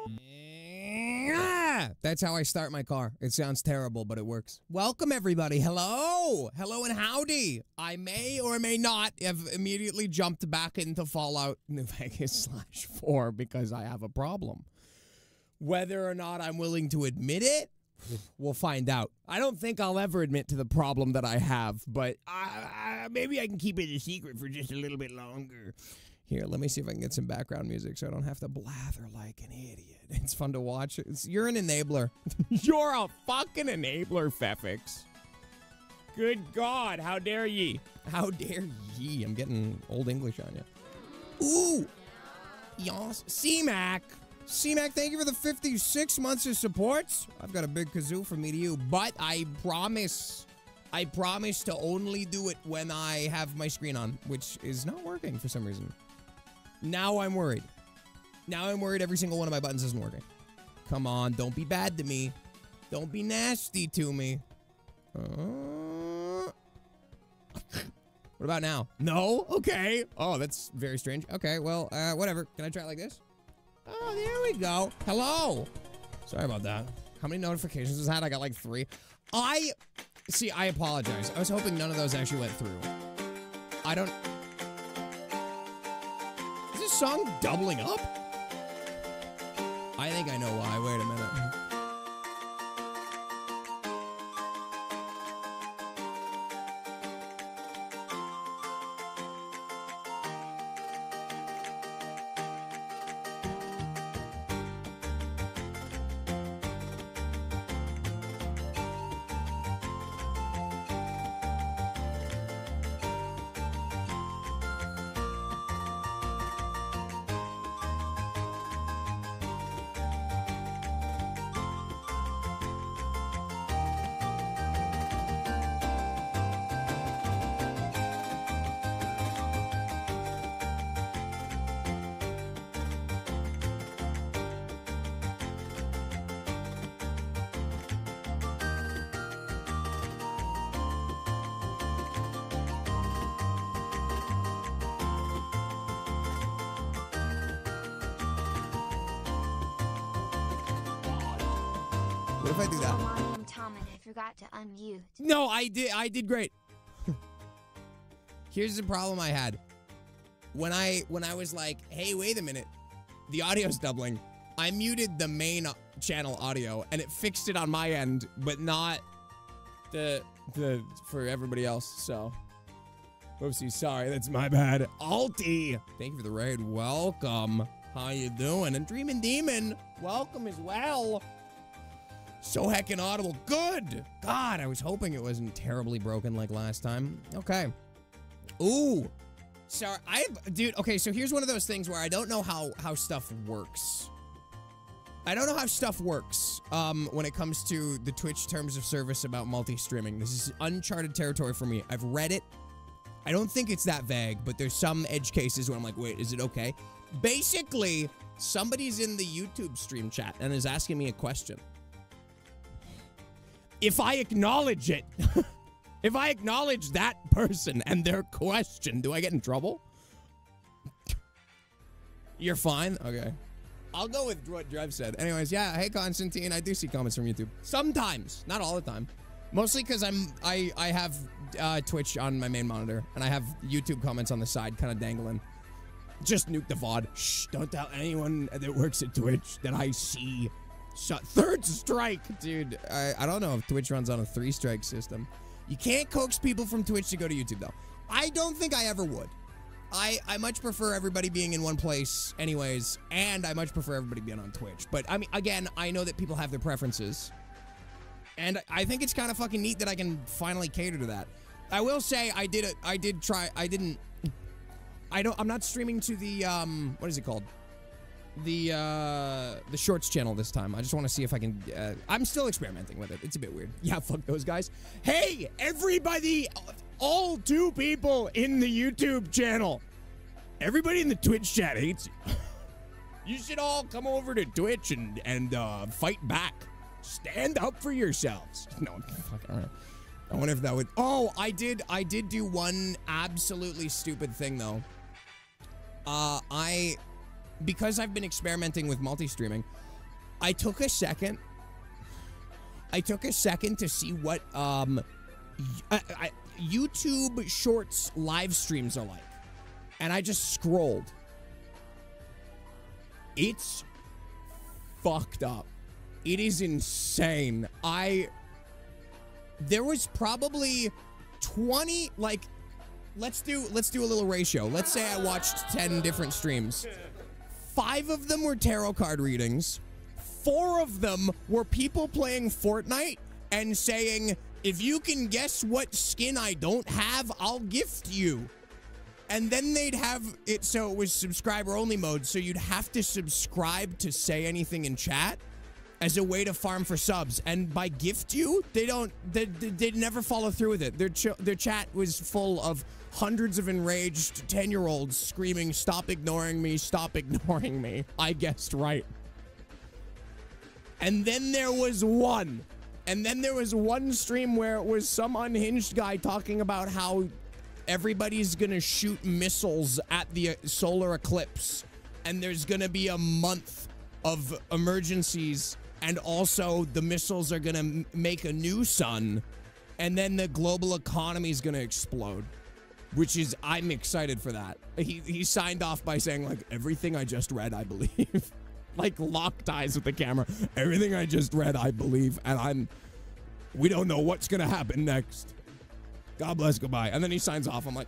That's how I start my car. It sounds terrible, but it works. Welcome, everybody. Hello. Hello and howdy. I may or may not have immediately jumped back into Fallout New Vegas /4 because I have a problem. Whether or not I'm willing to admit it, we'll find out. I don't think I'll ever admit to the problem that I have, but maybe I can keep it a secret for just a little bit longer. Here, let me see if I can get some background music so I don't have to blather like an idiot. It's fun to watch. You're an enabler. You're a fucking enabler, Fefix. Good God, how dare ye? How dare ye? I'm getting old English on you. Ooh. Yas. C-Mac. C-Mac, thank you for the 56 months of support. I've got a big kazoo from me to you, but I promise to only do it when I have my screen on, which is not working for some reason. Now I'm worried. Now I'm worried every single one of my buttons isn't working. Come on, don't be bad to me. Don't be nasty to me. What about now? No? Okay. Oh, that's very strange. Okay, well, whatever. Can I try it like this? Oh, there we go. Hello. Sorry about that. How many notifications was that? I got like 3. See, I apologize. I was hoping none of those actually went through. I don't... Is this song doubling up? I think I know why. Wait a minute. What if I do that? I'm Tom and I forgot to unmute. No, I did great. Here's the problem I had. When I was like, hey, wait a minute. The audio's doubling. I muted the main channel audio and it fixed it on my end, but not for everybody else, so. Whoopsie, sorry, that's my bad. Alti, thank you for the raid. Welcome. How you doing? And Dreamin' Demon, welcome as well. So heckin' audible. Good. God, I was hoping it wasn't terribly broken like last time. Okay. Ooh. Sorry, dude, okay, so here's one of those things where I don't know how stuff works. I don't know how stuff works when it comes to the Twitch terms of service about multi-streaming. This is uncharted territory for me. I've read it. I don't think it's that vague, but there's some edge cases where I'm like, wait, is it okay? Basically, somebody's in the YouTube stream chat and is asking me a question. If I acknowledge it, if I acknowledge that person and their question, do I get in trouble? You're fine? Okay. I'll go with what Drev said. Anyways, yeah, hey Constantine, I do see comments from YouTube. Sometimes, not all the time. Mostly because I have Twitch on my main monitor and I have YouTube comments on the side kind of dangling. Just nuke the VOD. Shh, don't tell anyone that works at Twitch that I see. Third strike, dude. I don't know if Twitch runs on a 3-strike system. You can't coax people from Twitch to go to YouTube, though. I don't think I ever would. I much prefer everybody being in one place anyways, and I much prefer everybody being on Twitch. But, I mean, again, I know that people have their preferences, and I think it's kind of fucking neat that I can finally cater to that. I will say I'm not streaming to the, what is it called? The shorts channel this time. I just want to see if I can, I'm still experimenting with it. It's a bit weird. Yeah, fuck those guys. Hey, everybody, all 2 people in the YouTube channel. Everybody in the Twitch chat hates you. You should all come over to Twitch and fight back. Stand up for yourselves. No, fuck, all right. I wonder if that would, oh, I did do one absolutely stupid thing though. Because I've been experimenting with multi-streaming, I took a second to see what YouTube Shorts live streams are like. And I just scrolled. It's fucked up. It is insane. There was probably 20, like, let's do a little ratio. Let's say I watched 10 different streams. 5 of them were tarot card readings. 4 of them were people playing Fortnite and saying, if you can guess what skin I don't have, I'll gift you. And then they'd have it so it was subscriber only mode, so you'd have to subscribe to say anything in chat as a way to farm for subs. And by gift you, they never follow through with it. Their chat was full of hundreds of enraged 10-year-olds screaming, stop ignoring me, stop ignoring me. I guessed right. And then there was one. And then there was one stream where it was some unhinged guy talking about how everybody's gonna shoot missiles at the solar eclipse. And there's gonna be a month of emergencies. And also the missiles are gonna make a new sun. And then the global economy is gonna explode. Which is, I'm excited for that. He signed off by saying, like, everything I just read, I believe. Like, locked eyes with the camera. Everything I just read, I believe. And we don't know what's gonna happen next. God bless, goodbye. And then he signs off. I'm like,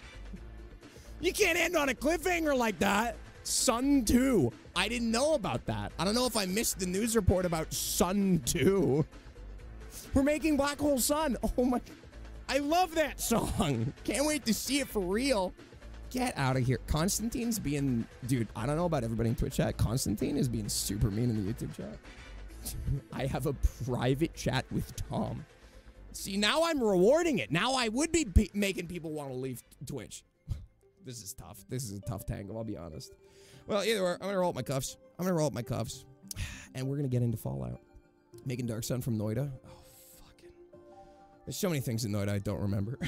you can't end on a cliffhanger like that. Sun 2. I didn't know about that. I don't know if I missed the news report about Sun 2. We're making Black Hole Sun. Oh my, I love that song. Can't wait to see it for real. Get out of here. Constantine's being, dude, I don't know about everybody in Twitch chat. Constantine is being super mean in the YouTube chat. I have a private chat with Tom. See, now I'm rewarding it. Now I would be making people want to leave Twitch. This is tough. This is a tough tangle, I'll be honest. Well, either way, I'm going to roll up my cuffs. And we're going to get into Fallout. Making Dark Sun from Noida. Oh, fucking. There's so many things in Noida I don't remember.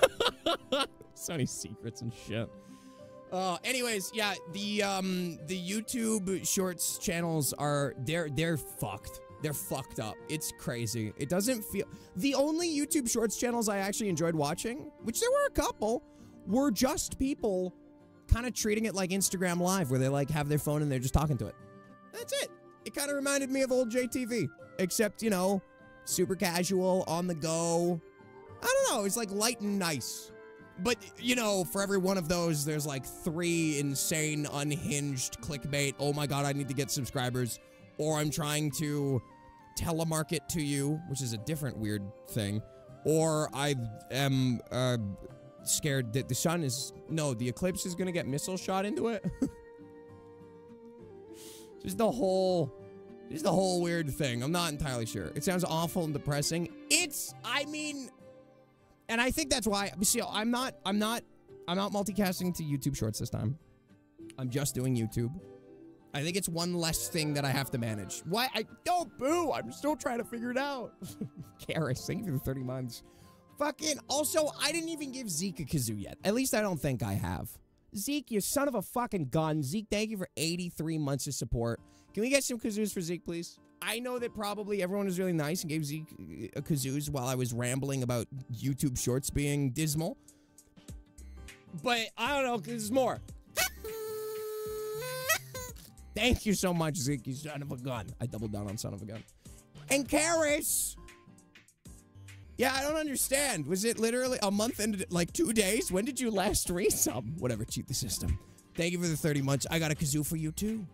So many secrets and shit. Anyways, yeah, the YouTube Shorts channels are, they're fucked. They're fucked up. It's crazy. It doesn't feel... The only YouTube Shorts channels I actually enjoyed watching, which there were a couple, were just people kind of treating it like Instagram Live, where they, like, have their phone and they're just talking to it. That's it. It kind of reminded me of old JTV. Except, you know, super casual, on the go. I don't know. It's, like, light and nice. But, you know, for every one of those, there's, like, 3 insane, unhinged clickbait. Oh, my God, I need to get subscribers. Or I'm trying to telemarket to you, which is a different weird thing. Or I am scared that the sun is... No, the eclipse is going to get missile shot into it. Just the whole weird thing. I'm not entirely sure. It sounds awful and depressing. I mean... And I think that's why... See, I'm not multicasting to YouTube Shorts this time. I'm just doing YouTube. I think it's one less thing that I have to manage. Why? Don't boo! I'm still trying to figure it out. Karis, thank you for the 30 months. Fucking, also, I didn't even give Zeke a kazoo yet. At least I don't think I have. Zeke, you son of a fucking gun. Zeke, thank you for 83 months of support. Can we get some kazoos for Zeke, please? I know that probably everyone was really nice and gave Zeke a kazoos while I was rambling about YouTube Shorts being dismal. But, I don't know, there's more. Thank you so much, Zeke, you son of a gun. I doubled down on son of a gun. And Karis! Yeah, I don't understand. Was it literally a month and like 2 days? When did you last resub? Whatever, cheat the system. Thank you for the 30 months. I got a kazoo for you, too.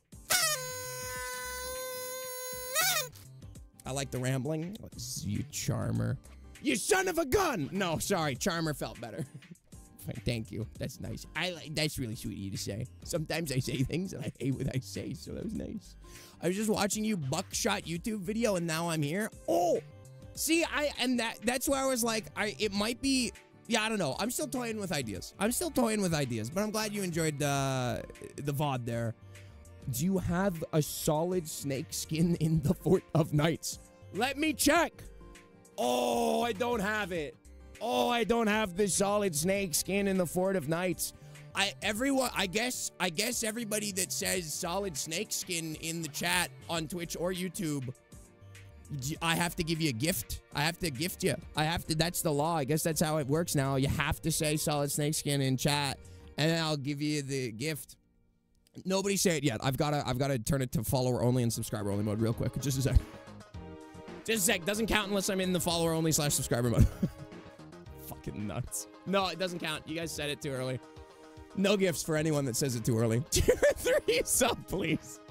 I like the rambling. You charmer. You son of a gun! No, sorry, charmer felt better. Thank you. That's nice. That's really sweet of you to say. Sometimes I say things and I hate what I say, so that was nice. I was just watching you buckshot YouTube video and now I'm here. Oh! See, that's where I was like, it might be, yeah, I don't know. I'm still toying with ideas. But I'm glad you enjoyed the VOD there. Do you have a solid snake skin in the Fort of Nights? Let me check. Oh, I don't have it. Oh, I don't have the solid snake skin in the Fort of Nights. I guess everybody that says solid snakeskin in the chat on Twitch or YouTube, I have to give you a gift. I have to gift you. That's the law. I guess that's how it works now. You have to say solid snakeskin in chat, and then I'll give you the gift. Nobody say it yet. I've gotta turn it to follower only and subscriber only mode real quick. Just a sec. Just a sec. Doesn't count unless I'm in the follower only / subscriber mode. Fucking nuts. No, it doesn't count. You guys said it too early. No gifts for anyone that says it too early. Tier 3 sub, please.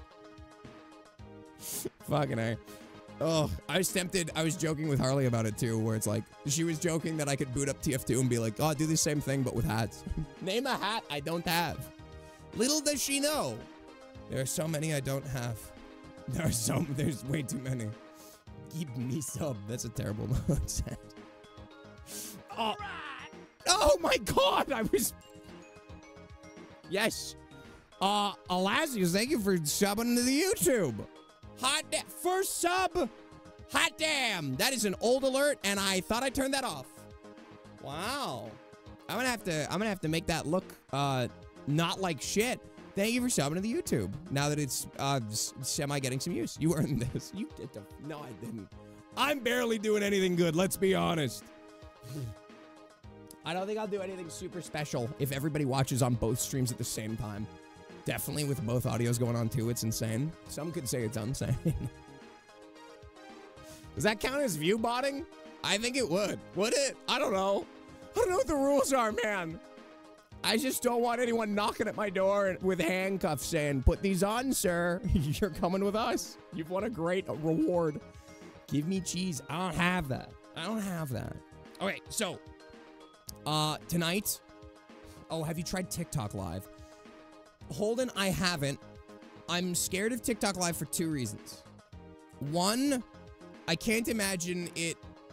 Fucking A. Oh, I was tempted. I was joking with Harley about it too, where it's like, she was joking that I could boot up TF2 and be like, oh, do the same thing, but with hats. Name a hat I don't have. Little does she know. There are so many I don't have. There's way too many. Keep me sub. That's a terrible note. Oh. Oh my god, I was... Yes. Alazius, thank you for subbing to the YouTube. First sub. Hot damn. That is an old alert, and I thought I turned that off. Wow. I'm gonna have to make that look not like shit. Thank you for subbing to the YouTube. Now that it's semi getting some use. You earned this. You did the... No, I didn't. I'm barely doing anything good, let's be honest. I don't think I'll do anything super special if everybody watches on both streams at the same time. Definitely with both audios going on too, it's insane. Some could say it's insane. Does that count as view botting? I think it would. Would it? I don't know. I don't know what the rules are, man. I just don't want anyone knocking at my door with handcuffs saying, put these on, sir. You're coming with us. You've won a great reward. Give me cheese. I don't have that. I don't have that. Okay, so tonight. Oh, have you tried TikTok Live? Holden, I haven't. I'm scared of TikTok Live for 2 reasons. One, I can't imagine it,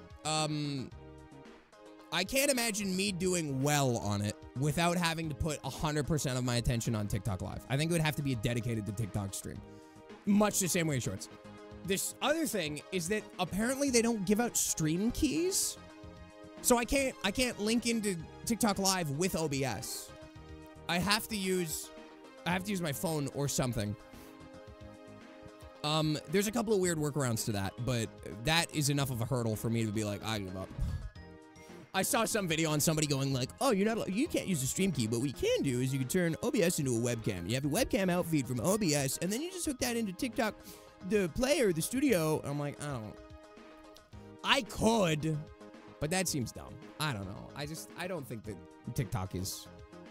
I can't imagine me doing well on it without having to put 100% of my attention on TikTok Live. I think it would have to be dedicated to TikTok stream. Much the same way as Shorts. This other thing is that apparently they don't give out stream keys. So I can't link into TikTok Live with OBS. I have to use my phone or something. There's a couple of weird workarounds to that, but that is enough of a hurdle for me to be like, I give up. I saw some video on somebody going like, oh, you can't use the stream key, but what you can do is you can turn OBS into a webcam. You have a webcam out feed from OBS, and then you just hook that into TikTok, the player, the studio. I'm like, I could, but that seems dumb. I don't know. I don't think that TikTok is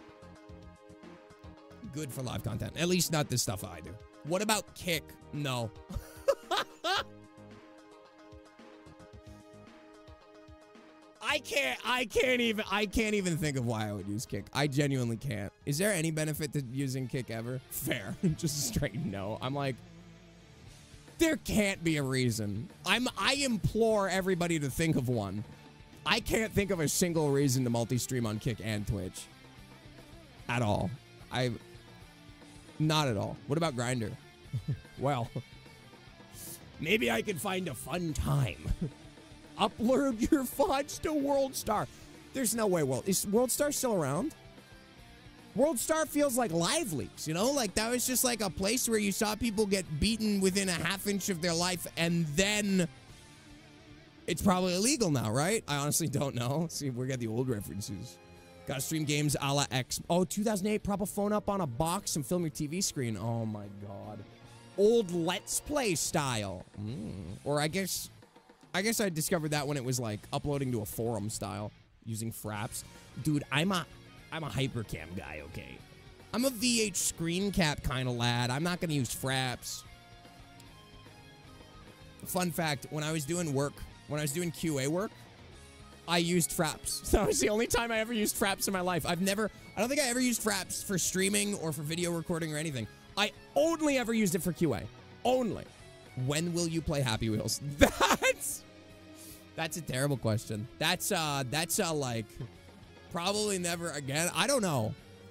good for live content. At least not the stuff I do. What about Kick? No. I can't even think of why I would use Kick. I genuinely can't. Is there any benefit to using Kick ever? Fair. Just straight no. I'm like, there can't be a reason. I implore everybody to think of one. I can't think of a single reason to multi-stream on Kick and Twitch. At all. Not at all. What about Grindr? Well, maybe I could find a fun time. Upload your VODs to WorldStar. There's no way. Is WorldStar still around? WorldStar feels like Live Leaks, you know? Like, that was just like a place where you saw people get beaten within a half inch of their life, and then it's probably illegal now, right? I honestly don't know. See, we got the old references. Gotta stream games a la X. Oh, 2008, prop a phone up on a box and film your TV screen. Oh my god. Old Let's Play style. Or I guess I discovered that when it was like uploading to a forum style using Fraps. Dude, I'm a hypercam guy, okay? I'm a VH screen cap kind of lad. I'm not gonna use Fraps. Fun fact, when I was doing QA work, I used Fraps. That was the only time I ever used Fraps in my life. I don't think I ever used Fraps for streaming or for video recording or anything. I only ever used it for QA. Only. When will you play Happy Wheels? That's a terrible question. That's like, probably never again. I don't know.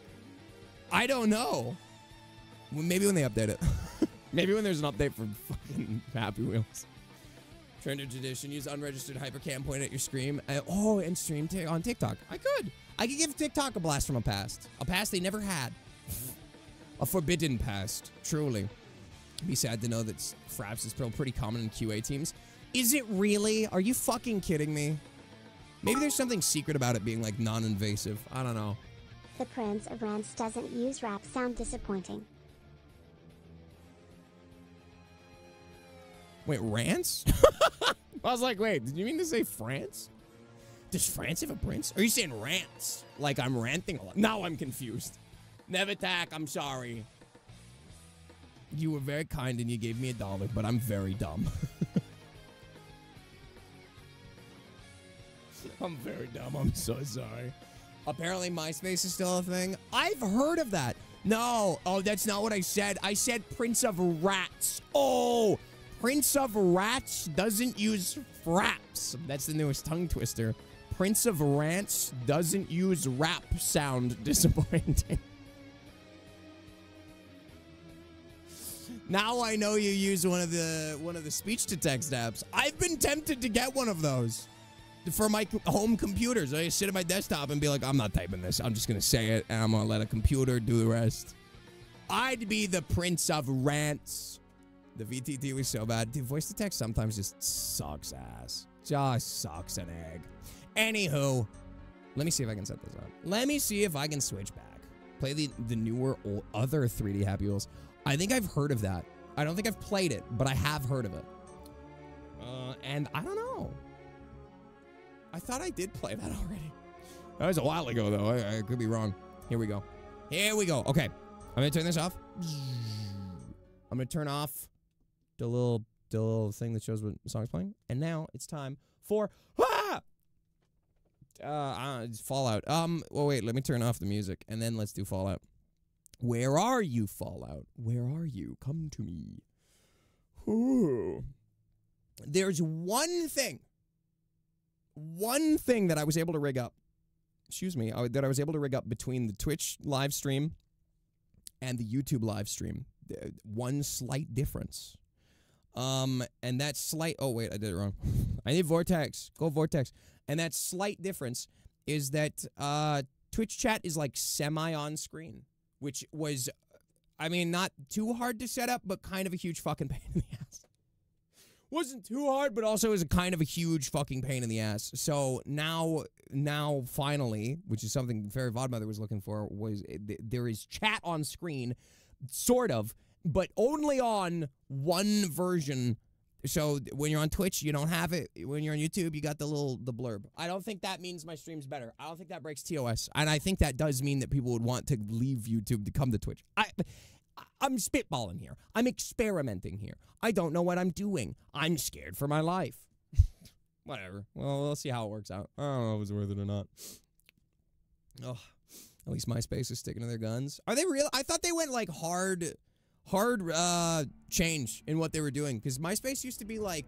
Maybe when they update it. Maybe when there's an update for fucking Happy Wheels. Trend or tradition, use unregistered hypercam point at your screen. And stream on TikTok. I could. I could give TikTok a blast from a past they never had. A forbidden past, truly. It'd be sad to know that fraps is still pretty common in QA teams. Is it really? Are you fucking kidding me? Maybe there's something secret about it being like non-invasive. I don't know. The Prince of Rants doesn't use rap. Sound disappointing. Wait, rants? I was like, wait, did you mean to say France? Does France have a prince? Or are you saying rants? Like I'm ranting a lot. Now I'm confused. Nevertac, I'm sorry. You were very kind and you gave me $1, but I'm very dumb. I'm very dumb. I'm so sorry. Apparently MySpace is still a thing. I've heard of that. No. Oh, that's not what I said. I said Prince of Rats. Oh, Prince of Rats doesn't use fraps. That's the newest tongue twister. Prince of Rants doesn't use rap. Sound disappointing. Now I know you use one of the speech to text apps. I've been tempted to get one of those for my home computers. I sit at my desktop and be like, I'm not typing this. I'm just gonna say it, and I'm gonna let a computer do the rest. I'd be the Prince of Rants. The VTT was so bad. Dude, voice to text sometimes just sucks ass. Just sucks an egg. Anywho, let me see if I can set this up. Let me see if I can switch back. Play the newer or other 3D Happy Wheels. I think I've heard of that. I don't think I've played it, but I have heard of it. And I don't know. I thought I did play that already. That was a while ago, though. I could be wrong. Here we go. Here we go. Okay. I'm going to turn this off. I'm going to turn off the little thing that shows what song's playing. And now it's time for... it's Fallout. Well, wait. Let me turn off the music, and then let's do Fallout. Where are you, Fallout? Where are you? Come to me. Ooh. There's one thing that I was able to rig up. Excuse me. That I was able to rig up between the Twitch live stream and the YouTube live stream. One slight difference. And that slight... Oh, wait. I did it wrong. I need Vortex. Go Vortex. And that slight difference is that Twitch chat is like semi-on screen. Which was, I mean, not too hard to set up, but kind of a huge fucking pain in the ass. Wasn't too hard, but also was a kind of a huge fucking pain in the ass. So now finally, which is something Fairy Vodmother was looking for, was there is chat on screen, sort of, but only on one version. So when you're on Twitch, you don't have it. When you're on YouTube, you got the blurb. I don't think that means my stream's better. I don't think that breaks TOS. And I think that does mean that people would want to leave YouTube to come to Twitch. I'm spitballing here. I'm experimenting here. I don't know what I'm doing. I'm scared for my life. Whatever. Well, we'll see how it works out. I don't know if it's worth it or not. Oh, at least MySpace is sticking to their guns. Are they real? I thought they went like hard change in what they were doing, because MySpace used to be like,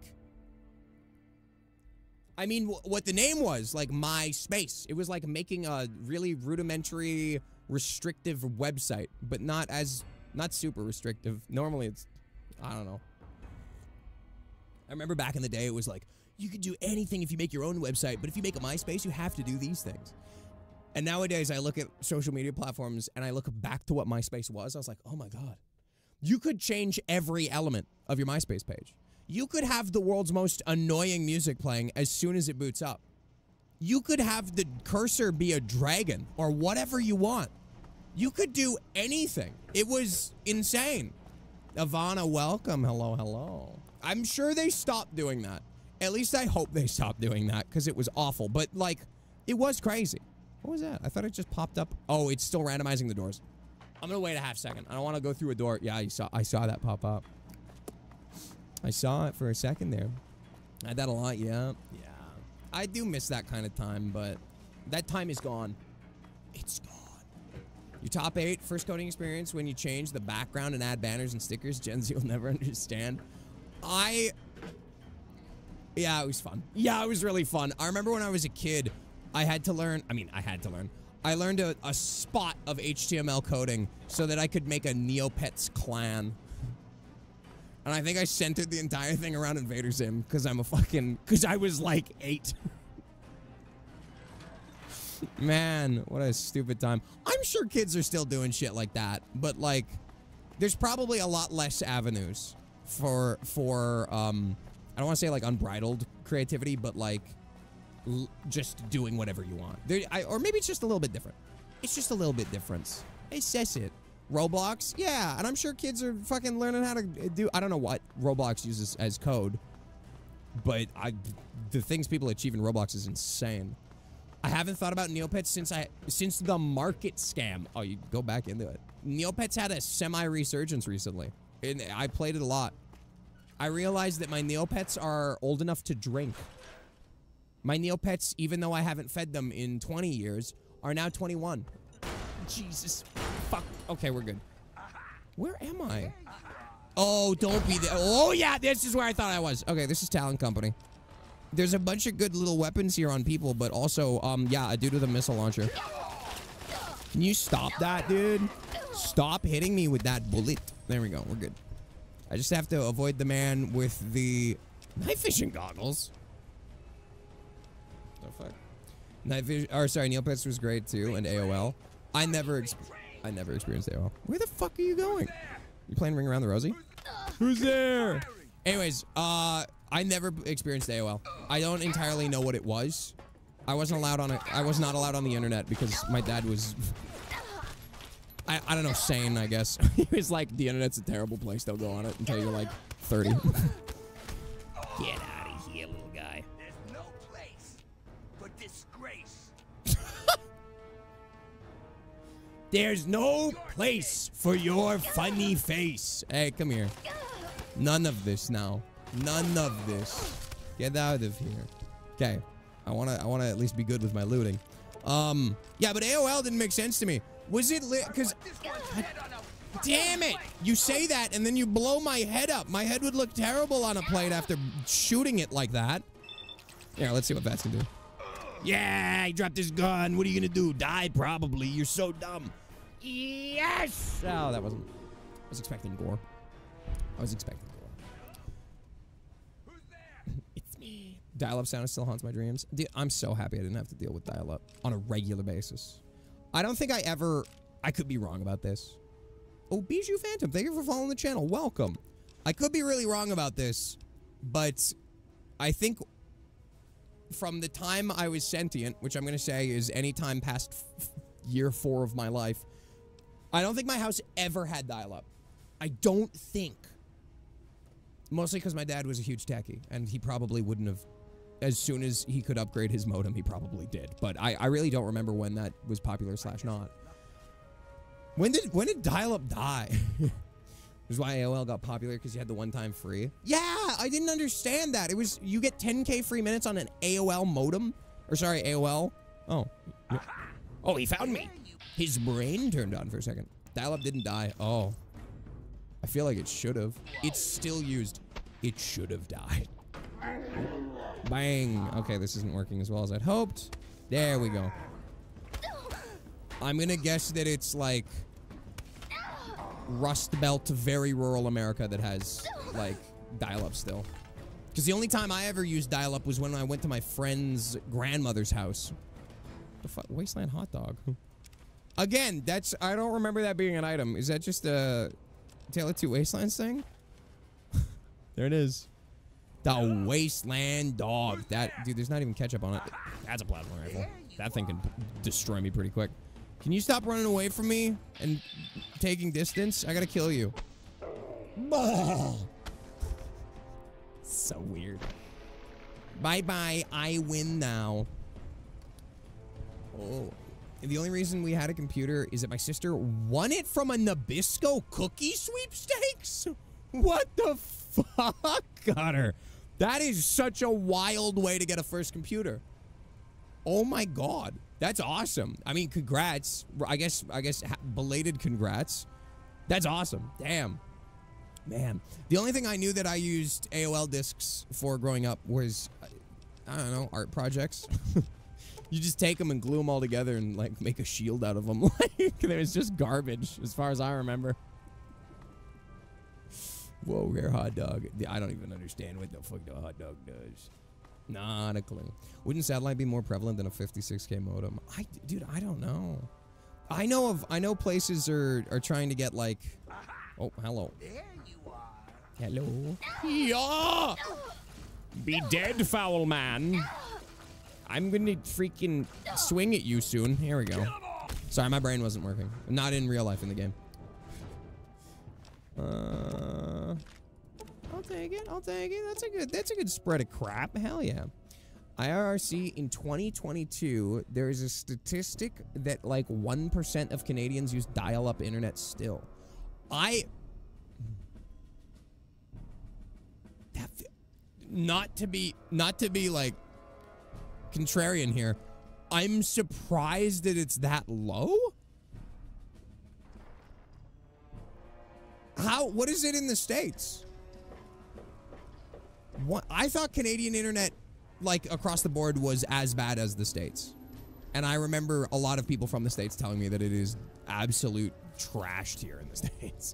I mean, what the name was, like MySpace. It was like making a really rudimentary, restrictive website, but not super restrictive. Normally it's, I don't know. I remember back in the day, it was like, you could do anything if you make your own website, but if you make a MySpace, you have to do these things. And nowadays, I look at social media platforms, and I look back to what MySpace was. I was like, oh my God. You could change every element of your MySpace page. You could have the world's most annoying music playing as soon as it boots up. You could have the cursor be a dragon or whatever you want. You could do anything. It was insane. Ivana, welcome. Hello, hello. I'm sure they stopped doing that. At least I hope they stopped doing that, because it was awful. But, like, it was crazy. What was that? I thought it just popped up. Oh, it's still randomizing the doors. I'm gonna wait a half second. I don't want to go through a door. Yeah, I saw that pop up. I saw it for a second there. I had that a lot, yeah. Yeah. I do miss that kind of time, but that time is gone. It's gone. Your top 8 first coding experience when you change the background and add banners and stickers. Gen Z will never understand. Yeah, it was fun. Yeah, it was really fun. I remember when I was a kid, I learned a spot of HTML coding so that I could make a Neopets clan. And I think I centered the entire thing around Invader Zim because I was like 8. Man, what a stupid time. I'm sure kids are still doing shit like that, but like, there's probably a lot less avenues for I don't want to say like unbridled creativity, but like just doing whatever you want. Or maybe it's just a little bit different. It's just a little bit different. It says it. Roblox? Yeah, and I'm sure kids are fucking learning how to do, I don't know what Roblox uses as code, but the things people achieve in Roblox is insane. I haven't thought about Neopets since the market scam. Oh, you go back into it. Neopets had a semi-resurgence recently, and I played it a lot. I realized that my Neopets are old enough to drink. My Neopets, even though I haven't fed them in 20 years, are now 21. Jesus. Fuck. Okay, we're good. Where am I? Oh, don't be there. Oh, yeah, this is where I thought I was. Okay, this is Talon Company. There's a bunch of good little weapons here on people, but also, yeah, a dude with a missile launcher. Can you stop that, dude? Stop hitting me with that bullet. There we go. We're good. I just have to avoid the man with the night vision goggles. Oh, fuck. Night vision, or sorry, Neopets was great too, and AOL. I never experienced AOL. Where the fuck are you going? You playing Ring Around the Rosie? Who's there? Anyways, I never experienced AOL. I don't entirely know what it was. I was not allowed on the internet because my dad was, I don't know, sane, I guess. He was like, the internet's a terrible place, don't go on it until you're like 30. Get out of here, little guy. There's no place for disgrace. There's no place for your funny face. Hey, come here. None of this now. None of this. Get out of here. Okay. I wanna at least be good with my looting. Yeah, but AOL didn't make sense to me. Was it lit? Cause damn it! You say that and then you blow my head up. My head would look terrible on a plate after shooting it like that. Yeah, let's see what Bats can do. Yeah, he dropped his gun. What are you gonna do? Die probably. You're so dumb. Yes! Oh, that wasn't. I was expecting gore. I was expecting gore. Who's there? It's me. Dial-up sound still haunts my dreams. Dude, I'm so happy I didn't have to deal with dial-up on a regular basis. I don't think I could be wrong about this. Oh, Bijou Phantom, thank you for following the channel. Welcome. I could be really wrong about this, but I think from the time I was sentient, which I'm going to say is any time past year 4 of my life, I don't think my house ever had dial-up. I don't think. Mostly because my dad was a huge techie, and he probably wouldn't have, as soon as he could upgrade his modem, he probably did. But I really don't remember when that was popular / not. When did dial-up die? This is why AOL got popular, because you had the one-time free. Yeah, I didn't understand that. It was, you get 10K free minutes on an AOL modem. Or sorry, AOL. Oh. Oh, he found me. His brain turned on for a second. Dial-up didn't die. Oh. I feel like it should have. It's still used. It should have died. Bang. Okay, this isn't working as well as I'd hoped. There we go. I'm gonna guess that it's like Rust Belt to very rural America that has like dial-up still. Because the only time I ever used dial-up was when I went to my friend's grandmother's house. The fuck? Wasteland hot dog. Again, that's, I don't remember that being an item. Is that just a Tale of Two Wastelands thing? There it is. The Wasteland dog. That, dude, there's not even ketchup on it. That's a plasma rifle. That thing can destroy me pretty quick. Can you stop running away from me and taking distance? I gotta kill you. So weird. Bye-bye. I win now. Oh. The only reason we had a computer is that my sister won it from a Nabisco cookie sweepstakes? What the fuck, Gunner? That is such a wild way to get a first computer. Oh my god. That's awesome. I mean, congrats. I guess belated congrats. That's awesome. Damn. Man. The only thing I knew that I used AOL discs for growing up was, I don't know, art projects. You just take them and glue them all together and, like, make a shield out of them. Like, there's just garbage, as far as I remember. Whoa, rare hot dog. I don't even understand what the fuck the hot dog does. Not a clue. Wouldn't satellite be more prevalent than a 56K modem? Dude, I don't know. I know places are trying to get like. Oh, hello. There you are. Hello. Yeah. Be dead, foul man. I'm gonna freaking swing at you soon. Here we go. Sorry, my brain wasn't working. Not in real life in the game. I'll take it. I'll take it. That's a good spread of crap. Hell yeah. IRRC in 2022, there is a statistic that like 1% of Canadians use dial-up internet still. Not to be like contrarian here, I'm surprised that it's that low. What is it in the States? What, I thought Canadian internet, like across the board, was as bad as the States. And I remember a lot of people from the States telling me that it is absolute trashed here in the States.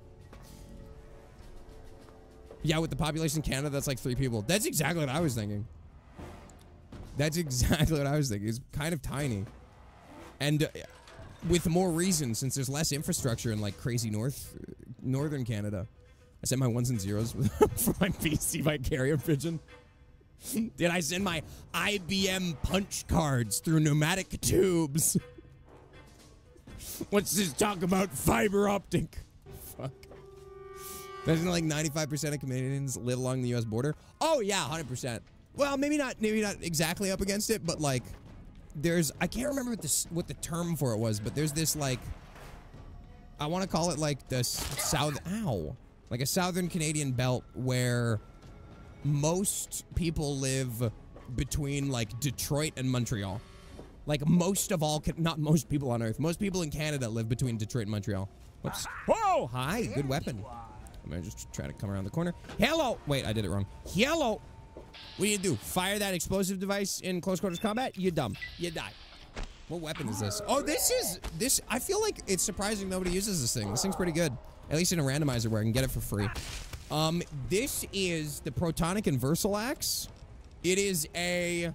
Yeah, with the population in Canada, that's like 3 people. That's exactly what I was thinking. That's exactly what I was thinking. It's kind of tiny. And with more reason, since there's less infrastructure in like crazy northern Canada. I sent my ones and zeros for my PC by carrier pigeon. Did I send my IBM punch cards through pneumatic tubes? What's this talk about fiber optic? Fuck. Doesn't like 95% of Canadians live along the U.S. border? Oh yeah, 100%. Well, maybe not exactly up against it, but like, I can't remember what the term for it was, but there's this like, I want to call it like the like a southern Canadian belt where most people live between like Detroit and Montreal. Like most of all, not most people on Earth, most people in Canada live between Detroit and Montreal. Whoops. Whoa! Hi, good weapon. I'm gonna just try to come around the corner. Hello! Wait, I did it wrong. Hello! What do you do? Fire that explosive device in close quarters combat? You dumb. You die. What weapon is this? Oh, this. I feel like it's surprising nobody uses this thing. This thing's pretty good. At least in a randomizer where I can get it for free. This is the Protonic Inversal Axe. It is a...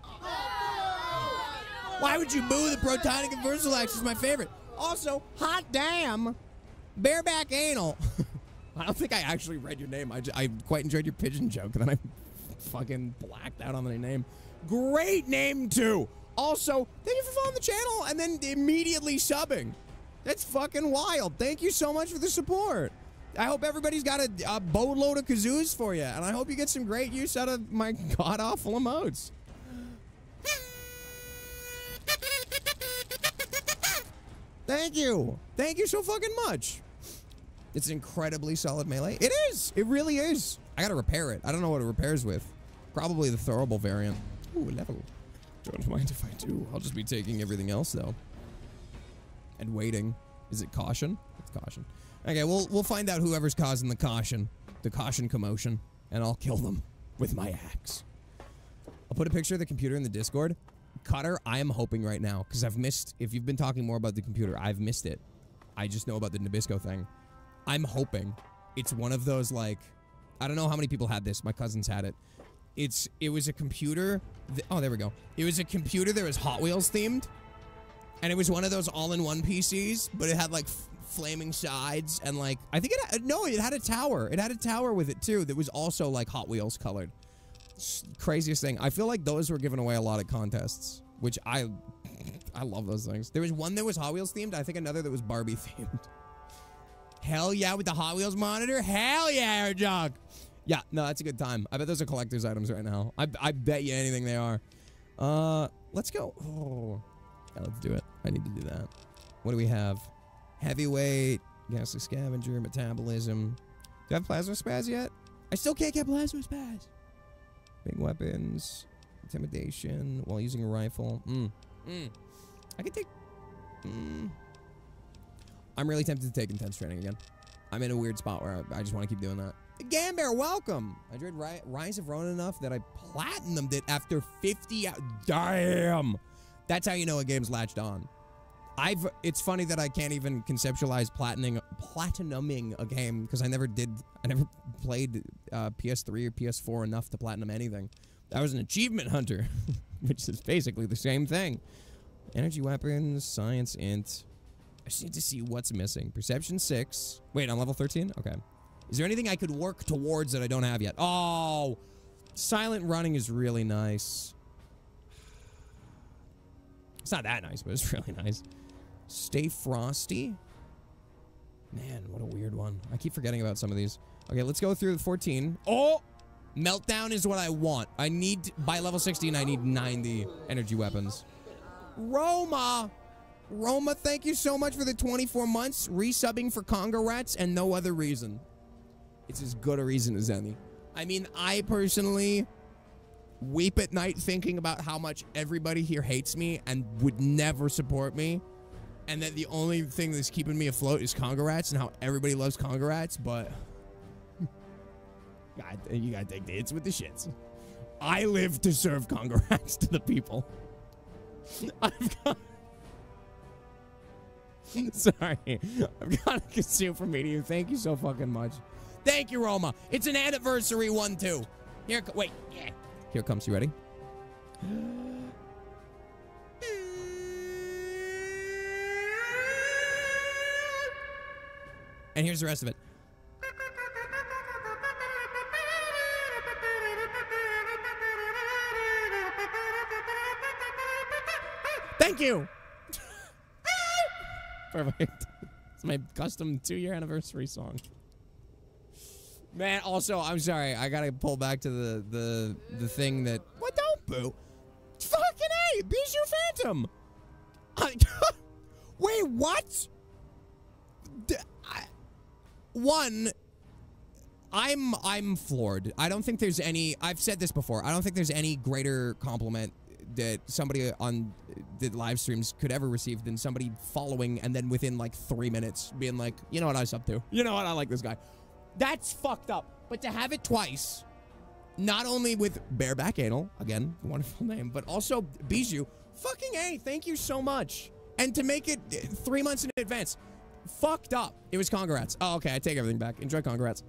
Why would you boo the Protonic Inversal Axe? It's my favorite. Also, hot damn, bareback anal. I don't think I actually read your name. I quite enjoyed your pigeon joke, and then I fucking blacked out on the name. Great name, too. Also, thank you for following the channel and then immediately subbing. That's fucking wild. Thank you so much for the support. I hope everybody's got a boatload of kazoos for you, and I hope you get some great use out of my god-awful emotes. Thank you. Thank you so fucking much. It's an incredibly solid melee. It is. It really is. I gotta repair it. I don't know what it repairs with. Probably the throwable variant. Ooh, level. Don't mind if I do. I'll just be taking everything else, though. And waiting. Is it caution? It's caution. Okay, we'll find out whoever's causing the caution commotion, and I'll kill them with my axe. I'll put a picture of the computer in the Discord. Cutter, I am hoping right now, because I've missed, if you've been talking more about the computer, I've missed it. I just know about the Nabisco thing. I'm hoping it's one of those, like, I don't know how many people had this. My cousins had it. It was a computer. Oh, there we go. It was a computer that was Hot Wheels themed. And it was one of those all-in-one PCs, but it had, like, flaming sides and, like, I think it had a tower. It had a tower with it, too, that was also, like, Hot Wheels colored. Craziest thing. I feel like those were giving away a lot of contests, which I love those things. There was one that was Hot Wheels themed. I think another that was Barbie themed. Hell yeah, with the Hot Wheels monitor. Hell yeah, Air Jog. Yeah, no, that's a good time. I bet those are collector's items right now. I bet you anything they are. Let's go. Oh, yeah, let's do it. I need to do that. What do we have? Heavyweight, gaseous scavenger, metabolism. Do I have plasma spaz yet? I still can't get plasma spaz. Big weapons, intimidation while using a rifle. I could take. I'm really tempted to take intense training again. I'm in a weird spot where I just want to keep doing that. Gambear, welcome. I enjoyed Rise of Ronin enough that I platinumed it after 50 hours. Damn. That's how you know a game's latched on. It's funny that I can't even conceptualize platinuming a game because I never played PS3 or PS4 enough to platinum anything. That was an achievement hunter, which is basically the same thing. Energy weapons, science, int. I just need to see what's missing. Perception 6. Wait, on level 13? Okay. Is there anything I could work towards that I don't have yet? Oh, silent running is really nice. It's not that nice, but it's really nice. Stay frosty. Man, what a weird one. I keep forgetting about some of these. Okay, let's go through the 14. Oh! Meltdown is what I want. I need, by level 16, I need 90 energy weapons. Roma! Roma, thank you so much for the 24 months. Resubbing for Conga Rats and no other reason. It's as good a reason as any. I mean, I personally weep at night thinking about how much everybody here hates me and would never support me. And that the only thing that's keeping me afloat is Conga Rats and how everybody loves Conga Rats, but God, you gotta take the hits with the shits. I live to serve Conga Rats to the people. I've got... Sorry. I've got to consume from medium. Thank you so fucking much. Thank you, Roma. It's an anniversary one, too. Here, wait. Yeah. Here it comes. You ready? And here's the rest of it. Thank you. Perfect. It's my custom 2-year anniversary song. Man, also, I'm sorry. I gotta pull back to the thing that... What? Don't boo. Fucking A! Bijou Phantom! Wait, what? I'm floored. I don't think there's any... I've said this before. I don't think there's any greater compliment that somebody on the live streams could ever receive than somebody following and then within like 3 minutes being like, you know what I was up to? You know what? I like this guy. That's fucked up. But to have it twice, not only with Bareback Anal, again, wonderful name, but also Bijou, fucking A, thank you so much. And to make it 3 months in advance, fucked up. It was Conga Rats. Oh, okay, I take everything back. Enjoy Conga Rats.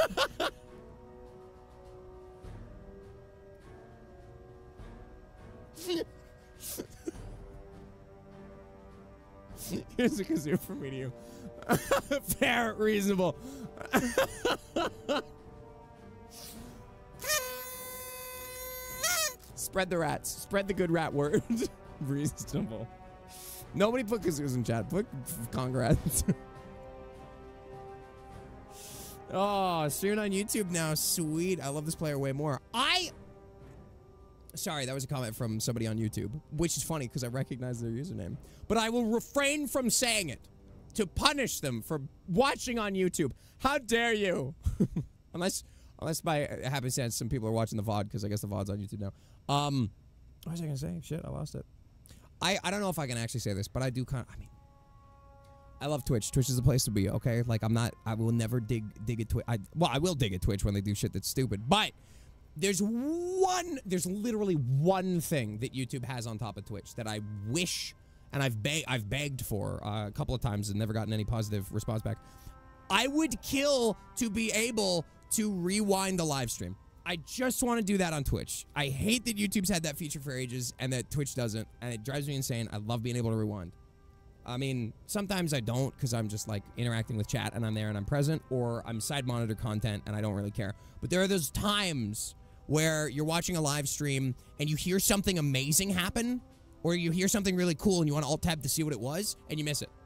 Here's a kazoo for me to you. Fair, reasonable. Spread the rats. Spread the good rat word. Reasonable. Nobody put kazoos in chat. Put Conga Rats. Oh, streaming on YouTube now. Sweet. I love this player way more. Sorry, that was a comment from somebody on YouTube, which is funny because I recognize their username. But I will refrain from saying it to punish them for watching on YouTube. How dare you? unless by happenstance some people are watching the VOD, because I guess the VOD's on YouTube now. What was I gonna say? Shit, I lost it. I don't know if I can actually say this, but I do kind of, I mean, I love Twitch. Twitch is the place to be, okay? Like, I will never dig at Twitch. Well, I will dig at Twitch when they do shit that's stupid, but there's literally one thing that YouTube has on top of Twitch that I wish, and I've begged for a couple of times and never gotten any positive response back. I would kill to be able to rewind the live stream. I just want to do that on Twitch. I hate that YouTube's had that feature for ages and that Twitch doesn't, and it drives me insane. I love being able to rewind. I mean, sometimes I don't because I'm just like interacting with chat and I'm there and I'm present, or I'm side monitor content and I don't really care. But there are those times where you're watching a live stream and you hear something amazing happen, or you hear something really cool and you want to alt-tab to see what it was, and you miss it.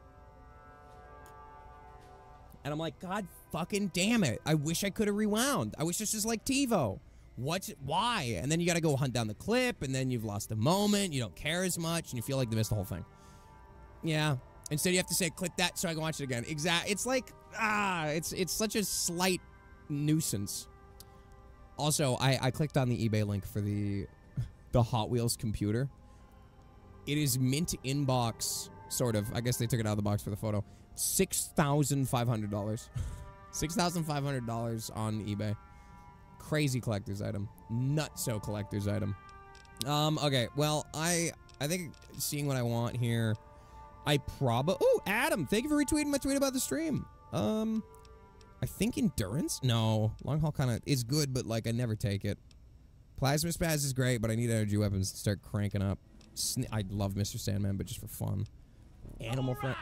And I'm like, God fucking damn it. I wish I could have rewound. I wish this was like TiVo. Why? And then you got to go hunt down the clip, and then you've lost the moment. You don't care as much, and you feel like you missed the whole thing. Yeah. Instead, you have to say, click that so I can watch it again. Exactly. It's like, it's such a slight nuisance. Also, I clicked on the eBay link for the Hot Wheels computer. It is mint inbox, sort of. I guess they took it out of the box for the photo. $6,500. $6,500 on eBay. Crazy collector's item. Nutso collector's item. Okay, well, I think seeing what I want here, I probably... Oh, Adam, thank you for retweeting my tweet about the stream. I think endurance? No. Long haul kind of is good, but, like, I never take it. Plasma Spaz is great, but I need energy weapons to start cranking up. I love Mr. Sandman, but just for fun. Animal friend.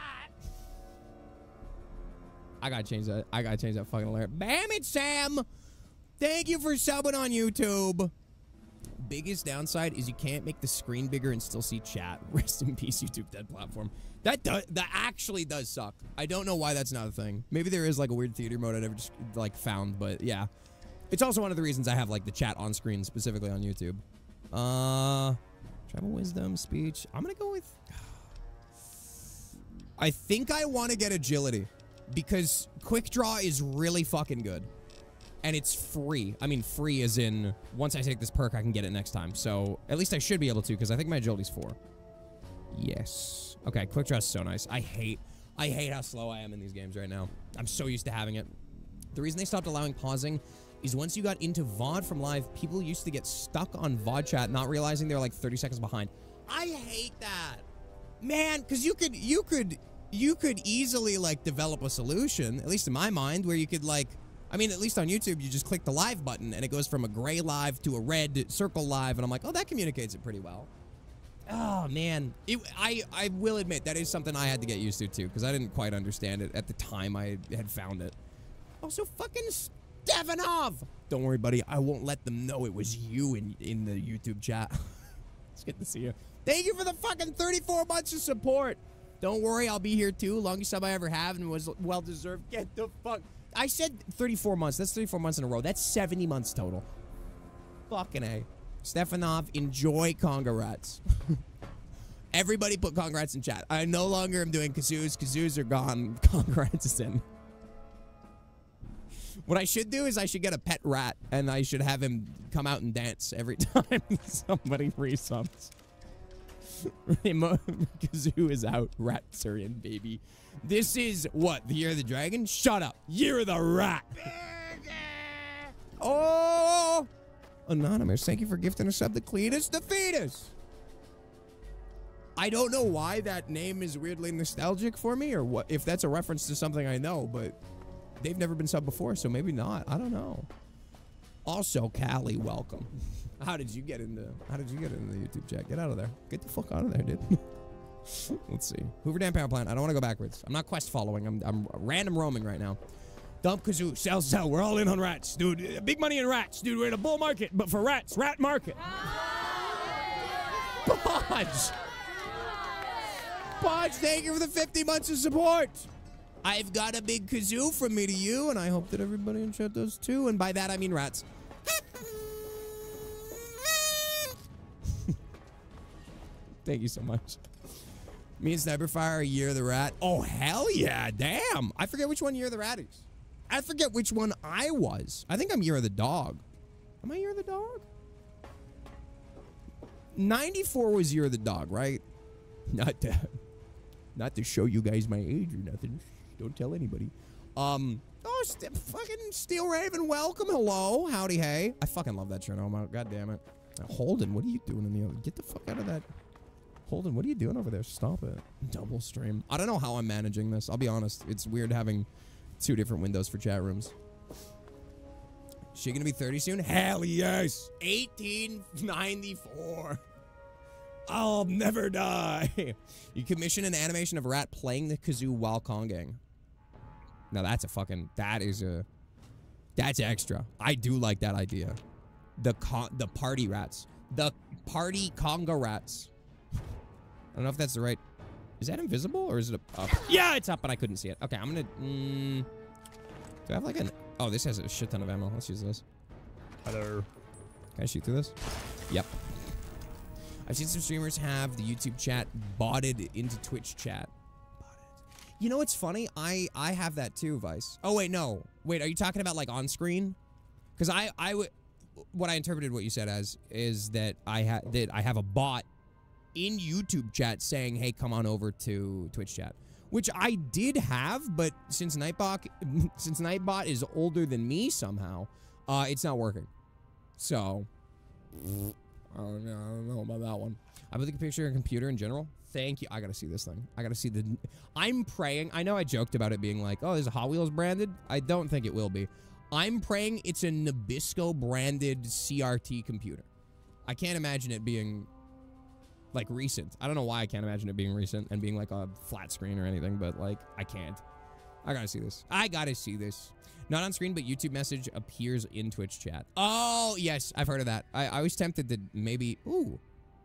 I gotta change that. I gotta change that fucking alert. Bam it, Sam! Thank you for subbing on YouTube. Biggest downside is you can't make the screen bigger and still see chat. Rest in peace, YouTube dead platform. That actually does suck. I don't know why that's not a thing. Maybe there is like a weird theater mode I never just like found, but yeah. It's also one of the reasons I have like the chat on screen specifically on YouTube. Travel wisdom, speech. I'm gonna go with... I think I want to get agility because quick draw is really fucking good. And it's free. I mean, free as in, once I take this perk, I can get it next time. So, at least I should be able to, because I think my agility's 4. Yes. Okay, quick draw is so nice. I hate how slow I am in these games right now. I'm so used to having it. The reason they stopped allowing pausing is once you got into VOD from live, people used to get stuck on VOD chat, not realizing they're like 30 seconds behind. I hate that. Man, because you could easily, like, develop a solution, at least in my mind, where you could, like... I mean, at least on YouTube, you just click the live button, and it goes from a gray live to a red circle live, and I'm like, oh, that communicates it pretty well. Oh, man. I will admit, that is something I had to get used to, too, because I didn't quite understand it at the time I had found it. Also, fucking Stefanov! Don't worry, buddy. I won't let them know it was you in the YouTube chat. It's good to see you. Thank you for the fucking 34 months of support. Don't worry, I'll be here, too. Longest sub I ever have and was well-deserved. Get the fuck... I said 34 months. That's 34 months in a row. That's 70 months total. Fucking A. Stefanov, enjoy Congrats. Everybody put congrats in chat. I no longer am doing kazoos. Kazoos are gone. Congrats is in. What I should do is I should get a pet rat, and I should have him come out and dance every time somebody resubs. Kazoo is out. Rats are in, baby. This is what? The Year of the Dragon? Shut up. Year of the Rat. Oh! Anonymous, thank you for gifting a sub to Cletus the Fetus. I don't know why that name is weirdly nostalgic for me, or what, if that's a reference to something I know, but they've never been subbed before, so maybe not. I don't know. Also, Callie, welcome. How did you get into the YouTube chat? Get out of there. Get the fuck out of there, dude. Let's see. Hoover Dam Power Plant. I don't want to go backwards. I'm not quest following. I'm random roaming right now. Dump Kazoo. Sell. We're all in on rats, dude. Big money in rats, dude. We're in a bull market, but for rats, rat market. Podge, thank you for the 50 months of support. I've got a big kazoo from me to you, and I hope that everybody in chat does too. And by that, I mean rats. Thank you so much. Me and Sniperfire are Year of the Rat. Oh, hell yeah. Damn. I forget which one Year of the Rat is. I forget which one I was. I think I'm Year of the Dog. Am I Year of the Dog? 94 was Year of the Dog, right? Not to show you guys my age or nothing. Don't tell anybody. Fucking Steel Raven, welcome. Hello. Howdy, hey. I fucking love that Chernobyl. God damn it. Holden, what are you doing in the other? Get the fuck out of that. Holden, what are you doing over there? Stop it. Double stream. I don't know how I'm managing this. I'll be honest. It's weird having 2 different windows for chat rooms. Is she gonna be 30 soon? Hell yes. 1894. I'll never die. You commission an animation of a rat playing the kazoo while conging. Now that's that's extra. I do like that idea. The party rats. The party conga rats. I don't know if that's the right... Is that invisible or is it up? Yeah, it's up, but I couldn't see it. Okay, I'm gonna... do I have like an... Oh, this has a shit ton of ammo. Let's use this. Hello. Can I shoot through this? Yep. I've seen some streamers have the YouTube chat botted into Twitch chat. You know what's funny? I have that too, Vice. Oh, wait, no. Wait, are you talking about like on screen? Because what I interpreted what you said as is that I have a bot in YouTube chat saying, hey, come on over to Twitch chat, which I did have, but since Nightbot is older than me somehow, it's not working. So, I don't know about that one. I put the picture of a computer in general. Thank you. I gotta see this thing. I gotta see I'm praying. I know I joked about it being like, oh, there's a Hot Wheels branded. I don't think it will be. I'm praying it's a Nabisco branded CRT computer. I can't imagine it being, like, recent. I don't know why I can't imagine it being recent and being, like, a flat screen or anything, but, like, I can't. I gotta see this. I gotta see this. Not on screen, but YouTube message appears in Twitch chat. Oh, yes, I've heard of that. I was tempted to maybe... Ooh.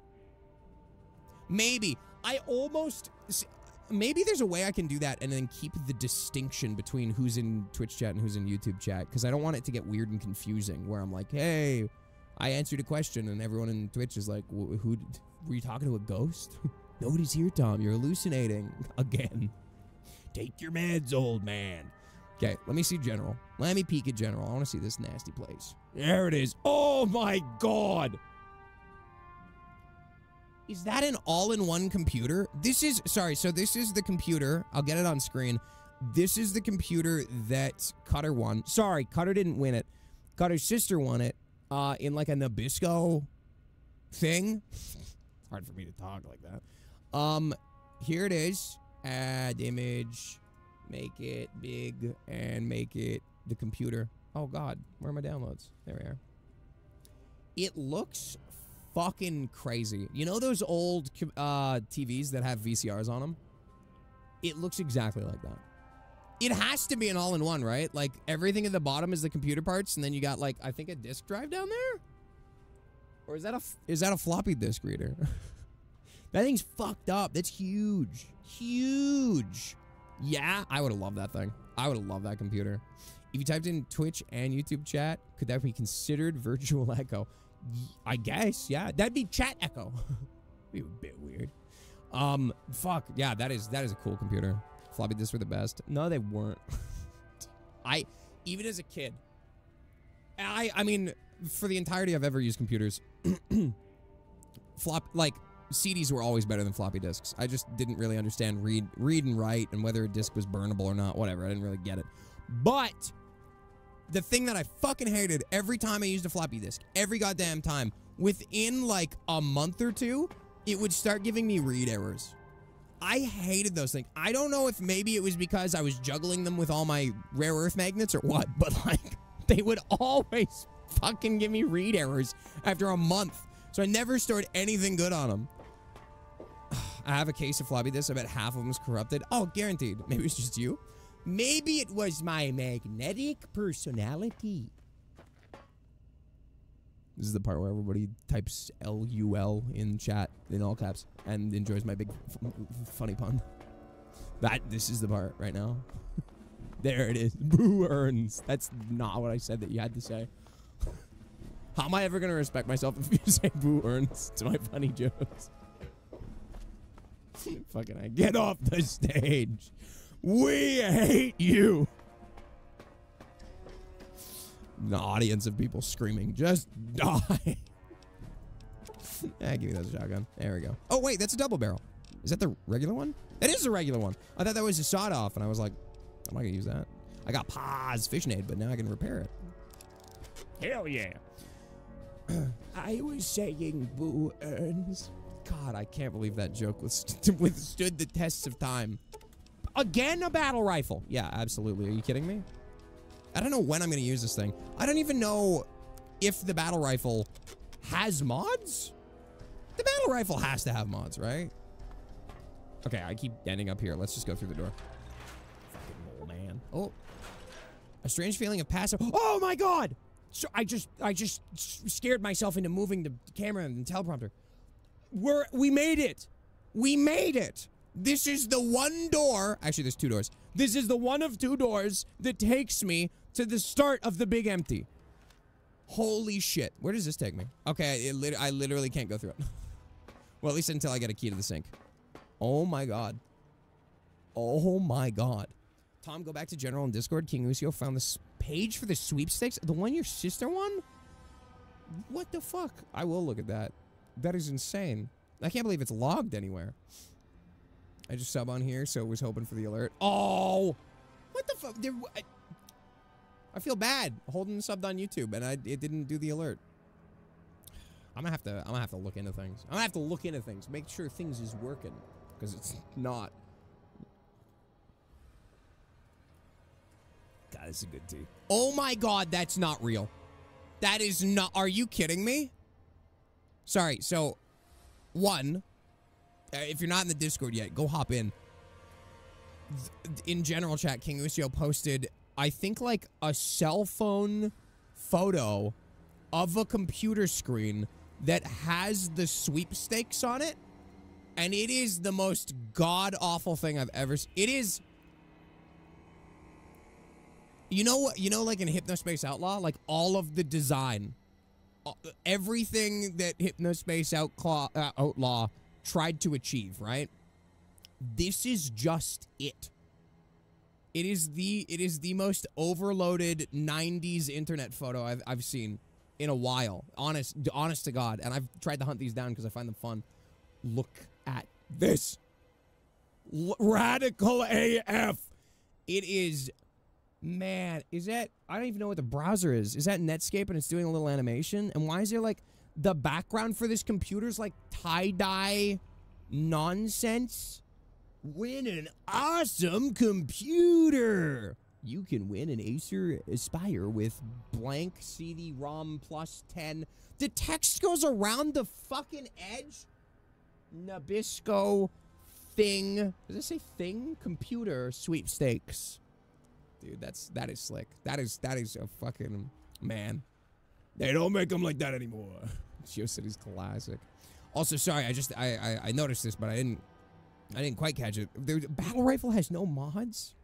Maybe. Maybe there's a way I can do that and then keep the distinction between who's in Twitch chat and who's in YouTube chat, because I don't want it to get weird and confusing where I'm like, hey, I answered a question and everyone in Twitch is like, who were you talking to, a ghost? Nobody's here, Tom. You're hallucinating again. Take your meds, old man. Okay, let me see general. Let me peek at general. I want to see this nasty place. There it is. Oh my God. Is that an all-in-one computer? This is, sorry, so this is the computer. I'll get it on screen. This is the computer that Cutter won. Sorry, Cutter didn't win it. Cutter's sister won it in like a Nabisco thing. Hard for me to talk like that. Here it is. Add image. Make it big and make it the computer. Oh God, where are my downloads? There we are. It looks fucking crazy. You know those old TVs that have VCRs on them? It looks exactly like that. It has to be an all-in-one, right? Like, everything at the bottom is the computer parts, and then you got, like, I think a disk drive down there? Or is that a floppy disk reader? That thing's fucked up. That's huge. Huge. Yeah, I would have loved that thing. I would have loved that computer. If you typed in Twitch and YouTube chat, could that be considered virtual echo? I guess, yeah. That'd be chat echo. Be a bit weird. Fuck. Yeah, that is a cool computer. Floppy disks were the best. No, they weren't. Even as a kid, I mean, for the entirety I've ever used computers, like, CDs were always better than floppy disks. I just didn't really understand read and write and whether a disk was burnable or not, whatever. I didn't really get it. But the thing that I fucking hated every time I used a floppy disk, every goddamn time, within like a month or two, it would start giving me read errors. I hated those things. I don't know if maybe it was because I was juggling them with all my rare earth magnets or what, but like, they would always fucking give me read errors after a month. So I never stored anything good on them. I have a case of floppy disks. I bet half of them is corrupted. Oh, guaranteed. Maybe it was just you. Maybe it was my magnetic personality. This is the part where everybody types LUL in chat in all caps and enjoys my big funny pun. This is the part right now. There it is. Boo earns. That's not what I said that you had to say. How am I ever going to respect myself if you say boo earns to my funny jokes? Fucking I get off the stage. We hate you. The audience of people screaming, just die. Give me that shotgun. There we go. Oh, wait, that's a double barrel. Is that the regular one? It is the regular one. I thought that was a sawed off, and I was like, I'm not going to use that. I got Paz Fishnade, but now I can repair it. Hell yeah. I was saying boo earns. God, I can't believe that joke withstood the tests of time. Again, a battle rifle. Yeah, absolutely. Are you kidding me? I don't know when I'm going to use this thing. I don't even know if the battle rifle has mods. The battle rifle has to have mods, right? Okay, I keep ending up here. Let's just go through the door. Fucking mole man. Oh. A strange feeling of passive. Oh my God! So I just scared myself into moving the camera and the teleprompter. We made it. We made it. This is the one door. Actually, there's two doors. This is the one of two doors that takes me to the start of the big empty. Holy shit. Where does this take me? Okay, I literally can't go through it. Well, at least until I get a key to the sink. Oh my God. Oh my God. Tom, go back to General in Discord. King Lucio found this page for the sweepstakes. The one your sister won? What the fuck? I will look at that. That is insane. I can't believe it's logged anywhere. I just sub on here, so was hoping for the alert. Oh! What the fuck? I feel bad holding subbed on YouTube, and it didn't do the alert. I'm gonna have to look into things. I'm gonna have to look into things, make sure things is working, because it's not. God, this is a good tea. Oh my God, that's not real. That is not. Are you kidding me? Sorry, so, one, if you're not in the Discord yet, go hop in. In general chat, King Usio posted, I think, like, a cell phone photo of a computer screen that has the sweepstakes on it, and it is the most god-awful thing I've ever seen. It is... You know what? You know, like in Hypnospace Outlaw, like all of the design, everything that Hypnospace Outlaw tried to achieve, right? This is just it. It is the most overloaded 90s internet photo I've seen in a while. Honest to God. And I've tried to hunt these down because I find them fun. Look at this. Radical AF. It is... Man, is that... I don't even know what the browser is. Is that Netscape and it's doing a little animation? And why is there, like, the background for this computer's, like, tie-dye nonsense? Win an awesome computer! You can win an Acer Aspire with blank CD-ROM plus 10. The text goes around the fucking edge? Nabisco thing. Does it say thing? Computer sweepstakes. Dude, that is slick. That is a fucking man. They don't make them like that anymore. GeoCities classic. Also, sorry, I noticed this, but I didn't quite catch it. The battle rifle has no mods.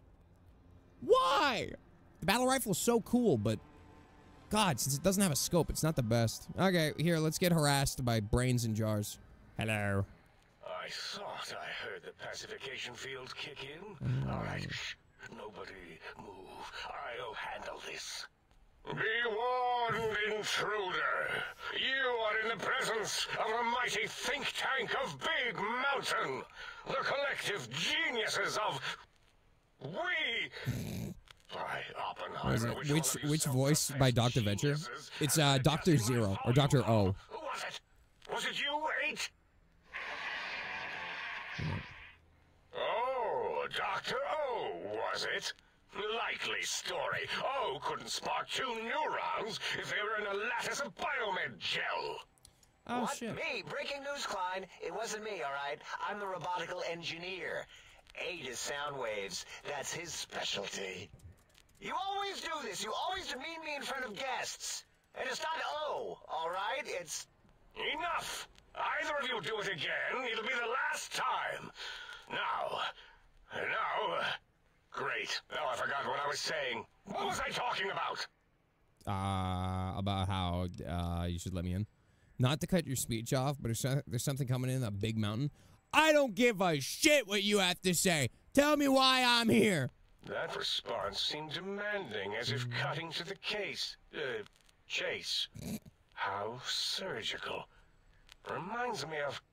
Why? The battle rifle is so cool, but God, since it doesn't have a scope, it's not the best. Okay, here, let's get harassed by brains in jars. Hello. I thought I heard the pacification field kick in. All right. Nobody move. I'll handle this. Be warned, intruder. You are in the presence of a mighty think tank of Big Mountain. The collective geniuses of... We... By Oppenheimer, which voice by Dr. Venture? It's Dr. Zero, or Dr. O. Who was it? Was it you, 8? Oh, Dr. O, was it? Likely story. O couldn't spark 2 neurons if they were in a lattice of biomed gel. Oh, what? shit. Me? Breaking news, Klein. It wasn't me, all right? I'm the robotical engineer. 8 is sound waves. That's his specialty. You always do this. You always demean me in front of guests. And it's not O, all right? It's... Enough! Either of you do it again, it'll be the last time. Now... Great. Now I forgot what I was saying. What was I talking about? About how, you should let me in. Not to cut your speech off, but there's something coming in that Big Mountain. I don't give a shit what you have to say. Tell me why I'm here. That response seemed demanding, as if cutting to the chase. How surgical. Reminds me of...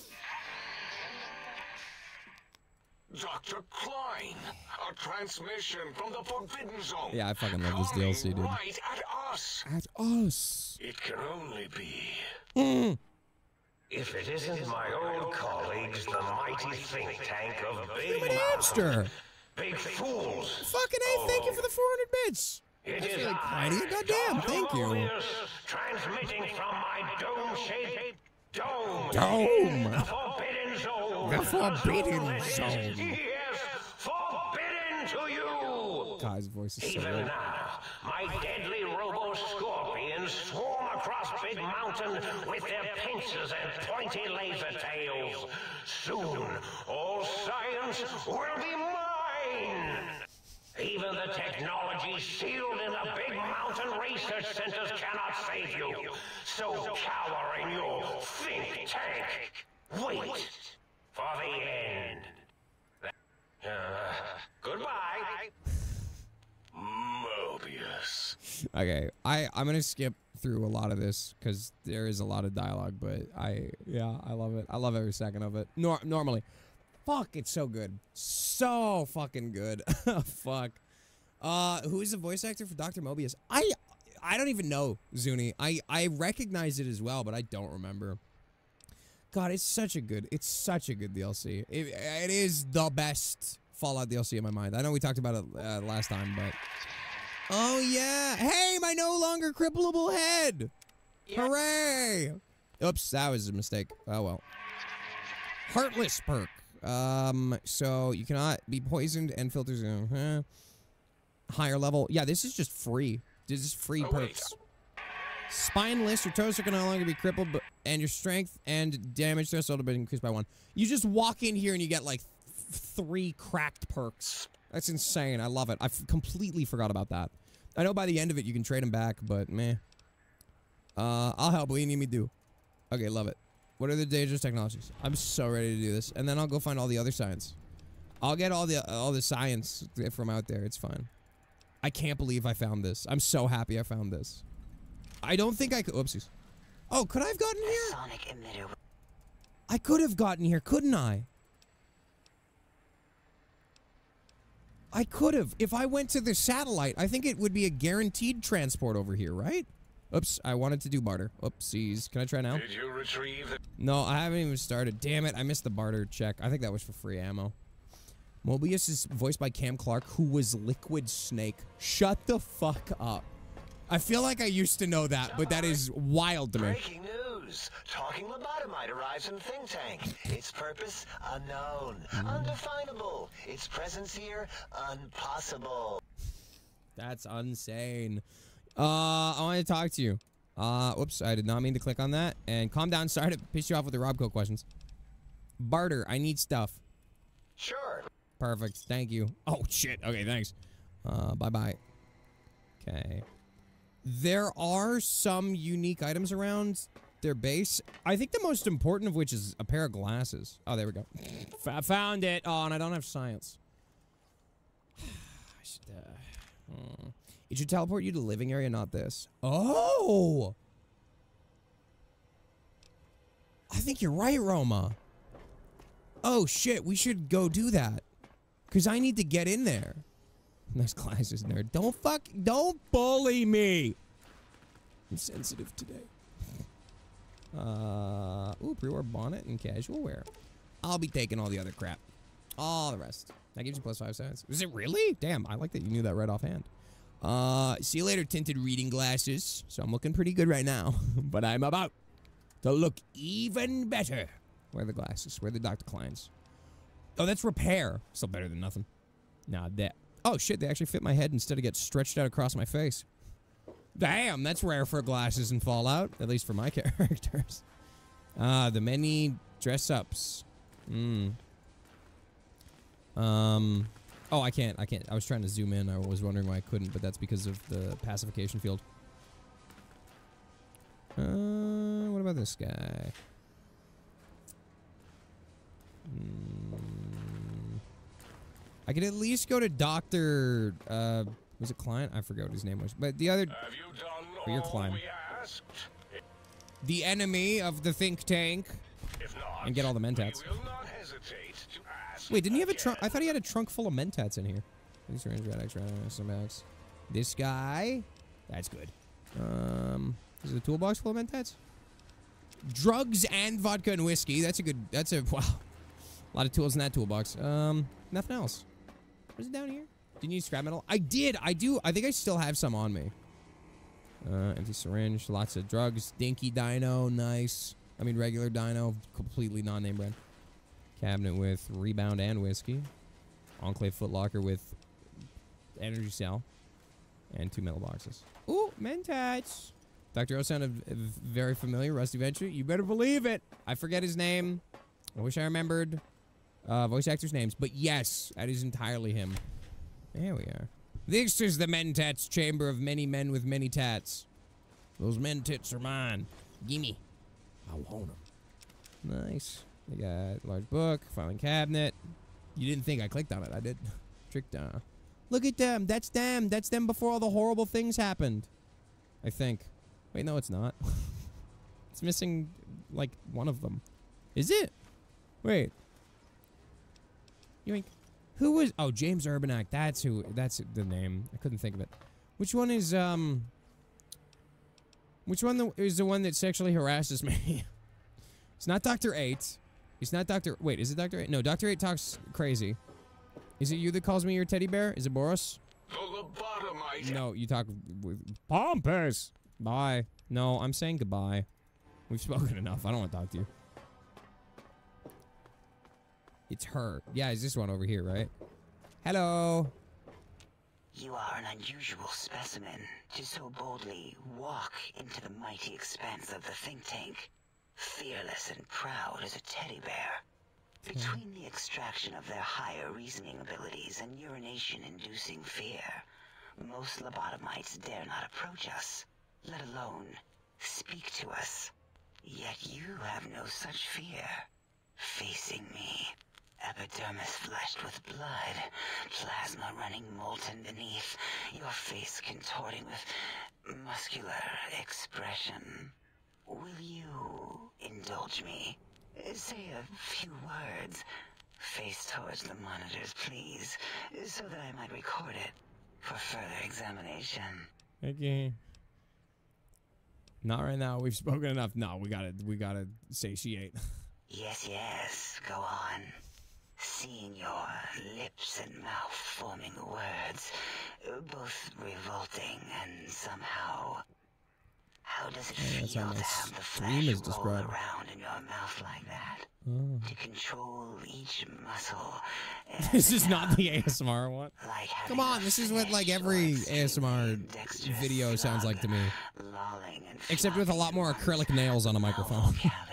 Dr. Klein, a transmission from the Forbidden Zone. Yeah, I fucking love this DLC, dude. Right at us. At us. It can only be... If it isn't my old colleagues, the mighty think tank of Big Stupid hamster. Big fools. Fucking A, thank you for the 400 bits. It That's is really kind. Goddamn, thank you. Transmitting from my dome-shaped dome. Dome. The Forbidden Zone. The Forbidden Zone. Yes, forbidden to you. Kai's voice is so Even good. now, my deadly robo-scorpions swarm across Big Mountain with their pincers and pointy laser tails. Soon, all science will be mine. Even the technology sealed in the Big Mountain research centers cannot save you. So cower in your think tank. Wait for the end. Goodbye. Mobius. Okay, I'm gonna skip through a lot of this because there is a lot of dialogue, but I love it. I love every second of it. Normally. Fuck, it's so good. So fucking good. Fuck. Who is the voice actor for Dr. Mobius? I don't even know, Zuni. I recognize it as well, but I don't remember. God, it's such a good DLC. It is the best Fallout DLC in my mind. I know we talked about it last time, but... Oh, yeah. Hey, my no longer crippleable head. Yeah. Hooray. Oops, that was a mistake. Oh, well. Heartless perk. So you cannot be poisoned and filters. Higher level. Yeah, this is just free. This is free perks. Spineless, your toes can no longer be crippled, and your strength and damage threshold have been increased by 1. You just walk in here and you get like 3 cracked perks. That's insane. I love it. I completely forgot about that. I know by the end of it you can trade them back, but meh. I'll help. What do you need me to do? Okay, love it. What are the dangerous technologies? I'm so ready to do this, and then I'll go find all the other science. I'll get all the science from out there. It's fine. I can't believe I found this. I'm so happy I found this. I don't think I could. Oopsies. Oh, could I have gotten here? Sonic emitter. I could have gotten here, couldn't I? I could have. If I went to the satellite, I think it would be a guaranteed transport over here, right? Oops, I wanted to do barter. Oopsies. Can I try now? Did you retrieve the... No, I haven't even started. Damn it, I missed the barter check. I think that was for free ammo. Mobius is voiced by Cam Clark, who was Liquid Snake. Shut the fuck up. I feel like I used to know that, but that is wild to me. Breaking news. Talking lobotomite arrives in Think Tank. Its purpose, unknown. Undefinable. Its presence here, impossible. That's insane. I want to talk to you. Whoops, I did not mean to click on that. And calm down, sorry to piss you off with the Robco questions. Barter, I need stuff. Sure. Perfect, thank you. Oh, shit. Okay, thanks. Bye-bye. Okay. There are some unique items around their base. I think the most important of which is a pair of glasses. Oh, there we go. Found it. Oh, and I don't have science. It should teleport you to the living area, not this. Oh! I think you're right, Roma. Oh, shit. We should go do that. Because I need to get in there. Nice glasses, nerd. Don't bully me. I'm sensitive today. Ooh, pre-war bonnet and casual wear. I'll be taking all the other crap. All the rest. That gives you +5 cents. Is it really? Damn, I like that you knew that right offhand. See you later, tinted reading glasses. So I'm looking pretty good right now. But I'm about to look even better. Where are the glasses? Where are the Dr. Kleins? Oh, that's repair. Still better than nothing. Nah, that. Oh, shit, they actually fit my head instead of get stretched out across my face. Damn, that's rare for glasses in Fallout. At least for my characters. The many dress-ups. Oh, I can't. I was trying to zoom in. I was wondering why I couldn't, but that's because of the pacification field. What about this guy? I could at least go to Dr. Was it Klein? I forgot what his name was. But the other... Have you done your all Klein. we asked? The enemy of the think tank. If not, And get all the mentats. we will not hesitate to ask. Wait, didn't he have a again. trunk? I thought he had a trunk full of mentats in here. These range red extra SMX. This guy. That's good. Is it a toolbox full of mentats? Drugs and vodka and whiskey. That's a good. That's a wow. A lot of tools in that toolbox. Nothing else. Was it down here? Didn't you use scrap metal? I did. I do. I think I still have some on me. Empty syringe. Lots of drugs. Dinky Dino. Nice. I mean, regular Dino. Completely non-name brand. Cabinet with rebound and whiskey. Enclave footlocker with energy cell. And 2 metal boxes. Ooh, mentats. Dr. O sounded very familiar. Rusty Venture. You better believe it. I forget his name. I wish I remembered voice actors' names. But yes, that is entirely him. There we are. This is the mentats chamber of many men with many tats. Those mentits are mine. Gimme. I want them. Nice. We got large book, filing cabinet. You didn't think I clicked on it. I did. Tricked. Look at them. That's them. That's them before all the horrible things happened. I think. Wait, no, it's not. It's missing, like, one of them. Is it? Wait. Yoink. Who was... Oh, James Urbanak. That's who... That's the name. I couldn't think of it. Which one is, Which one is the one that sexually harasses me? It's not Dr. 8. It's not Dr... Wait, is it Dr. 8? No, Dr. 8 talks crazy. Is it you that calls me your teddy bear? Is it Boris? The lobotomite. No, you talk with... Pompous! Bye. No, I'm saying goodbye. We've spoken enough. I don't want to talk to you. It's her. Yeah, it's this one over here, right? Hello. You are an unusual specimen to so boldly walk into the mighty expanse of the think tank, fearless and proud as a teddy bear. Between the extraction of their higher reasoning abilities and urination-inducing fear, most lobotomites dare not approach us, let alone speak to us. Yet you have no such fear. Facing me, epidermis flushed with blood, plasma running molten beneath, your face contorting with muscular expression. Will you indulge me? Say a few words. Face towards the monitors, please, so that I might record it for further examination. Okay. Not right now. We've spoken enough. No, we gotta satiate. Yes, go on. Seeing your lips and mouth forming the words, both revolting and somehow... How does it feel that's to how my have the stream flesh is roll described. around in your mouth like that? To control each muscle. This is not the ASMR one. Like Come on, this is what like every ASMR video sounds like to me. Except with a lot more acrylic nails on a microphone.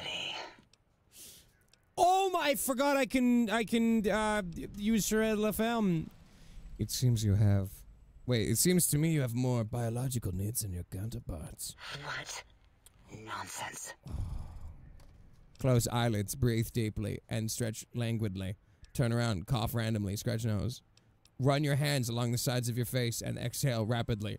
Oh my, I forgot I can use Shred LaFemme. It seems you have... Wait, it seems to me you have more biological needs than your counterparts. What? Nonsense. Close eyelids, breathe deeply, and stretch languidly. Turn around, cough randomly, scratch nose. Run your hands along the sides of your face and exhale rapidly.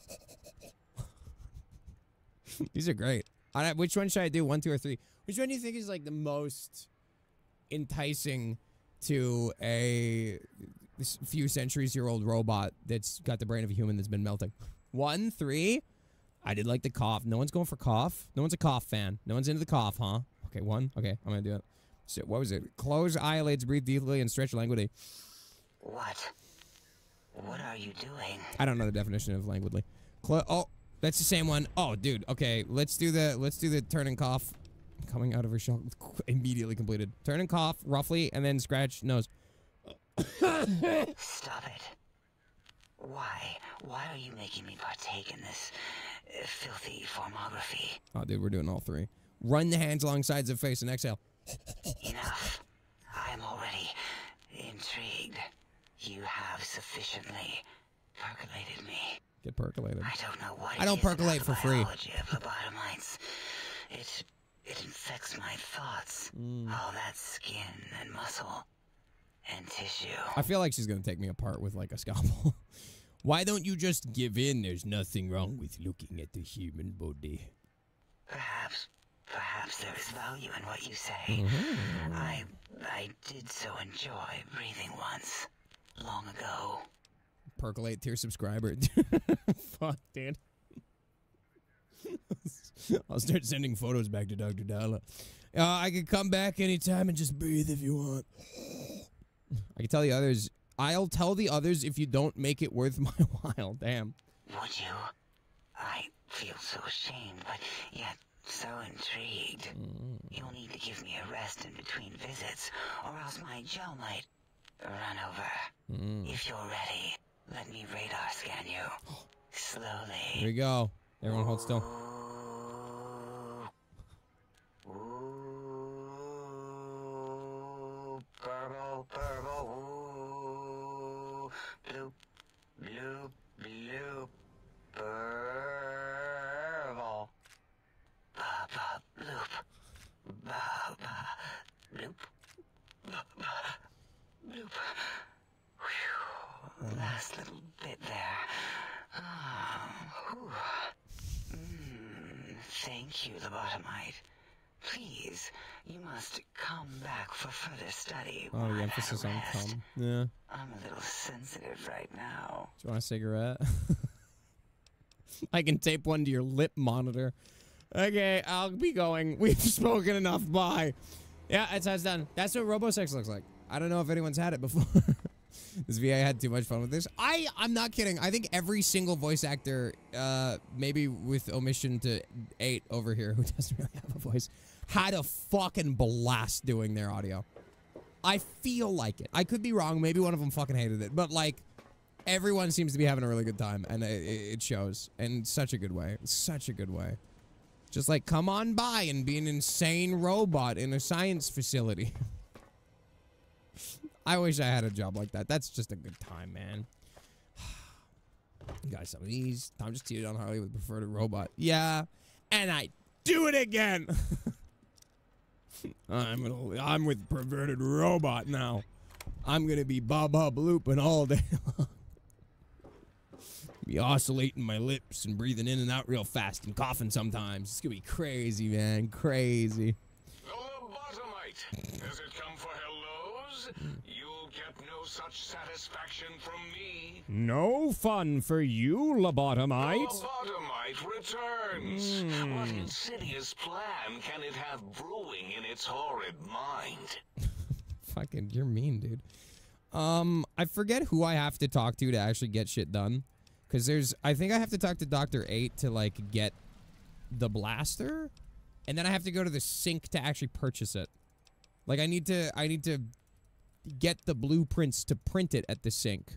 These are great. Which one should I do? 1, 2, or 3? Which one do you think is like the most enticing to a few centuries-year-old robot that's got the brain of a human that's been melting? 1, 3? I did like the cough. No one's going for cough. No one's a cough fan. No one's into the cough, huh? Okay, 1. Okay, I'm gonna do it. So, what was it? Close eyelids, breathe deeply, and stretch languidly. What? What are you doing? I don't know the definition of languidly. Oh, that's the same one. Oh, dude. Okay, let's do the turn and cough. Coming out of her shell, immediately completed. Turn and cough roughly, and then scratch nose. Stop it. Why? Why are you making me partake in this filthy formography? Oh, dude, we're doing all 3. Run the hands along sides of face and exhale. Enough. I am already intrigued. You have sufficiently percolated me. Get percolated. I don't know what I don't it is percolate about for the free. biology of lobotomites. It infects my thoughts. All that skin and muscle and tissue. I feel like she's gonna take me apart with like a scalpel. Why don't you just give in? There's nothing wrong with looking at the human body. Perhaps there is value in what you say. I did so enjoy breathing once, long ago. Percolate tier subscriber. Fuck, dude. I'll start sending photos back to Dr. Dala. I can come back anytime and just breathe if you want. I can tell the others. I'll tell the others if you don't make it worth my while. Damn. Would you? I feel so ashamed, but yet so intrigued. You'll need to give me a rest in between visits, or else my jaw might run over. If you're ready, let me radar scan you. Slowly. Here we go. Everyone hold still. Ooh, purple, purple, ooh, bloop, bloop, bloop, purple, ba ba bloop, ba ba bloop, ba ba bloop. Whew, last little bit there. Whew. Thank you, lobotomite. Please, you must come back for further study. Oh, the emphasis on come. Yeah. I'm a little sensitive right now. Do you want a cigarette? I can tape one to your lip monitor. Okay, I'll be going. We've spoken enough. Bye. Yeah, that's how it's done. That's what RoboSex looks like. I don't know if anyone's had it before. This VA had too much fun with this. I'm not kidding. I think every single voice actor, maybe with omission to 8 over here, who doesn't really have a voice, had a fucking blast doing their audio. I feel like it. I could be wrong. Maybe one of them fucking hated it. But, like, everyone seems to be having a really good time. And it shows. In such a good way. Such a good way. Just like, come on by and be an insane robot in a science facility. I wish I had a job like that. That's just a good time, man. You got some of these. Tom just cheated on Harley with preferred robot. Yeah. And I do it again. I'm with perverted robot now. I'm gonna be bob looping all day long. Be oscillating my lips and breathing in and out real fast and coughing sometimes. It's gonna be crazy, man. Crazy. The lobotomite. Does it come for hellos? You'll get no such satisfaction from me. No fun for you, lobotomite. Lobotomite returns. What insidious plan can it have brewing in its horrid mind? Fucking, you're mean, dude. I forget who I have to talk to actually get shit done. Because I think I have to talk to Dr. 8 to, like, get the blaster. And then I have to go to the sink to actually purchase it. Like, I need to get the blueprints to print it at the sink.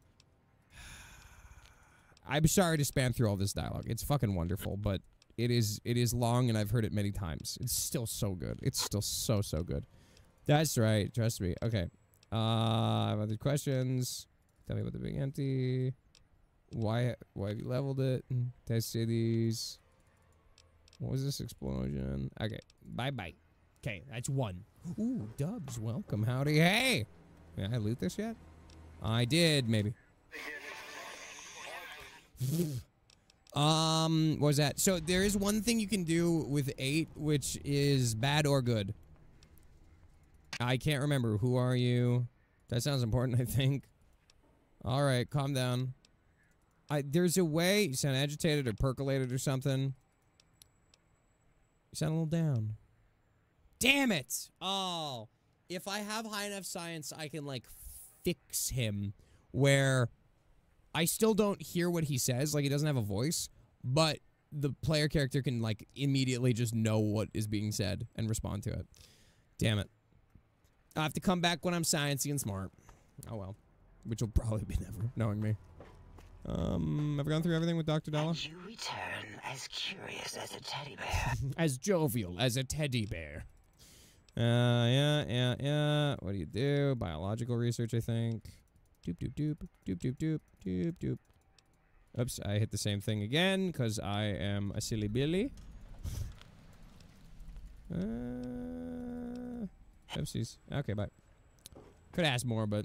I'm sorry to spam through all this dialogue. It's fucking wonderful, but it is long and I've heard it many times. It's still so good. It's still so good. That's right. Trust me. Okay. I have other questions. Tell me about the big empty. Why have you leveled it? Test cities. What was this explosion? Okay. Bye. Okay, that's 1. Ooh, Dubs, welcome. Howdy. Hey! Did I loot this yet? I did, maybe. What was that? So there is one thing you can do with 8, which is bad or good. I can't remember. Who are you? That sounds important, I think. Alright, calm down. There's a way. You sound agitated or percolated or something. You sound a little down. Damn it! Oh. If I have high enough science, I can, like, fix him where I still don't hear what he says. Like, he doesn't have a voice, but the player character can, like, immediately just know what is being said and respond to it. Damn it. I'll have to come back when I'm sciencey and smart. Oh, well. Which will probably be never, knowing me. Have I gone through everything with Dr. Dollar? And you return as curious as a teddy bear. As jovial as a teddy bear. Yeah. What do you do? Biological research, I think. Doop. Oops, I hit the same thing again, because I am a silly Billy. Oopsies. Okay, bye. Could ask more, but...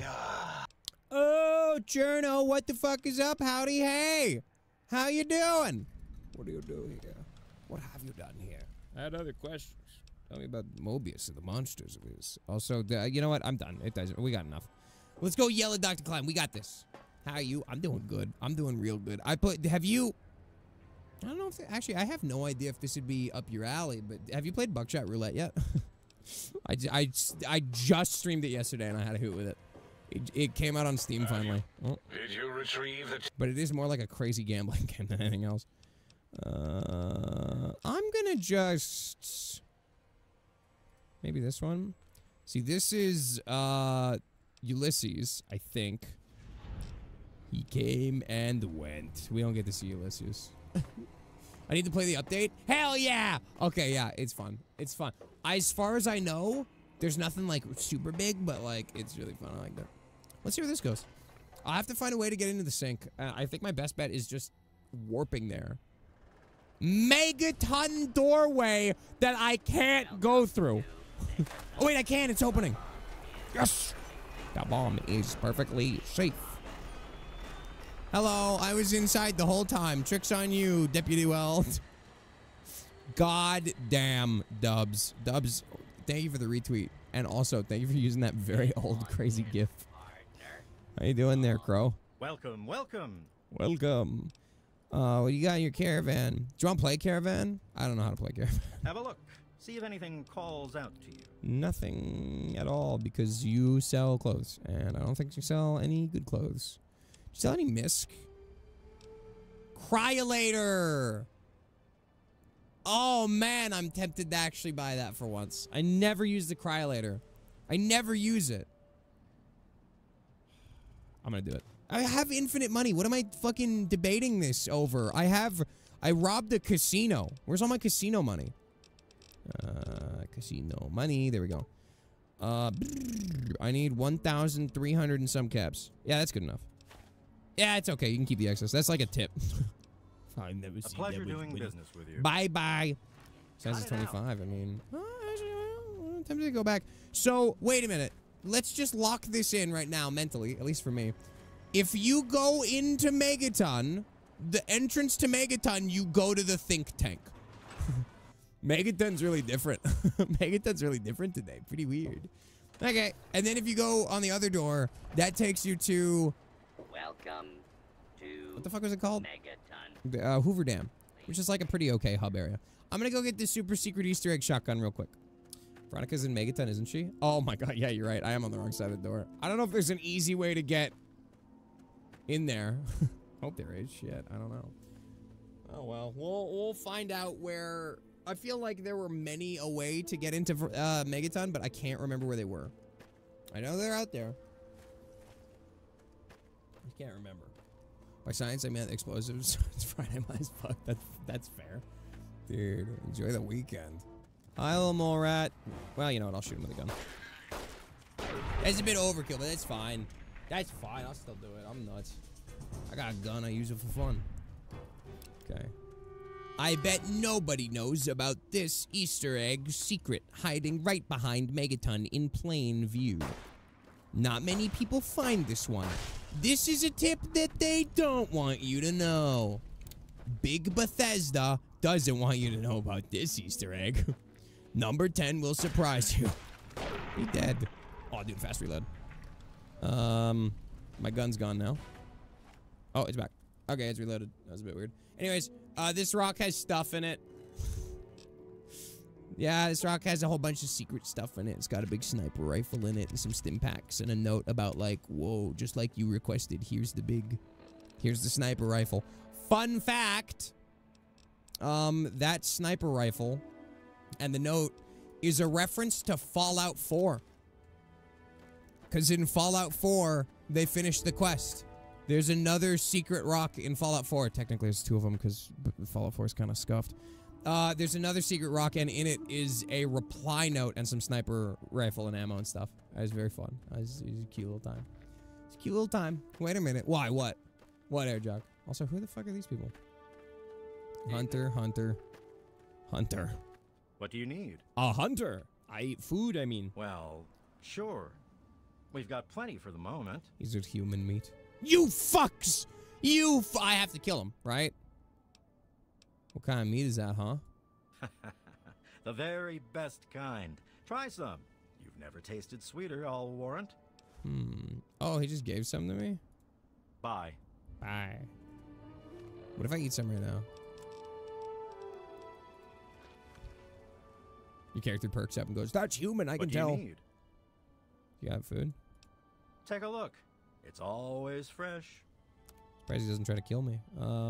Oh, Cherno, what the fuck is up? Howdy, hey! How you doing? What do you do here? What have you done here? I had other questions. Tell me about Mobius and the monsters it is. Also, you know what? I'm done. It doesn't. We got enough. Let's go yell at Dr. Klein. We got this. How are you? I'm doing good. I'm doing real good. Have you... I don't know if... Actually, I have no idea if this would be up your alley, but have you played Buckshot Roulette yet? I just streamed it yesterday and I had a hoot with it. It came out on Steam finally. Oh. Did you retrieve the... But it is more like a crazy gambling game than anything else. I'm gonna just... Maybe this one? See, this is, Ulysses, I think. He came and went. We don't get to see Ulysses. I need to play the update? Hell yeah! Okay, yeah, it's fun. It's fun. As far as I know, there's nothing, like, super big, but, like, it's really fun. I like that. Let's see where this goes. I'll have to find a way to get into the sink. I think my best bet is just warping there. Megaton doorway that I can't go through. Oh, wait, I can. It's opening. Yes! That bomb is perfectly safe. Hello, I was inside the whole time. Trick's on you, Deputy Weld. God damn, Dubs. Dubs, thank you for the retweet. And also, thank you for using that very old, crazy GIF. How you doing there, Crow? Welcome. Welcome. What do you got in your caravan? Do you want to play caravan? I don't know how to play caravan. Have a look. See if anything calls out to you. Nothing at all, because you sell clothes, and I don't think you sell any good clothes. Do you sell any misc? Cryolator! Oh man, I'm tempted to actually buy that for once. I never use the cryolator. I never use it. I'm gonna do it. I have infinite money. What am I fucking debating this over? I robbed a casino. Where's all my casino money? Casino money. There we go. I need 1,300 and some caps. Yeah, that's good enough. Yeah, it's okay. You can keep the excess. That's like a tip. I never A pleasure doing business with you. Bye-bye. Says it's 25. I mean, I'm tempted to go back. So, wait a minute. Let's just lock this in right now mentally, at least for me. If you go into Megaton, the entrance to Megaton, you go to the think tank. Megaton's really different. Megaton's really different today. Pretty weird. Okay, and then if you go on the other door, that takes you to... Welcome to... What the fuck was it called? Megaton. Hoover Dam, which is like a pretty okay hub area. I'm gonna go get this super secret Easter egg shotgun real quick. Veronica's in Megaton, isn't she? Oh my god, yeah, you're right. I am on the wrong side of the door. I don't know if there's an easy way to get in there. Hope there is. Shit, I don't know. Oh well, we'll find out where... I feel like there were many a way to get into Megaton, but I can't remember where they were. I know they're out there. I can't remember. By science, I meant explosives. It's Friday as fuck. That's fair. Dude, enjoy the weekend. Hi, little mole rat. Well, you know what? I'll shoot him with a gun. That's a bit overkill, but that's fine. That's fine. I'll still do it. I'm nuts. I got a gun. I use it for fun. Okay. I bet nobody knows about this Easter egg secret hiding right behind Megaton in plain view. Not many people find this one. This is a tip that they don't want you to know. Big Bethesda doesn't want you to know about this Easter egg. Number 10 will surprise you. He dead. Oh, dude, fast reload. My gun's gone now. Oh, it's back. Okay, it's reloaded. That was a bit weird. Anyways, this rock has stuff in it. Yeah, this rock has a whole bunch of secret stuff in it. It's got a big sniper rifle in it and some stim packs and a note about like, whoa, just like you requested, here's the sniper rifle. Fun fact, that sniper rifle and the note is a reference to Fallout 4. Because in Fallout 4, they finished the quest. There's another secret rock in Fallout 4. Technically, there's two of them because Fallout 4 is kind of scuffed. There's another secret rock, and in it is a reply note and some sniper rifle and ammo and stuff. That was very fun. It was a cute little time. It's a cute little time. Wait a minute. Why? What? What, Airjock? Also, who the fuck are these people? Hunter. What do you need? A hunter. I eat food, I mean. Well, sure. We've got plenty for the moment. Is it human meat? You fucks! I have to kill him, right? What kind of meat is that, huh? The very best kind. Try some. You've never tasted sweeter, I'll warrant. Oh, he just gave some to me? Bye. Bye. What if I eat some right now? Your character perks up and goes, that's human, I can tell. What do you need? You have food? Take a look. It's always fresh. Surprised he doesn't try to kill me.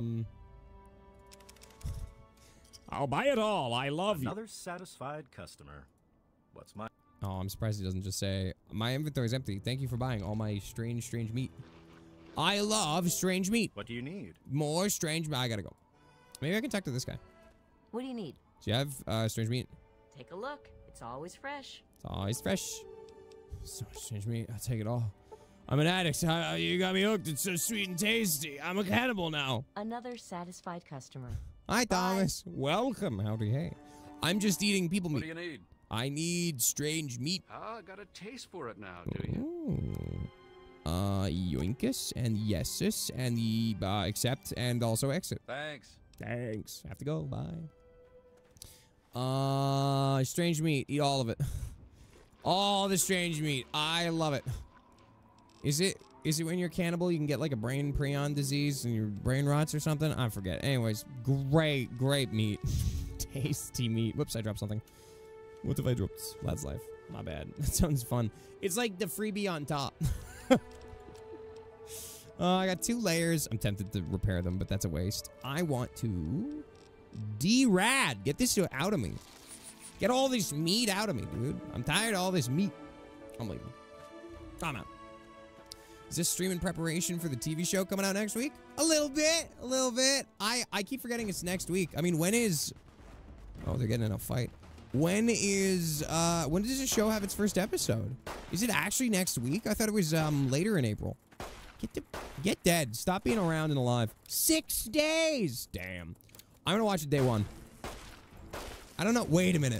I'll buy it all. I love you. Another satisfied customer. What's my... Oh, I'm surprised he doesn't just say, my inventory's empty. Thank you for buying all my strange meat. I love strange meat. What do you need? More strange meat. I gotta go. Maybe I can talk to this guy. What do you need? Do you have strange meat? Take a look. It's always fresh. It's always fresh. So much strange meat. I'll take it all. I'm an addict. You got me hooked. It's so sweet and tasty. I'm a cannibal now. Another satisfied customer. Hi, Thomas. Bye. Welcome. Howdy, hey. I'm just eating people meat. What do you need? I need strange meat. Ah, got a taste for it now, do you? Yoinkus and yeses and the accept and also exit. Thanks. Thanks. Have to go. Bye. Strange meat. Eat all of it. All the strange meat. I love it. Is it Is it when you're cannibal you can get like a brain prion disease and your brain rots or something? I forget. Anyways, great meat. Tasty meat. Whoops, I dropped something. What if I dropped? Lad's life. My bad. That sounds fun. It's like the freebie on top. I got 2 layers. I'm tempted to repair them, but that's a waste. I want to de-rad. Get this out of me. Get all this meat out of me, dude. I'm tired of all this meat. I'm leaving. I'm out. Is this stream in preparation for the TV show coming out next week? A little bit. I keep forgetting it's next week. I mean, when is... Oh, they're getting in a fight. When does the show have its first episode? Is it actually next week? I thought it was later in April. Get dead. Stop being around and alive. 6 days. Damn. I'm gonna watch it day 1. I don't know. Wait a minute.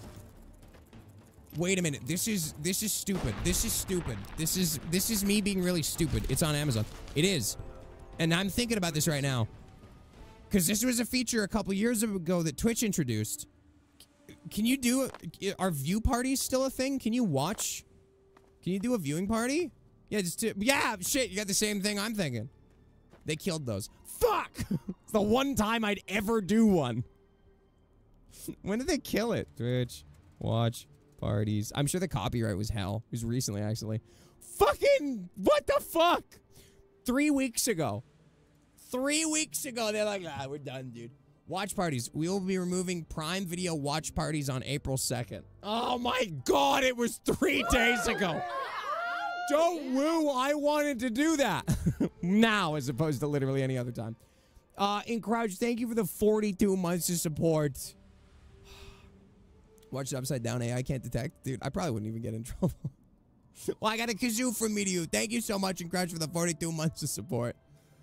This is stupid. This is me being really stupid. It's on Amazon. It is. And I'm thinking about this right now. Because this was a feature a couple years ago that Twitch introduced. Can you do... Are view parties still a thing? Can you watch... Can you do a viewing party? Yeah, yeah, shit, you got the same thing I'm thinking. They killed those. Fuck! It's the one time I'd ever do one. When did they kill it? Twitch, watch, parties. I'm sure the copyright was hell. It was recently, actually. Fucking, what the fuck? 3 weeks ago. 3 weeks ago, they're like, ah, we're done, dude. Watch parties. We will be removing Prime Video watch parties on April 2nd. Oh my god, it was 3 days ago. Don't woo, I wanted to do that. Now, as opposed to literally any other time. Encrouch, thank you for the 42 months of support. Watch it upside down AI can't detect. Dude, I probably wouldn't even get in trouble. Well, I got a kazoo from me to you. Thank you so much, Encrouch, for the 42 months of support.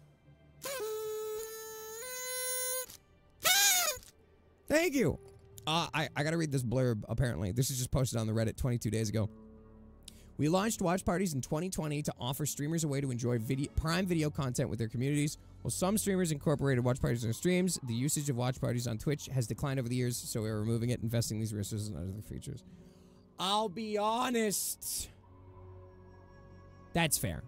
Thank you. I gotta read this blurb, apparently. This is just posted on the Reddit 22 days ago. We launched watch parties in 2020 to offer streamers a way to enjoy Prime Video content with their communities. While some streamers incorporated watch parties in their streams, the usage of watch parties on Twitch has declined over the years, so we're removing it, investing these resources in other features. I'll be honest. That's fair.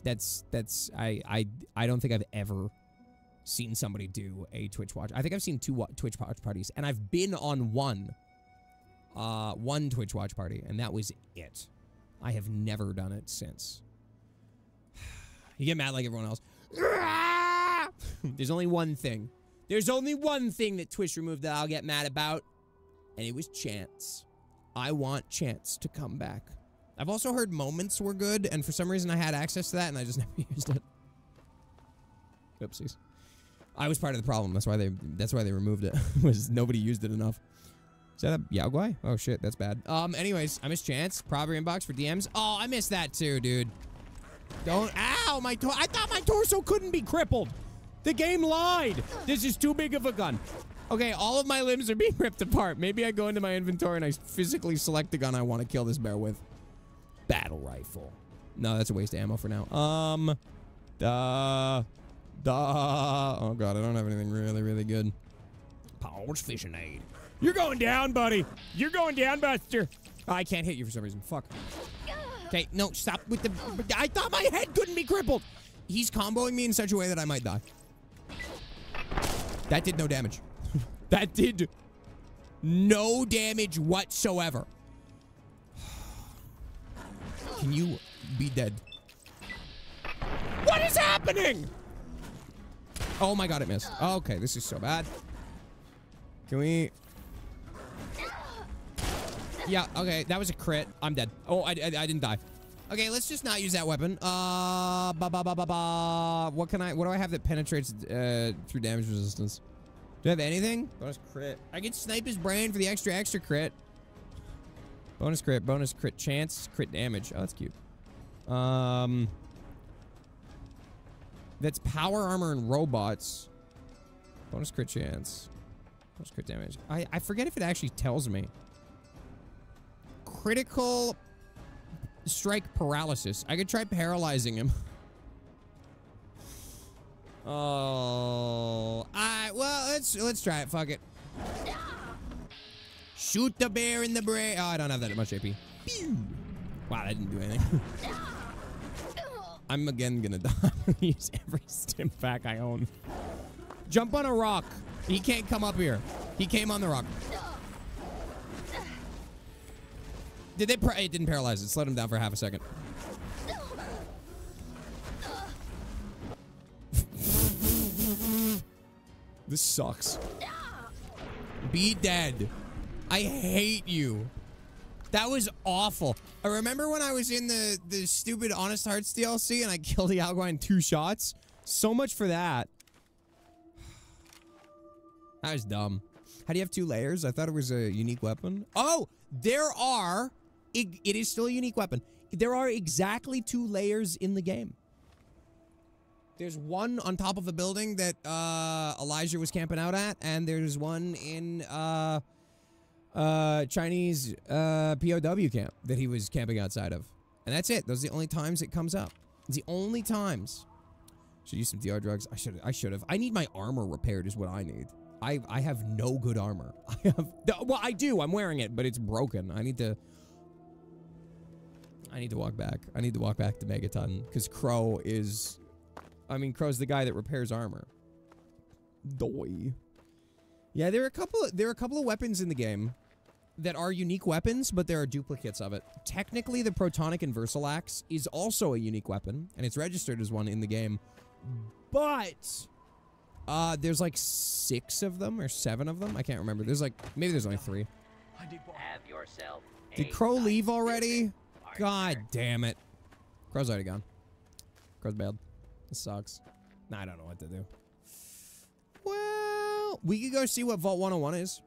I don't think I've ever seen somebody do a Twitch watch. I think I've seen 2 Twitch watch parties, and I've been on one Twitch watch party, and that was it. I have never done it since. You get mad like everyone else. There's only one thing. There's only one thing that Twitch removed that I'll get mad about, and it was chants. I want chants to come back. I've also heard moments were good, and for some reason I had access to that, and I just never used it. Oopsies. I was part of the problem. That's why they removed it. Was nobody used it enough. Is that a Yao Guai? Oh shit, that's bad. Anyways, I missed chance. Proper inbox for DMs. Oh, I missed that too, dude. Don't. Ow, I thought my torso couldn't be crippled. The game lied. This is too big of a gun. Okay, all of my limbs are being ripped apart. Maybe I go into my inventory and I physically select the gun I want to kill this bear with. Battle rifle. No, that's a waste of ammo for now. Oh god, I don't have anything really good. Paul's fishing aid. You're going down, buddy. You're going down, Buster. Oh, I can't hit you for some reason. Fuck. Okay, no, stop with the... I thought my head couldn't be crippled. He's comboing me in such a way that I might die. That did no damage. That did no damage whatsoever. Can you be dead? What is happening? Oh my god, it missed. Okay, this is so bad. Can we... Yeah, okay, that was a crit. I'm dead. Oh, I didn't die. Okay, let's just not use that weapon. What do I have that penetrates through damage resistance? Do I have anything? Bonus crit. I can snipe his brain for the extra crit. Bonus crit chance, crit damage. Oh, that's cute. That's power armor and robots. Bonus crit chance. Bonus crit damage. I forget if it actually tells me. Critical strike paralysis. I could try paralyzing him. Oh, well, let's try it. Fuck it. Shoot the bear in the brain. Oh, I don't have that much AP. Pew. Wow, that didn't do anything. I'm again gonna die. I'm gonna use every stim pack I own. Jump on a rock. He can't come up here. He came on the rock. Did they? It didn't paralyze it. Slowed him down for half a second. This sucks. Be dead. I hate you. That was awful. I remember when I was in the stupid Honest Hearts DLC and I killed the Algua in 2 shots. So much for that. That was dumb. How do you have 2 layers? I thought it was a unique weapon. Oh, there are. It is still a unique weapon. There are exactly 2 layers in the game. There's one on top of a building that Elijah was camping out at, and there's one in Chinese POW camp that he was camping outside of. And that's it. Those are the only times it comes up. It's the only times. Should use some DR drugs. I should have. I need my armor repaired is what I need. I have no good armor. Well, I do. I'm wearing it, but it's broken. I need to walk back. I need to walk back to Megaton because Crow is... I mean, Crow's the guy that repairs armor. Doy. Yeah, there are a couple of weapons in the game that are unique weapons, but there are duplicates of it. Technically, the Protonic and Versalax is also a unique weapon, and it's registered as one in the game. But there's like 6 of them or 7 of them. I can't remember. There's like maybe there's only 3. Have yourself. Did Crow leave already? God damn it. Crow's already gone. Crow's bailed. This sucks. Nah, I don't know what to do. Well, we could go see what Vault 101 is.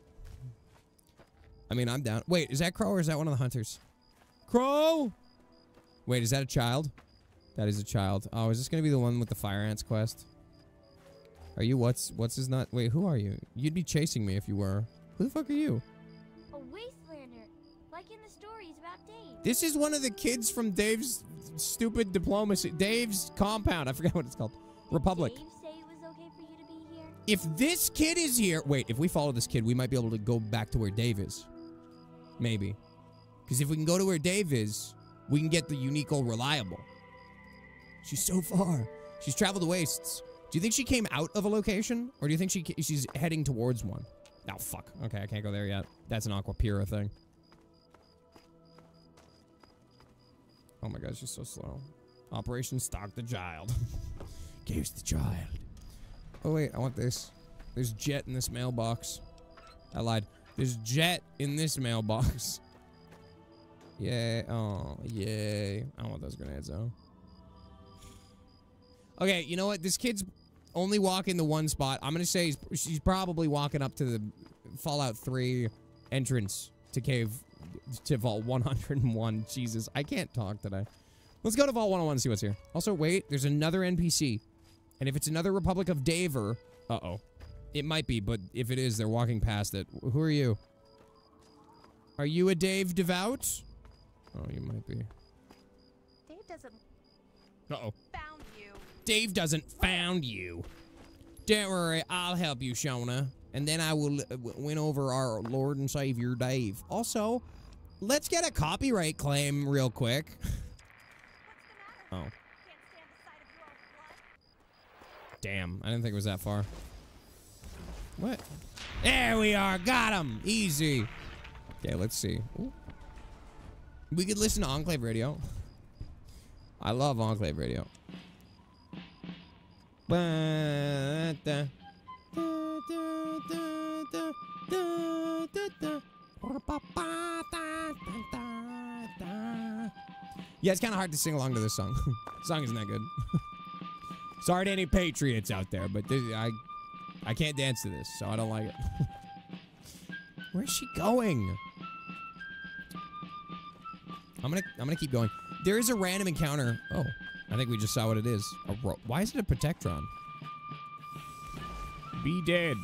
I mean, I'm down. Wait, is that Crow or is that one of the hunters? Crow! Wait, is that a child? That is a child. Oh, is this going to be the one with the Fire Ants quest? Are you what's his nut? Wait, who are you? You'd be chasing me if you were. Who the fuck are you? A wastelander, like in the stories about Dave. This is one of the kids from Dave's stupid diplomacy. Dave's compound. I forgot what it's called. Republic. Did Dave say it was okay for you to be here? If this kid is here... Wait, if we follow this kid, we might be able to go back to where Dave is. Maybe. Because if we can go to where Dave is, we can get the unique old reliable. She's so far. She's traveled the wastes. Do you think she came out of a location? Or do you think she's heading towards one? Oh, fuck. Okay, I can't go there yet. That's an Aquapira thing. Oh my god, she's so slow. Operation Stalk the Child. Here's the child. Oh wait, I want this. There's Jet in this mailbox. I lied. There's Jet in this mailbox. Yay. Oh, yay. I don't want those grenades though. Okay, you know what? This kid's only walking the one spot. I'm gonna say she's probably walking up to the Fallout 3 entrance to Vault 101. Jesus, I can't talk today. Let's go to Vault 101 and see what's here. Also, wait, there's another NPC. And if it's another Republic of Daver... Uh-oh. It might be, but if it is, they're walking past it. Who are you? Are you a Dave Devout? Oh, you might be. Dave doesn't... Uh-oh. Found you. Dave doesn't found you. Don't worry, I'll help you, Shona. And then I will win over our Lord and Savior, Dave. Also, let's get a copyright claim real quick. Oh. Damn, I didn't think it was that far. What? There we are, got him. Easy. Okay, let's see. Ooh. We could listen to Enclave Radio. I love Enclave Radio. Yeah, it's kind of hard to sing along to this song. The song isn't that good. Sorry to any patriots out there, but I can't dance to this, so I don't like it. Where's she going? I'm gonna keep going. There is a random encounter. Oh, I think we just saw what it is. Why is it a Protectron? Be dead.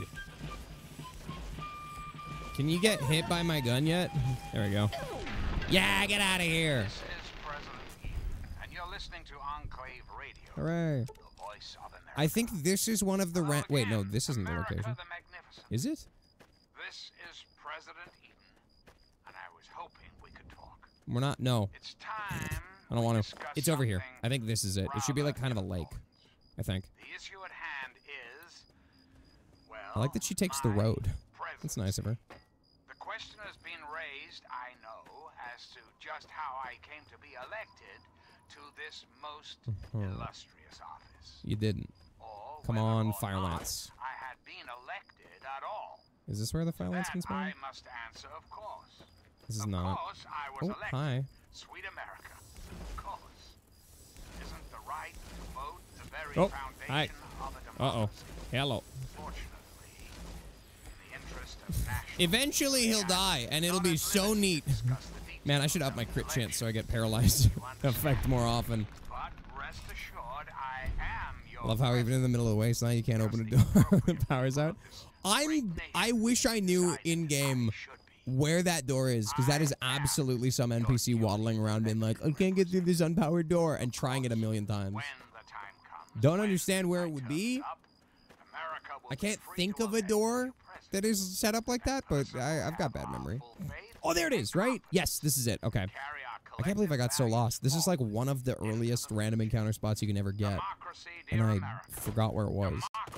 Can you get hit by my gun yet? There we go. Yeah, get out of here. This is President Eden, and you're listening to Enclave Radio. Hooray. The voice of America. I think this is one of the Wait, no, this isn't the location. the Magnificent. Is it? This is President Eden, and I was hoping we could talk. We're not. No. It's time I don't want to. It's over here. I think this is it. It should be like kind of a lake. I think. The issue at hand is, well, I like that she takes the road. That's nice of her. the question has been raised, I know, as to just how I came to be elected to this most illustrious office. You didn't. Come on, Fire Lance. I had been elected at all. Is this where the Fire Lance can spawn? I must answer, of course. This is not. Of course, I was elected. Hi. Sweet America. Of course. Isn't the right to vote the very Hi. foundation of a democracy? Uh-oh. Hello. Fortunately, in the interest of national Eventually he'll die, and it'll be so neat. Man, I should up my crit chance so I get paralyzed effect more often. But rest assured, I am your Love how even in the middle of the wasteland you can't open a door. The power's out. I wish I knew in game where that door is, because that is absolutely some NPC waddling around being like, I can't get through this unpowered door, and trying it a million times. Don't understand where it would be. I can't think of a door that is set up like that, but I've got bad memory. Oh, there it is, right? Yes, this is it. Okay. I can't believe I got so lost. This is like one of the earliest random encounter spots you can ever get. And I forgot where it was.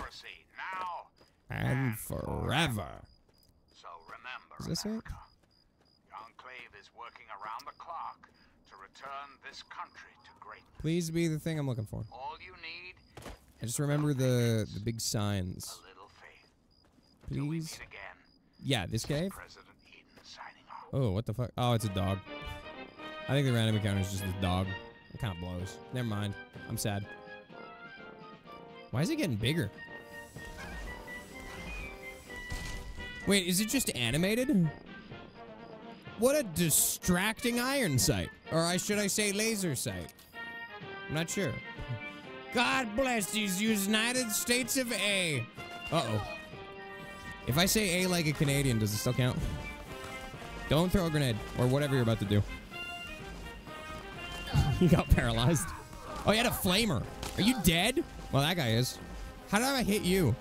And forever. So remember, Is this it? the Enclave is working around the clock to return this country to greatness. Please be the thing I'm looking for. All you need I just remember the big signs. a little faith. Till we Please. meet again. Yeah, this cave? President Eden signing off. Oh, what the fuck? Oh, it's a dog. I think the random encounter is just a dog. It kind of blows. Never mind. I'm sad. Why is it getting bigger? Wait, is it just animated? What a distracting iron sight. Or should I say laser sight? I'm not sure. God bless these United States of A. Uh-oh. If I say A like a Canadian, does it still count? Don't throw a grenade, or whatever you're about to do. He got paralyzed. Oh, he had a flamer. Are you dead? Well, that guy is. How did I hit you?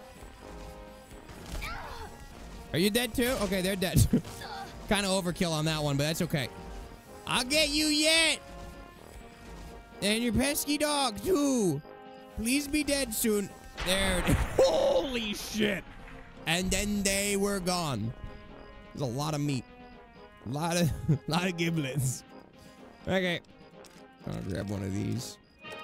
Are you dead too? Okay, they're dead. Kind of overkill on that one, but that's okay. I'll get you yet. And your pesky dog too. Please be dead soon. There it is. Holy shit. And then they were gone. There's a lot of meat. A lot of giblets. Okay. I'll grab one of these.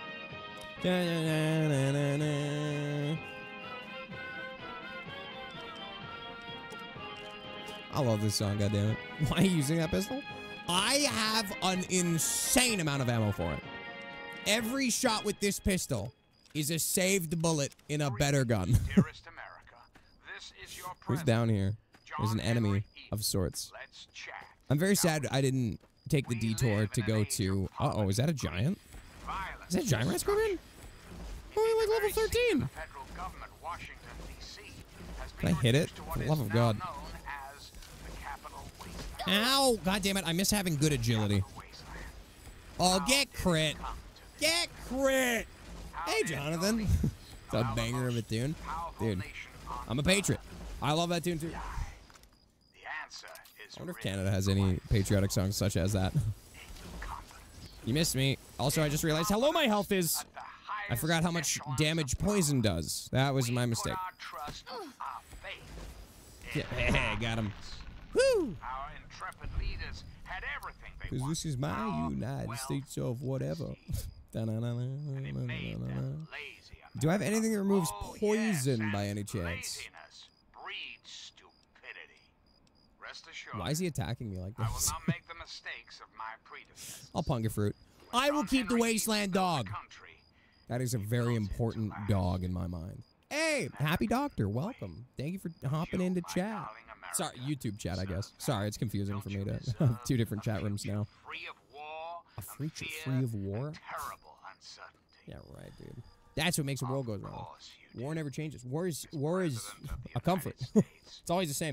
I love this song, goddammit. Why are you using that pistol? I have an insane amount of ammo for it. Every shot with this pistol is a saved bullet in a better gun. Who's down here? There's an enemy of sorts. I'm very sad I didn't take the detour to go to... Uh-oh, is that a giant? Is that a giant rat scorpion? Oh, like level 13. Can I hit it? For the love of God. Ow! God damn it, I miss having good agility. Oh, get crit. Get crit! Hey, Jonathan. It's a banger of a tune. Dude, I'm a patriot. I love that tune, too. I wonder if Canada has any patriotic songs such as that. You missed me. Also, I just realized how low my health is. I forgot how much damage poison does. That was my mistake. Yeah, got him. Woo! Because this is my United States of whatever. Do I have anything that removes poison by any chance? Why is he attacking me like this? I will not make the mistakes of my predecessors. I'll punk a fruit. I will keep the wasteland dog. That is a very important dog in my mind. Hey, happy doctor, welcome. Thank you for hopping into chat. Sorry, YouTube chat, I guess. Sorry, it's confusing for me to have two different chat rooms now. A future free of war? Yeah, right, dude. That's what makes the world go wrong. War never changes. War is a comfort. It's always the same.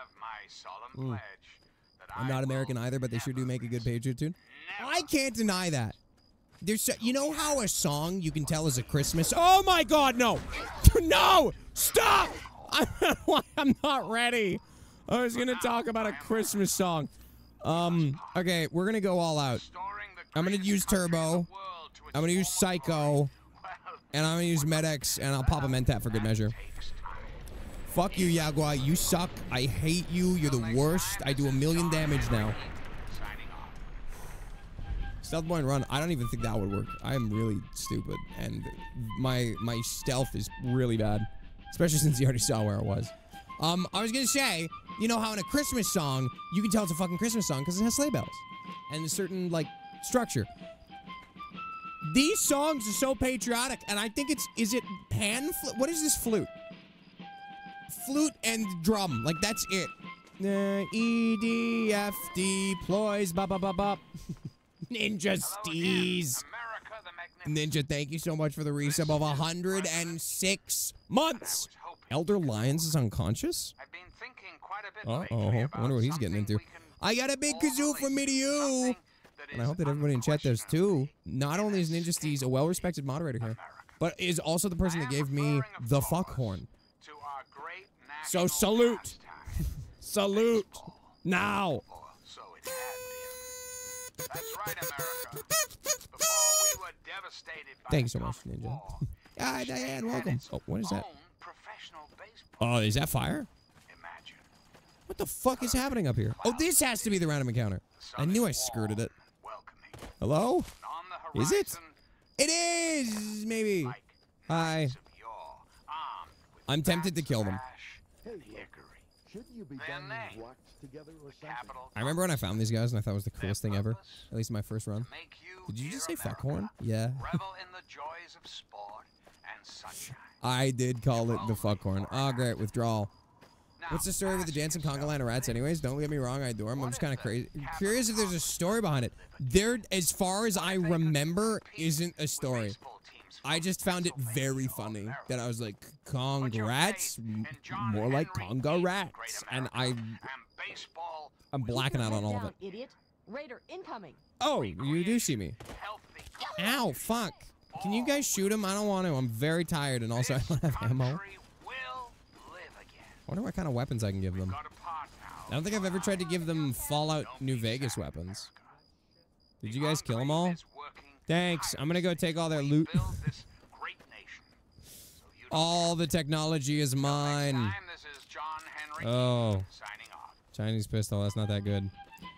I'm not American either, but they sure do make a good patriot tune. I can't deny that. There's, you know how a song you can tell is a Christmas? Oh my God, no, no, stop! I'm not ready. I was gonna talk about a Christmas song. Okay, we're gonna go all out. I'm gonna use Turbo. I'm gonna use Psycho. And I'm gonna use Med-X, and I'll pop a Mentat for good measure. Fuck you, Jaguar. You suck. I hate you. You're the worst. I do 1,000,000 damage now. Stealth Boy and run. I don't even think that would work. I am really stupid, and my stealth is really bad, especially since you already saw where it was. I was gonna say, you know how in a Christmas song you can tell it's a fucking Christmas song because it has sleigh bells and a certain like structure. These songs are so patriotic, and I think is it pan flute? What is this flute? Flute and drum, like that's it. E D F D ploys ba ba ba ba. Ninja Steez. Ninja, thank you so much for the resub of 106 months. Elder Lions is unconscious? Uh-oh. I wonder what he's getting into. I got a big kazoo from me to you. And I hope that everybody in chat does too. Not only is Ninja Steez a well-respected moderator here, but is also the person that gave me the fuck horn. So salute. Salute. Now. That's right, America. Before we were devastated by Thanks so much, Ninja. Ah, Diane, welcome. Oh, what is that? Oh, is that fire? What the fuck is happening up here? Oh, this has to be the random encounter. I knew I skirted it. Hello? Is it? It is, maybe. Hi. I'm tempted to kill them. I remember when I found these guys and I thought it was the coolest thing ever. At least in my first run. Did you just say fuckhorn? Yeah. I did call it the fuckhorn. Oh, great. Withdrawal. What's the story with the dancing conga line of rats anyways? Don't get me wrong, I adore them. I'm just kind of curious if there's a story behind it. There, as far as I remember, isn't a story. I just found it very funny that I was like, congrats, more like conga rats. And I'm blacking out on all of it. Idiot. Raider incoming. Oh, you do see me. Ow, fuck. Can you guys shoot him? I don't want to. I'm very tired and also I don't have ammo. I wonder what kind of weapons I can give them. I don't think I've ever tried to give them Fallout New Vegas weapons. Did you guys kill them all? Thanks. I'm gonna go take all their loot. All the technology is mine. Oh. Chinese pistol, that's not that good.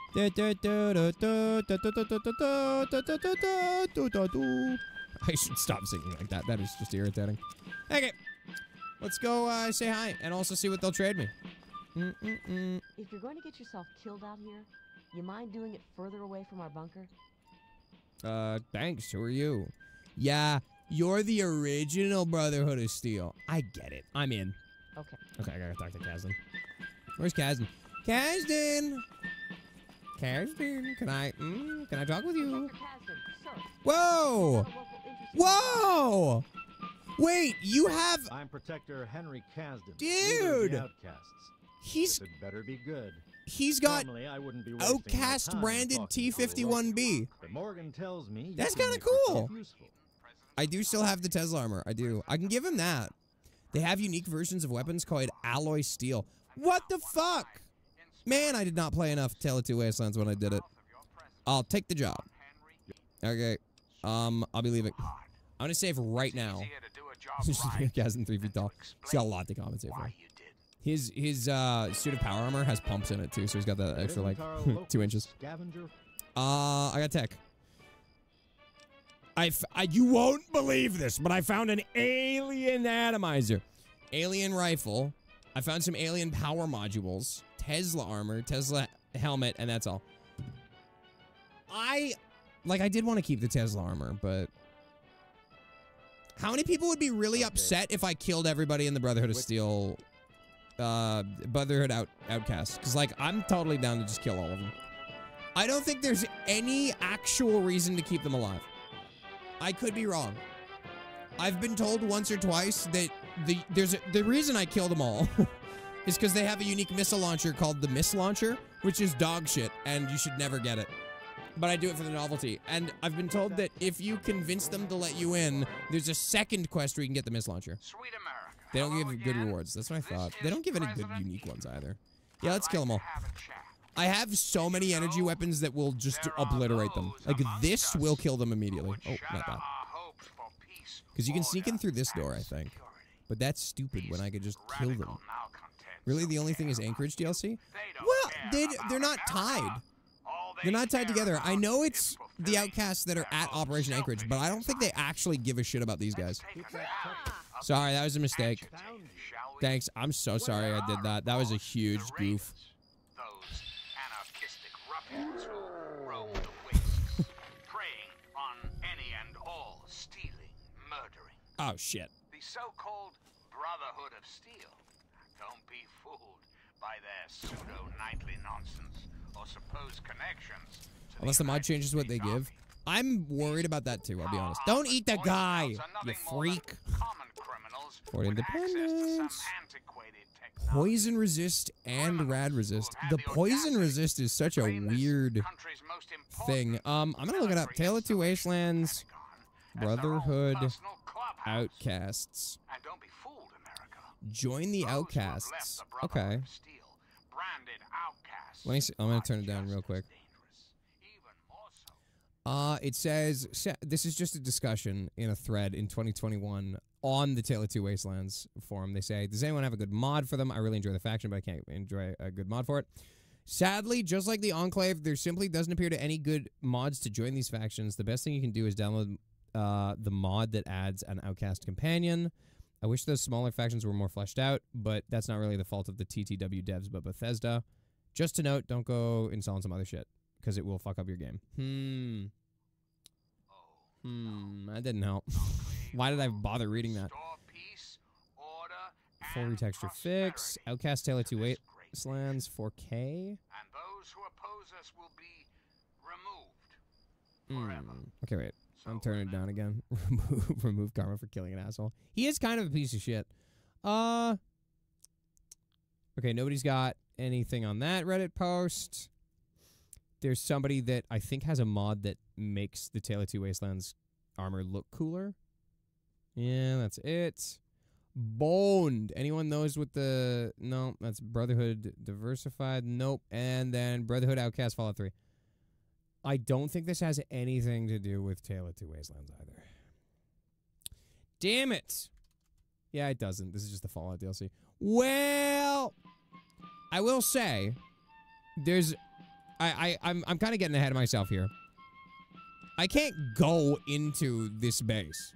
I should stop singing like that. That is just irritating. Okay. Let's go say hi and also see what they'll trade me. If you're going to get yourself killed out here, you mind doing it further away from our bunker? Thanks. Who are you? Yeah, you're the original Brotherhood of Steel. I get it. I'm in. Okay. Okay, I gotta talk to Kazdan. Where's Kazdan? Kazdan! Kazdan, can I talk with you? Whoa! Whoa! Wait, you have... I'm Protector Henry Kazdan. Dude! Outcasts. He's... It better be good. He's got I wouldn't be Outcast branded T-51B. But Morgan tells me that's kind of cool. I do still have the Tesla armor. I do. I can give him that. They have unique versions of weapons called Alloy Steel. What the fuck? Man, I did not play enough Tale of Two Wastelands when I did it. I'll take the job. Okay. I'll be leaving. I'm gonna save right now. Kazdan 3 feet tall. He's got a lot to compensate for. His suit of power armor has pumps in it too, so he's got that extra like 2 inches. I got tech. You won't believe this, but I found an alien atomizer, alien rifle. I found some alien power modules, Tesla armor, Tesla helmet, and that's all. I did want to keep the Tesla armor, but how many people would be really upset if I killed everybody in the Brotherhood of Steel? Brotherhood Outcasts, because like I'm totally down to just kill all of them. I don't think there's any actual reason to keep them alive. I could be wrong. I've been told once or twice that the reason I kill them all is because they have a unique missile launcher called the Miss Launcher, which is dog shit, and you should never get it. But I do it for the novelty. And I've been told that if you convince them to let you in, there's a second quest where you can get the Miss Launcher. Sweet America. They don't give good rewards. That's what I thought. They don't give any good unique ones either. Yeah, let's kill them all. I have so many energy weapons that will just obliterate them. Like, this will kill them immediately. Oh, not that. Because you can sneak in through this door, I think. But that's stupid when I could just kill them. Really, the only thing is Anchorage DLC? Well, they're not tied. They're not tied together. I know it's the outcasts that are at Operation Anchorage, but I don't think they actually give a shit about these guys. Sorry, that was a mistake. Thanks. I'm so sorry I did that. That was a huge goof. Those anarchistic ruffians who roam the wastes, preying on any and all, stealing, murdering. Oh, shit. The so-called Brotherhood of Steel. Don't be fooled by their pseudo-knightly nonsense or supposed connections. Unless the mod changes what they give. I'm worried about that too, I'll be honest. Don't eat the guy, you freak. For independence. Poison resist and rad resist. The poison resist is such a weird thing. I'm gonna look it up. Tale of Two Wastelands, Brotherhood, Outcasts. Join the Outcasts. Okay. Let me see. I'm gonna turn it down real quick. It says, this is just a discussion in a thread in 2021 on the Tale of Two Wastelands forum. They say, does anyone have a good mod for them? I really enjoy the faction, but I can't enjoy a good mod for it. Sadly, just like the Enclave, there simply doesn't appear to any good mods to join these factions. The best thing you can do is download the mod that adds an Outcast companion. I wish those smaller factions were more fleshed out, but that's not really the fault of the TTW devs, but Bethesda. Just to note, don't go installing some other shit, because it will fuck up your game. That didn't help. Why did I bother reading that? Full retexture fix. Outcast Tale of Two Wastelands 4K. And those who oppose us will be removed. Okay, wait. I'm turning it down again. Remove Karma for killing an asshole. He is kind of a piece of shit. Okay, nobody's got anything on that Reddit post. There's somebody that I think has a mod that makes the Tale of Two Wastelands armor look cooler. Yeah, that's it. Boned. Anyone knows what the... No, that's Brotherhood Diversified. Nope. And then Brotherhood Outcast Fallout 3. I don't think this has anything to do with Tale of Two Wastelands either. Damn it. Yeah, it doesn't. This is just the Fallout DLC. Well, I will say, there's... I'm kind of getting ahead of myself here. I can't go into this base.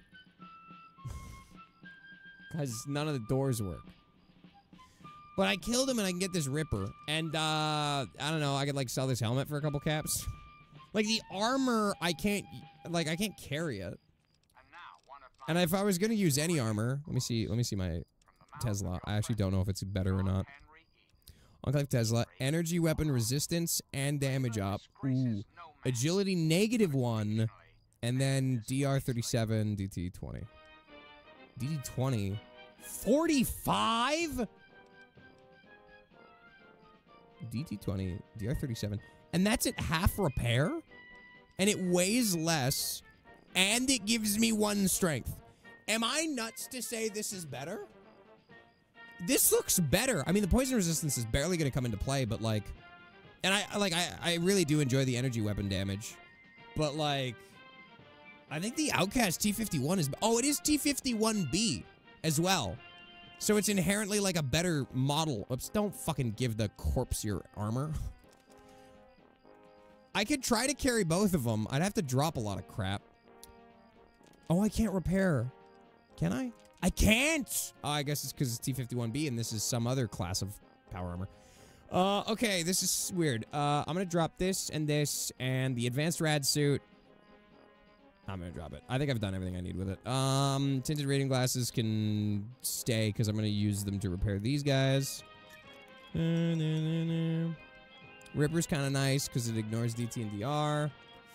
Because none of the doors work. But I killed him and I can get this Ripper. And, I don't know, I could, like, sell this helmet for a couple caps. Like, the armor, I can't carry it. And if I was going to use any armor, let me see my Tesla. I actually don't know if it's better or not. Enclave Tesla, energy weapon resistance and damage up. Ooh. Agility -1. And then DR37, DT20. DT20. 45? DT20, DR37. And that's at half repair? And it weighs less. And it gives me 1 strength. Am I nuts to say this is better? This looks better. I mean, the poison resistance is barely going to come into play, but like... And I really do enjoy the energy weapon damage. But like... I think the Outcast T51 is... Oh, it is T51B as well. So it's inherently like a better model. Oops, don't fucking give the corpse your armor. I could try to carry both of them. I'd have to drop a lot of crap. Oh, I can't repair. Can I? I can't! Oh, I guess it's because it's T51B and this is some other class of power armor. Okay, this is weird. I'm gonna drop this and the advanced rad suit. I'm gonna drop it. I think I've done everything I need with it. Tinted reading glasses can stay because I'm gonna use them to repair these guys. Ripper's kind of nice because it ignores DT and DR.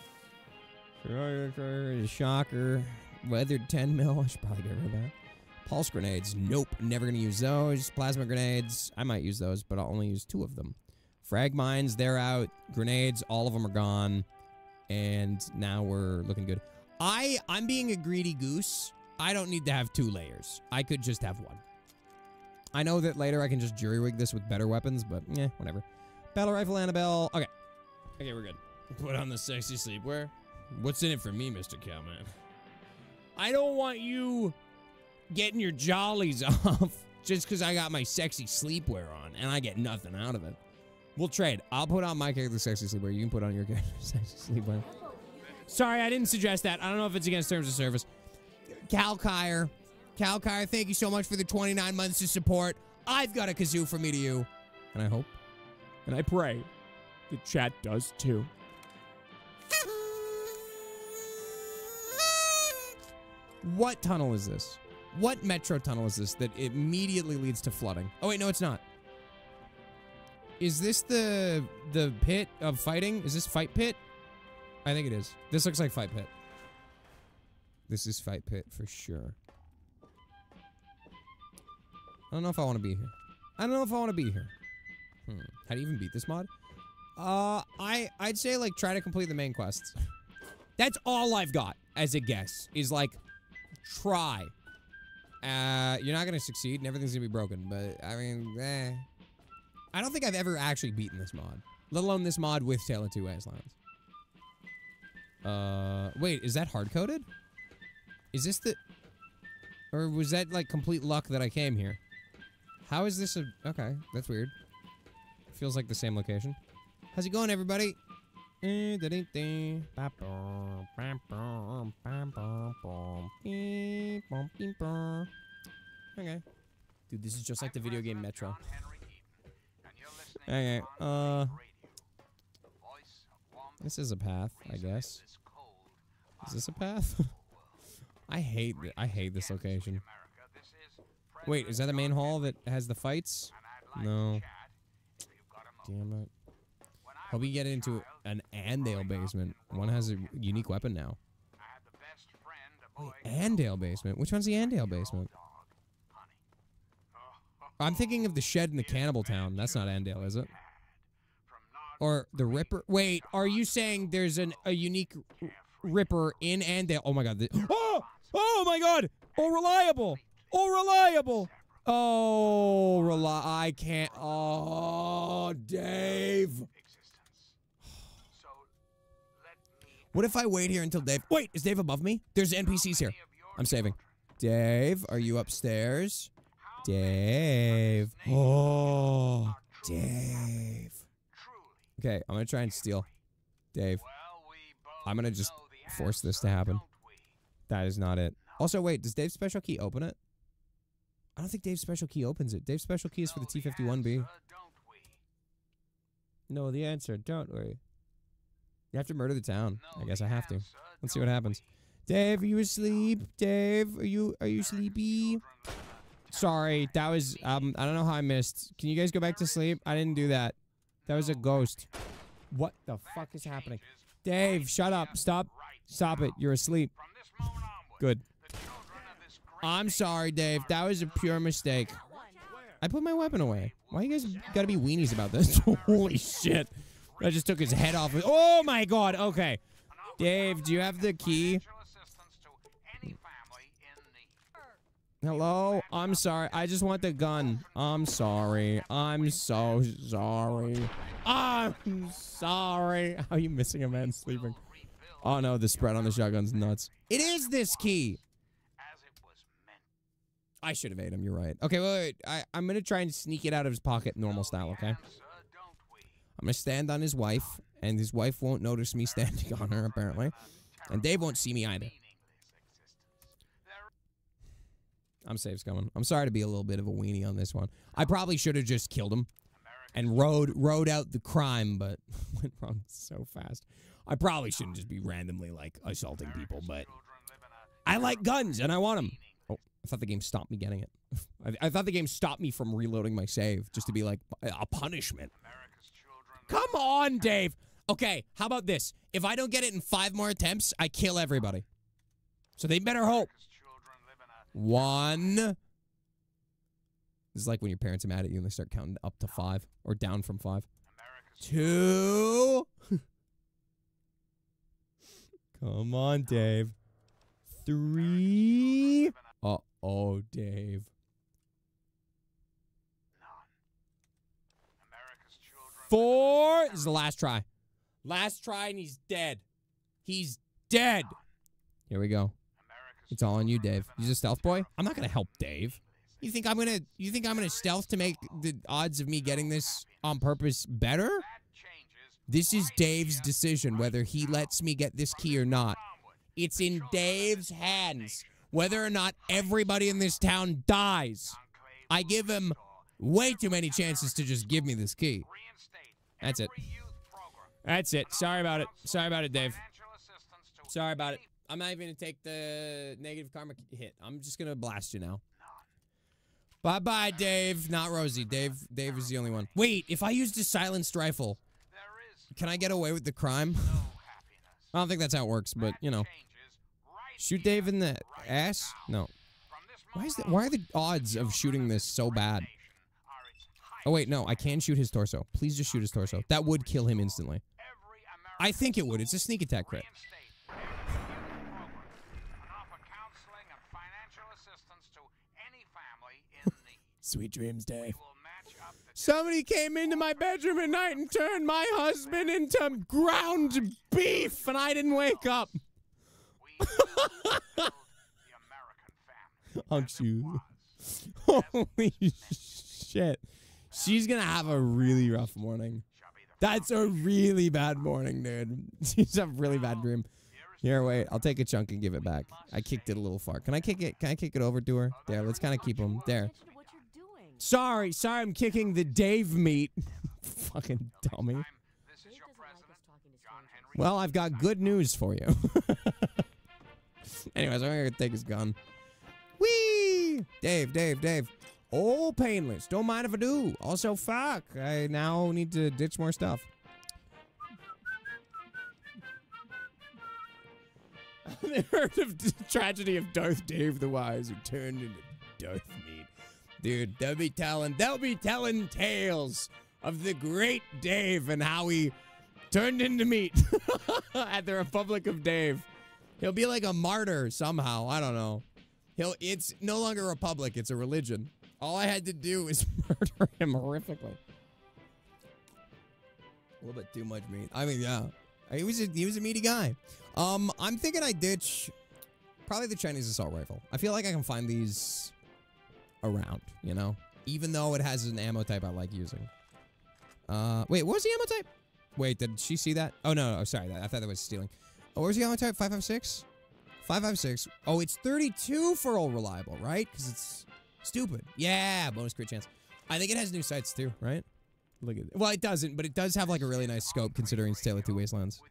Shocker. Weathered 10 mil. I should probably get rid of that. Pulse grenades. Nope. Never going to use those. Plasma grenades. I might use those, but I'll only use 2 of them. Frag mines. They're out. Grenades. All of them are gone. And now we're looking good. I'm being a greedy goose. I don't need to have 2 layers. I could just have 1. I know that later I can just jury-rig this with better weapons, but whatever. Battle rifle, Annabelle. Okay. Okay, we're good. Put on the sexy sleepwear. What's in it for me, Mr. Cowman? I don't want you getting your jollies off just because I got my sexy sleepwear on and I get nothing out of it. We'll trade. I'll put on my character's sexy sleepwear. You can put on your character's sexy sleepwear. Sorry, I didn't suggest that. I don't know if it's against terms of service. Cal Kyer, thank you so much for the 29 months of support. I've got a kazoo from me to you. And I hope, and I pray, the chat does too. What tunnel is this? What metro tunnel is this that immediately leads to flooding? Oh wait, no, it's not. Is this the pit of fighting? Is this Fight Pit? I think it is. This looks like Fight Pit. This is Fight Pit for sure. I don't know if I want to be here. I don't know if I want to be here. How do you even beat this mod? I'd say like try to complete the main quests. That's all I've got as a guess is like try. You're not gonna succeed and everything's gonna be broken, but I mean, I don't think I've ever actually beaten this mod, let alone this mod with Tale of Two Wastelands. Wait, is that hard-coded? Is this the... Or was that, like, complete luck that I came here? How is this a... Okay, that's weird. Feels like the same location. How's it going, everybody? Okay. Dude, this is just like the video game Metro. Okay, this is a path, I guess. Is this a path? I hate this location. Wait, is that the main hall that has the fights? No. Damn it. Hope we get into an Andale basement. One has a unique weapon now. Wait, Andale basement? Which one's the Andale basement? I'm thinking of the shed in the Cannibal Town. That's not Andale, is it? Or the Ripper? Wait, are you saying there's a unique Ripper in Andale? Oh my god. Oh! Oh my god! Oh, reliable! Oh, reliable! Oh, I can't. Oh, Dave. What if I wait here until Dave... Wait, is Dave above me? There's NPCs here. I'm saving. Dave, are you upstairs? Dave. Oh, Dave. Okay, I'm gonna try and steal. Dave. I'm gonna just force this to happen. That is not it. Also, wait, does Dave's special key open it? I don't think Dave's special key opens it. Dave's special key is for the T-51B. No, the answer, don't we? You have to murder the town. I guess I have to. Let's see what happens. Dave, are you asleep? Dave, are you sleepy? Sorry, that was, I don't know how I missed. Can you guys go back to sleep? I didn't do that. That was a ghost. What the fuck is happening? Dave, shut up. Stop. Stop it. You're asleep. Good. I'm sorry, Dave. That was a pure mistake. I put my weapon away. Why you guys gotta be weenies about this? Holy shit. I just took his head off. Oh my god. Okay. Dave, do you have the key? Hello? I'm sorry. I just want the gun. I'm sorry. I'm so sorry. I'm sorry. How are you missing a man sleeping? Oh no, the spread on the shotgun's nuts. It is this key. I should have ate him. You're right. Okay, wait. I'm gonna try and sneak it out of his pocket normal style, okay? I'm gonna stand on his wife, and his wife won't notice me standing on her, apparently. And Dave won't see me either. I'm safe, coming. I'm sorry to be a little bit of a weenie on this one. I probably should have just killed him and rode out the crime, but went wrong so fast. I probably shouldn't just be randomly, like, assaulting people, but I like guns, and I want them. Oh, I thought the game stopped me getting it. I thought the game stopped me from reloading my save, just to be, like, a punishment. Come on, Dave! Okay, how about this? If I don't get it in 5 more attempts, I kill everybody. So they better hope. 1. This is like when your parents are mad at you and they start counting up to 5 or down from 5. 2. Come on, Dave. 3. Uh-oh, Dave. 4. This is the last try. Last try, and he's dead. He's dead. Here we go. It's all on you, Dave. He's a stealth boy. I'm not gonna help Dave. You think I'm gonna stealth to make the odds of me getting this on purpose better? This is Dave's decision whether he lets me get this key or not. It's in Dave's hands whether or not everybody in this town dies. I give him way too many chances to just give me this key. That's it. That's it. Sorry about it. Sorry about it, Dave. Sorry about it. I'm not even going to take the negative karma hit. I'm just going to blast you now. Bye-bye, Dave. Not Rosie. Dave is the only one. Wait, if I used a silenced rifle, can I get away with the crime? I don't think that's how it works, but, you know. Shoot Dave in the ass? No. Why are the odds of shooting this so bad? Oh, wait, no. I can shoot his torso. Please just shoot his torso. That would kill him instantly. I think it would. It's a sneak attack crit. Sweet dreams, Dave. Somebody came into my bedroom at night and turned my husband into ground beef, and I didn't wake up. Aren't you? Holy shit. She's gonna have a really rough morning. That's a really bad morning, dude. She's a really bad dream. Here, wait. I'll take a chunk and give it back. I kicked it a little far. Can I kick it? Can I kick it over to her? There, let's kind of keep him. There. Sorry, I'm kicking the Dave meat. Fucking dummy. Well, I've got good news for you. Anyways, I'm gonna take his gun. Whee! Dave. Oh, painless. Don't mind if I do. Also, fuck. I now need to ditch more stuff. They heard of the tragedy of Darth Dave the Wise, who turned into Darth Meat. Dude, they'll be telling tales of the great Dave and how he turned into meat at the Republic of Dave. He'll be like a martyr somehow. I don't know. It's no longer a republic. It's a religion. All I had to do is murder him horrifically. A little bit too much meat. I mean, yeah. He was a meaty guy. I'm thinking I ditch probably the Chinese assault rifle. I feel like I can find these around, you know? Even though it has an ammo type I like using. Wait, what was the ammo type? Wait, did she see that? Oh, no, sorry. I thought that was stealing. Oh, where's the ammo type? 5.56? 5.56. Oh, it's 32 for all reliable, right? Because it's stupid. Yeah, bonus crit chance. I think it has new sights too, right? Look at it. Well, it doesn't, but it does have like a really nice scope considering it's Tale of Two Wastelands.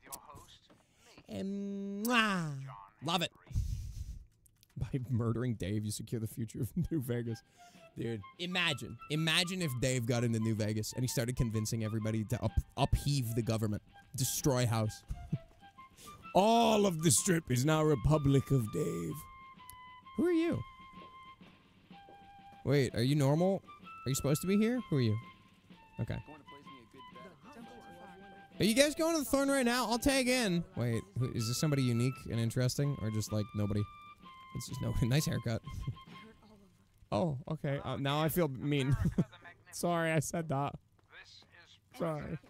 And love it. By murdering Dave, you secure the future of New Vegas. Dude, imagine if Dave got into New Vegas and he started convincing everybody to upheave the government, destroy house. All of the strip is now Republic of Dave. Who are you? Wait, are you normal? Are you supposed to be here? Who are you? Okay. Are you guys going to the Thorn right now? I'll tag in. Wait, is this somebody unique and interesting, or just like nobody? It's just nobody. Nice haircut. Oh, okay. Now I feel mean. Sorry, I said that. Sorry.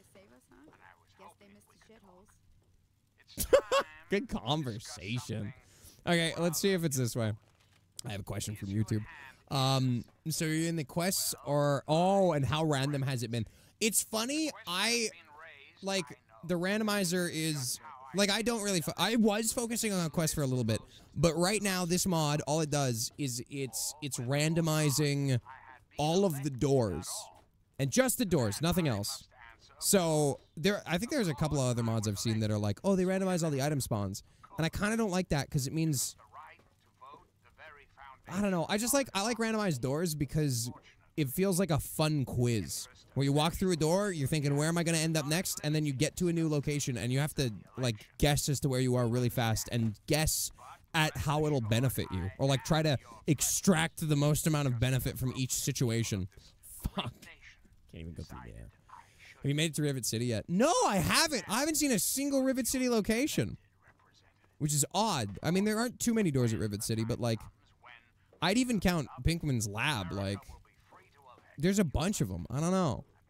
Good conversation. Okay, let's see if it's this way. I have a question from YouTube. So you're in the quests, or and how random has it been? It's funny. Like the randomizer is like I don't really. I was focusing on a quest for a little bit, but right now this mod, all it does is it's randomizing all of the doors, and just the doors, nothing else. So I think there's a couple of other mods I've seen that are like, oh, they randomize all the item spawns, and I kind of don't like that because it means, I don't know. I like randomized doors because it feels like a fun quiz where you walk through a door, you're thinking, where am I going to end up next? And then you get to a new location and you have to like guess as to where you are really fast and guess at how it'll benefit you, or like try to extract the most amount of benefit from each situation. Fuck. Can't even go through there. Have you made it to Rivet City yet? No, I haven't. I haven't seen a single Rivet City location, which is odd. I mean, there aren't too many doors at Rivet City, but like, I'd even count Pinkman's lab. Like, there's a bunch of them. I don't know.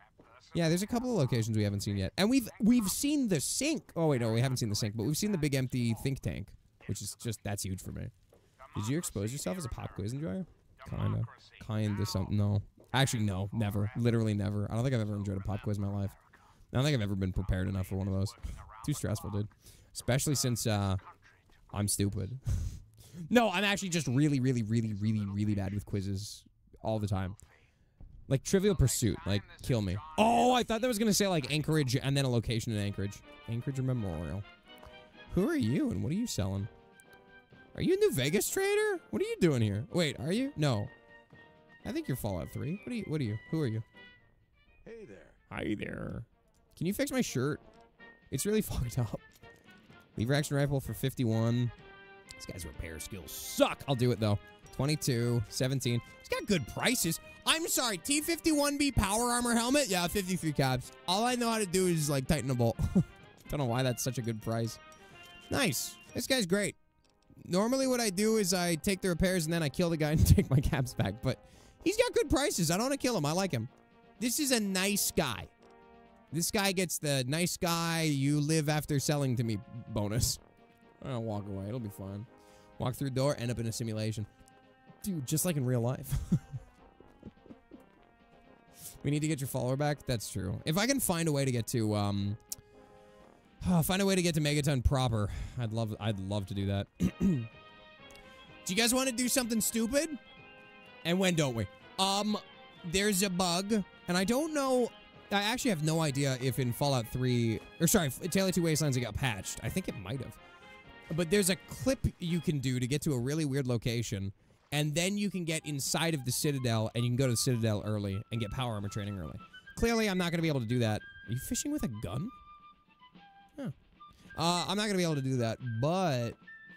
Yeah, there's a couple of locations we haven't seen yet. And we've seen the sink. Oh, wait, no, we haven't seen the sink, but we've seen the big empty think tank, which is just, that's huge for me. Did you expose yourself as a pop quiz enjoyer? Kinda something. No. Actually, no, never. Literally never. I don't think I've ever enjoyed a pop quiz in my life. I don't think I've ever been prepared enough for one of those. Too stressful, dude. Especially since, I'm stupid. No, I'm actually just really, really, really, really, really bad with quizzes all the time. Like Trivial Pursuit, like, kill me. Oh, I thought that was going to say, like, Anchorage and then a location in Anchorage. Anchorage or Memorial. Who are you and what are you selling? Are you a New Vegas trader? What are you doing here? Wait, are you? No. I think you're Fallout 3. What are you? Who are you? Hey there. Hi there. Can you fix my shirt? It's really fucked up. Lever action rifle for 51. This guy's repair skills suck. I'll do it, though. 22, 17. He's got good prices. I'm sorry, T-51B power armor helmet? Yeah, 53 caps. All I know how to do is, like, tighten a bolt. Don't know why that's such a good price. Nice. This guy's great. Normally what I do is I take the repairs and then I kill the guy and take my caps back. But he's got good prices. I don't want to kill him. I like him. This is a nice guy. This guy gets the nice guy you live after selling to me bonus. I'll walk away. It'll be fine. Walk through the door, end up in a simulation. Dude, just like in real life. We need to get your follower back. That's true. If I can find a way to get to, Megaton proper, I'd love to do that. Do you guys want to do something stupid? And when don't we? There's a bug, and I don't know. I actually have no idea if in Fallout 3, or sorry, Tale 2 Wastelands it got patched. I think it might have. But there's a clip you can do to get to a really weird location, and then you can get inside of the Citadel, and you can go to the Citadel early and get power armor training early. Clearly, I'm not going to be able to do that. Are you fishing with a gun? Huh. I'm not going to be able to do that, but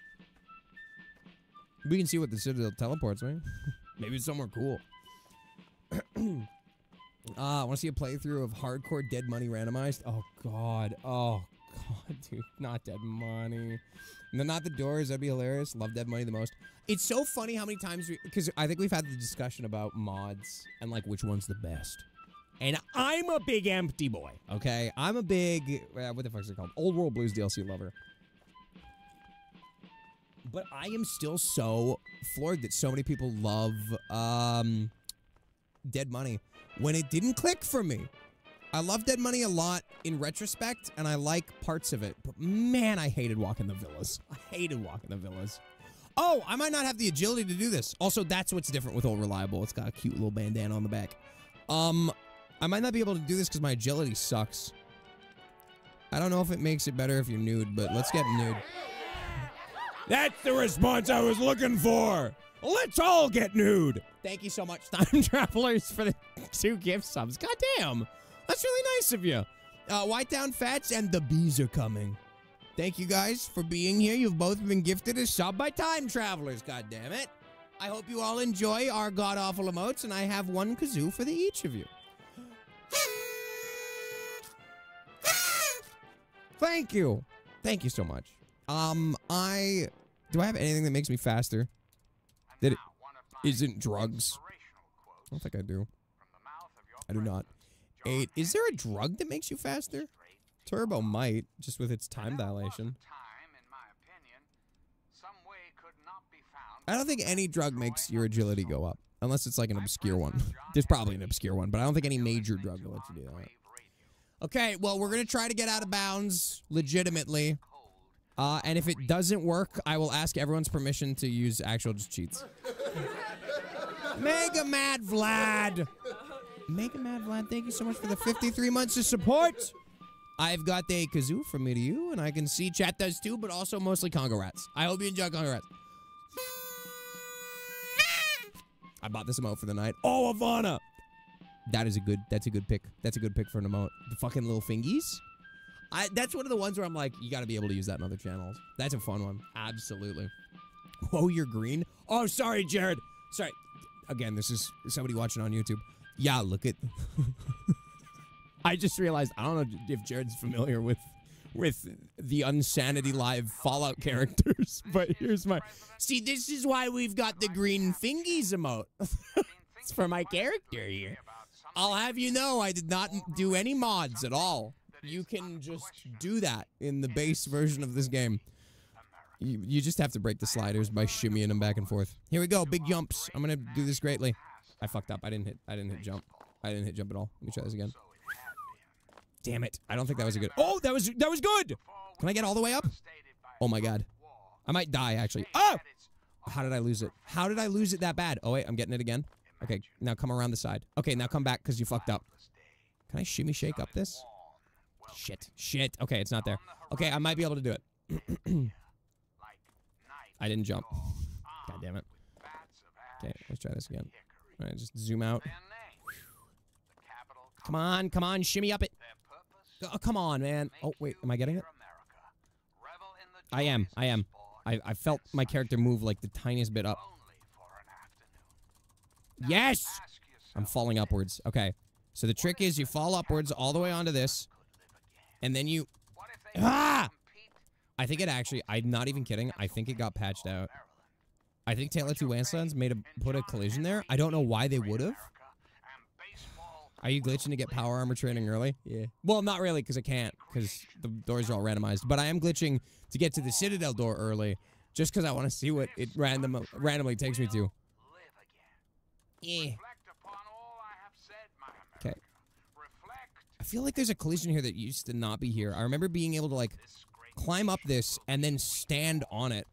we can see what the Citadel teleports me. Maybe it's somewhere cool. I want to see a playthrough of Hardcore Dead Money randomized. Oh, God. Oh, God, dude. Not Dead Money. No, not the Doors. That'd be hilarious. Love Dead Money the most. It's so funny how many times because I think we've had the discussion about mods and, like, which one's the best. And I'm a big empty boy, okay? I'm a big, what the fuck is it called? Old World Blues DLC lover. But I am still so floored that so many people love, Dead Money when it didn't click for me. I love Dead Money a lot in retrospect, and I like parts of it. But, man, I hated walking the villas. I hated walking the villas. Oh, I might not have the agility to do this. Also, that's what's different with Old Reliable. It's got a cute little bandana on the back. I might not be able to do this because my agility sucks. I don't know if it makes it better if you're nude, but let's get nude. That's the response I was looking for. Let's all get nude. Thank you so much, Time Travelers, for the 2 gift subs. God damn. That's really nice of you. White Down Fats and the bees are coming. Thank you guys for being here. You've both been gifted a sub by Time Travelers, God damn it. I hope you all enjoy our god-awful emotes, and I have one kazoo for each of you. Thank you. Thank you so much. Do I have anything that makes me faster? That it isn't drugs? I don't think I do. I do not. 8. Is there a drug that makes you faster? Turbo might, just with its time dilation. I don't think any drug makes your agility go up. Unless it's like an obscure one. There's probably an obscure one, but I don't think any major drug will let you do that. Okay, well, we're going to try to get out of bounds legitimately. And if it doesn't work, I will ask everyone's permission to use actual just cheats. Mega Mad Vlad! Mega Mad Vlad, thank you so much for the 53 months of support. I've got a kazoo from me to you, and I can see chat does too, but also mostly Congo Rats. I hope you enjoy Congo Rats. I bought this emote for the night. Oh, Ivana! That's a good pick. That's a good pick for an emote. The fucking little fingies. That's one of the ones where I'm like, you gotta be able to use that in other channels. That's a fun one. Absolutely. Whoa, you're green? Oh, sorry, Jared. Sorry. Again, this is somebody watching on YouTube. Yeah, look at... I just realized, I don't know if Jared's familiar with the Unsanity Live Fallout characters, but here's my... See, this is why we've got the green fingies emote. It's for my character here. I'll have you know I did not do any mods at all. You can just do that in the base version of this game. You just have to break the sliders by shimmying them back and forth. Here we go, big jumps. I'm gonna do this greatly. I fucked up. I didn't hit jump. I didn't hit jump at all. Let me try this again. Damn it. I don't think that was a good. Oh, that was good. Can I get all the way up? Oh my god. I might die actually. Oh! How did I lose it? How did I lose it that bad? Oh wait, I'm getting it again. Okay, now come around the side. Okay, now come back because you fucked up. Can I shimmy shake up this? Shit. Okay, it's not there. Okay, I might be able to do it. I didn't jump. God damn it. Okay, let's try this again. All right, just zoom out. Come on, shimmy up it. Oh, come on, man. Oh, wait, am I getting it? I am. I felt my character move like the tiniest bit up. Yes! I'm falling upwards. Okay, so the trick is you fall upwards all the way onto this, and then you... Ah! I think it actually... I'm not even kidding. I think it got patched out. I think Tale of Two Wastelands put a collision there. I don't know why they would have. Are you glitching to get power armor training early? Yeah. Well, not really, because I can't, because the doors are all randomized. But I am glitching to get to the Citadel door early, just because I want to see what it randomly takes me to. Yeah. Okay. I feel like there's a collision here that used to not be here. I remember being able to, like, climb up this and then stand on it.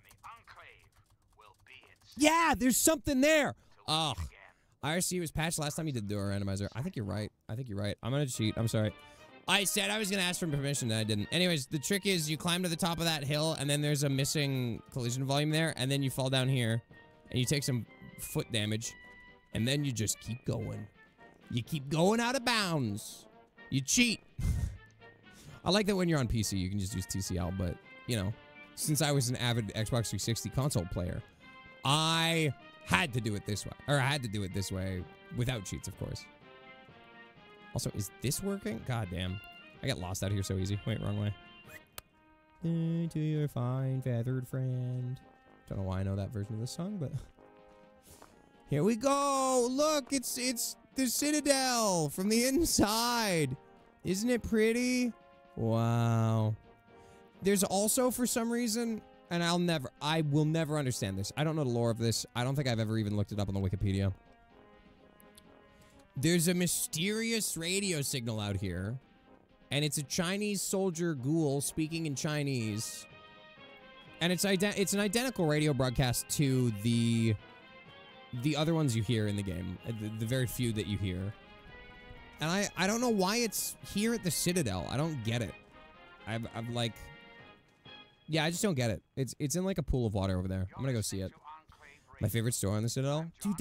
Yeah, there's something there. Ugh. IRC was patched last time you did the door randomizer. I think you're right. I'm gonna cheat. I'm sorry. I said I was gonna ask for permission and I didn't. Anyways, the trick is you climb to the top of that hill and then there's a missing collision volume there and then you fall down here and you take some foot damage and then you just keep going. You keep going out of bounds. You cheat. I like that when you're on PC you can just use TCL, but you know, since I was an avid Xbox 360 console player, I had to do it this way. Or I had to do it this way without cheats, of course. Also, is this working? God damn. I get lost out here so easy. Wait, wrong way. To your fine feathered friend. Don't know why I know that version of this song, but... Here we go! Look, it's the Citadel from the inside. Isn't it pretty? Wow. There's also, for some reason... And I will never understand this. I don't know the lore of this. I don't think I've ever even looked it up on the Wikipedia. There's a mysterious radio signal out here. And it's a Chinese soldier ghoul speaking in Chinese. And it's an identical radio broadcast to the other ones you hear in the game. The very few that you hear. And I don't know why it's here at the Citadel. I don't get it. I'm like... Yeah, I just don't get it. It's in like a pool of water over there. I'm gonna go see it. My favorite store on the Citadel? Dude,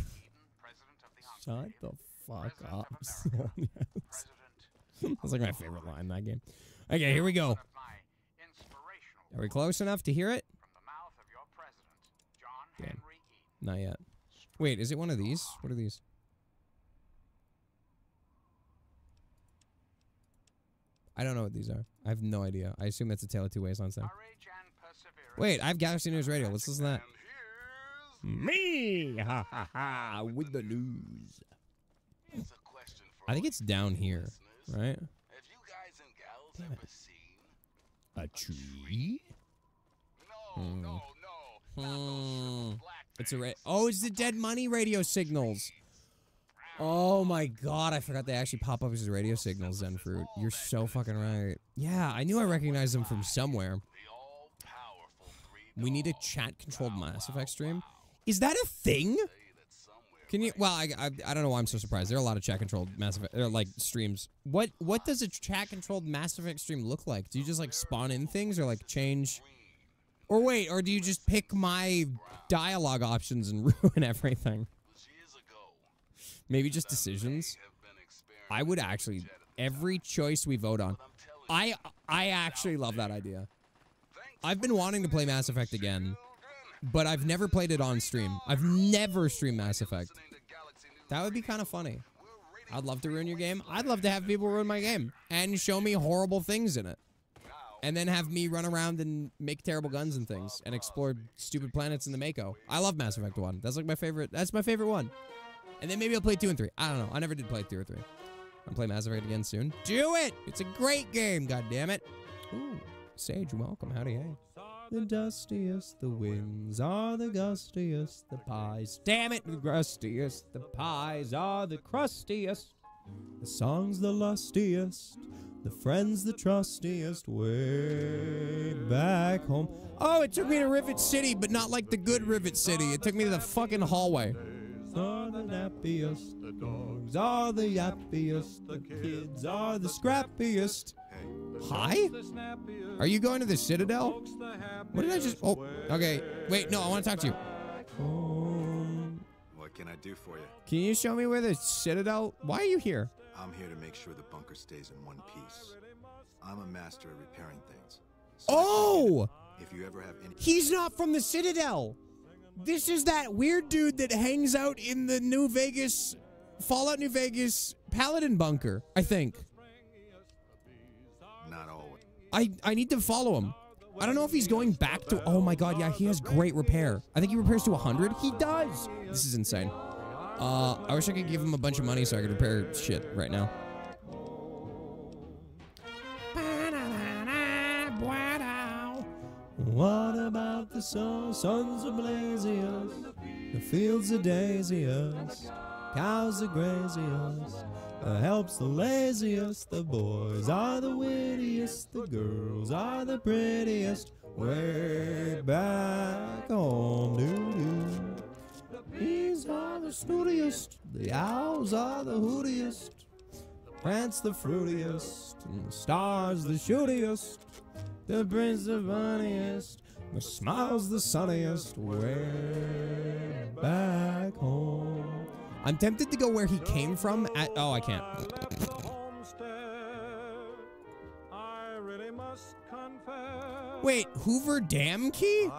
shut the fuck up. That's like my favorite line in that game. Okay, here we go. Are we close enough to hear it? Damn. Not yet. Wait, is it one of these? What are these? I don't know what these are. I have no idea. I assume that's a Tale of Two Wastelands thing. Wait, I have Galaxy News Radio. Let's listen to that. Me! Ha ha ha! With the news. I think it's down here, right? Damn it. A tree? It's a oh, it's the Dead Money radio signals. Oh my god, I forgot they actually pop up as radio signals, Zenfruit. You're so fucking right. Yeah, I knew I recognized them from somewhere. We need a chat-controlled Mass Effect stream. Is that a thing? Can you... Well, I don't know why I'm so surprised. There are a lot of chat-controlled Mass Effect... like, streams. What does a chat-controlled Mass Effect stream look like? Do you just, like, spawn in things or, like, change... Or wait, or do you just pick my dialogue options and ruin everything? Maybe just decisions. I would actually... Every choice we vote on. I actually love that idea. I've been wanting to play Mass Effect again, but I've never played it on stream. I've never streamed Mass Effect. That would be kind of funny. I'd love to ruin your game. I'd love to have people ruin my game and show me horrible things in it. And then have me run around and make terrible guns and things and explore stupid planets in the Mako. I love Mass Effect 1. That's like my favorite. That's my favorite one. And then maybe I'll play 2 and 3. I don't know. I never did play 2 or 3. I'm playing Mass Effect again soon. Do it! It's a great game, goddammit. Ooh, Sage, welcome. Howdy, hey. The dustiest, the winds are the gustiest, the pies. Damn it, the rustiest, the pies are the crustiest. The song's the lustiest, the friends the trustiest, way back home. Oh, it took me to Rivet City, but not like the good Rivet City. It took me to the fucking hallway. Are the nappiest, the dogs are the yappiest, the kids are the scrappiest. Hi? Are you going to the Citadel? What did I just... Oh, okay. Wait, no, I want to talk to you. What can I do for you? Can you show me where the Citadel... Why are you here? I'm here to make sure the bunker stays in one piece. I'm a master at repairing things. So Oh! if you ever have any... He's not from the Citadel! This is that weird dude that hangs out in the New Vegas... Fallout New Vegas Paladin bunker, I think. Not always. I need to follow him. I don't know if he's going back to... Oh my god, yeah, he has great repair. I think he repairs to 100. He does! This is insane. I wish I could give him a bunch of money so I could repair shit right now. What about the sun? Suns are blaziest. The fields are daisiest. Cows are graziest. Helps the laziest. The boys are the wittiest. The girls are the prettiest. Way back home, doo-doo. The bees are the snootiest. The owls are the hootiest. The plants the fruitiest. And the stars the shootiest. The prince the funniest. The smile's the sunniest. Way back home. I'm tempted to go where he came from at... Oh, I can't. Wait, Hoover Dam Key?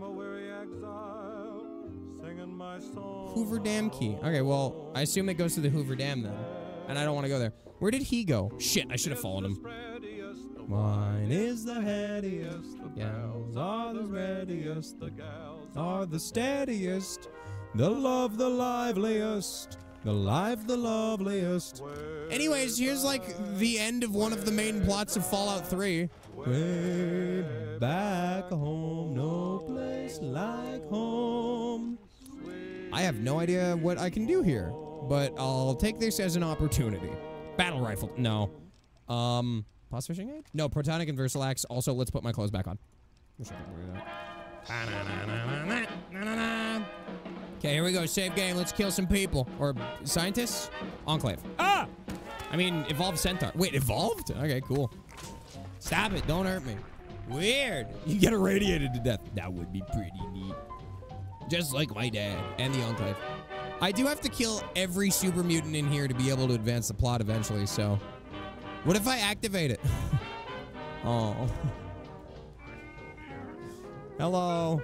Hoover Dam Key. Okay, well, I assume it goes to the Hoover Dam then. And I don't want to go there. Where did he go? Shit, I should have followed him. Mine is the headiest. The gals are the readiest. The gals are the steadiest. The love the liveliest. The life the loveliest. Anyways, here's like the end of one of the main plots of Fallout 3. Way back home, no place like home. I have no idea what I can do here, but I'll take this as an opportunity. Battle rifle. No. Pause fishing aid? No, Protonic and Versalax. Also, let's put my clothes back on. Okay, here we go. Save game. Let's kill some people. Or scientists? Enclave. Ah! I mean, Evolved Centaur. Wait, Evolved? Okay, cool. Stop it. Don't hurt me. Weird. You get irradiated to death. That would be pretty neat. Just like my dad and the Enclave. I do have to kill every super mutant in here to be able to advance the plot eventually, so... What if I activate it? Oh. Hello.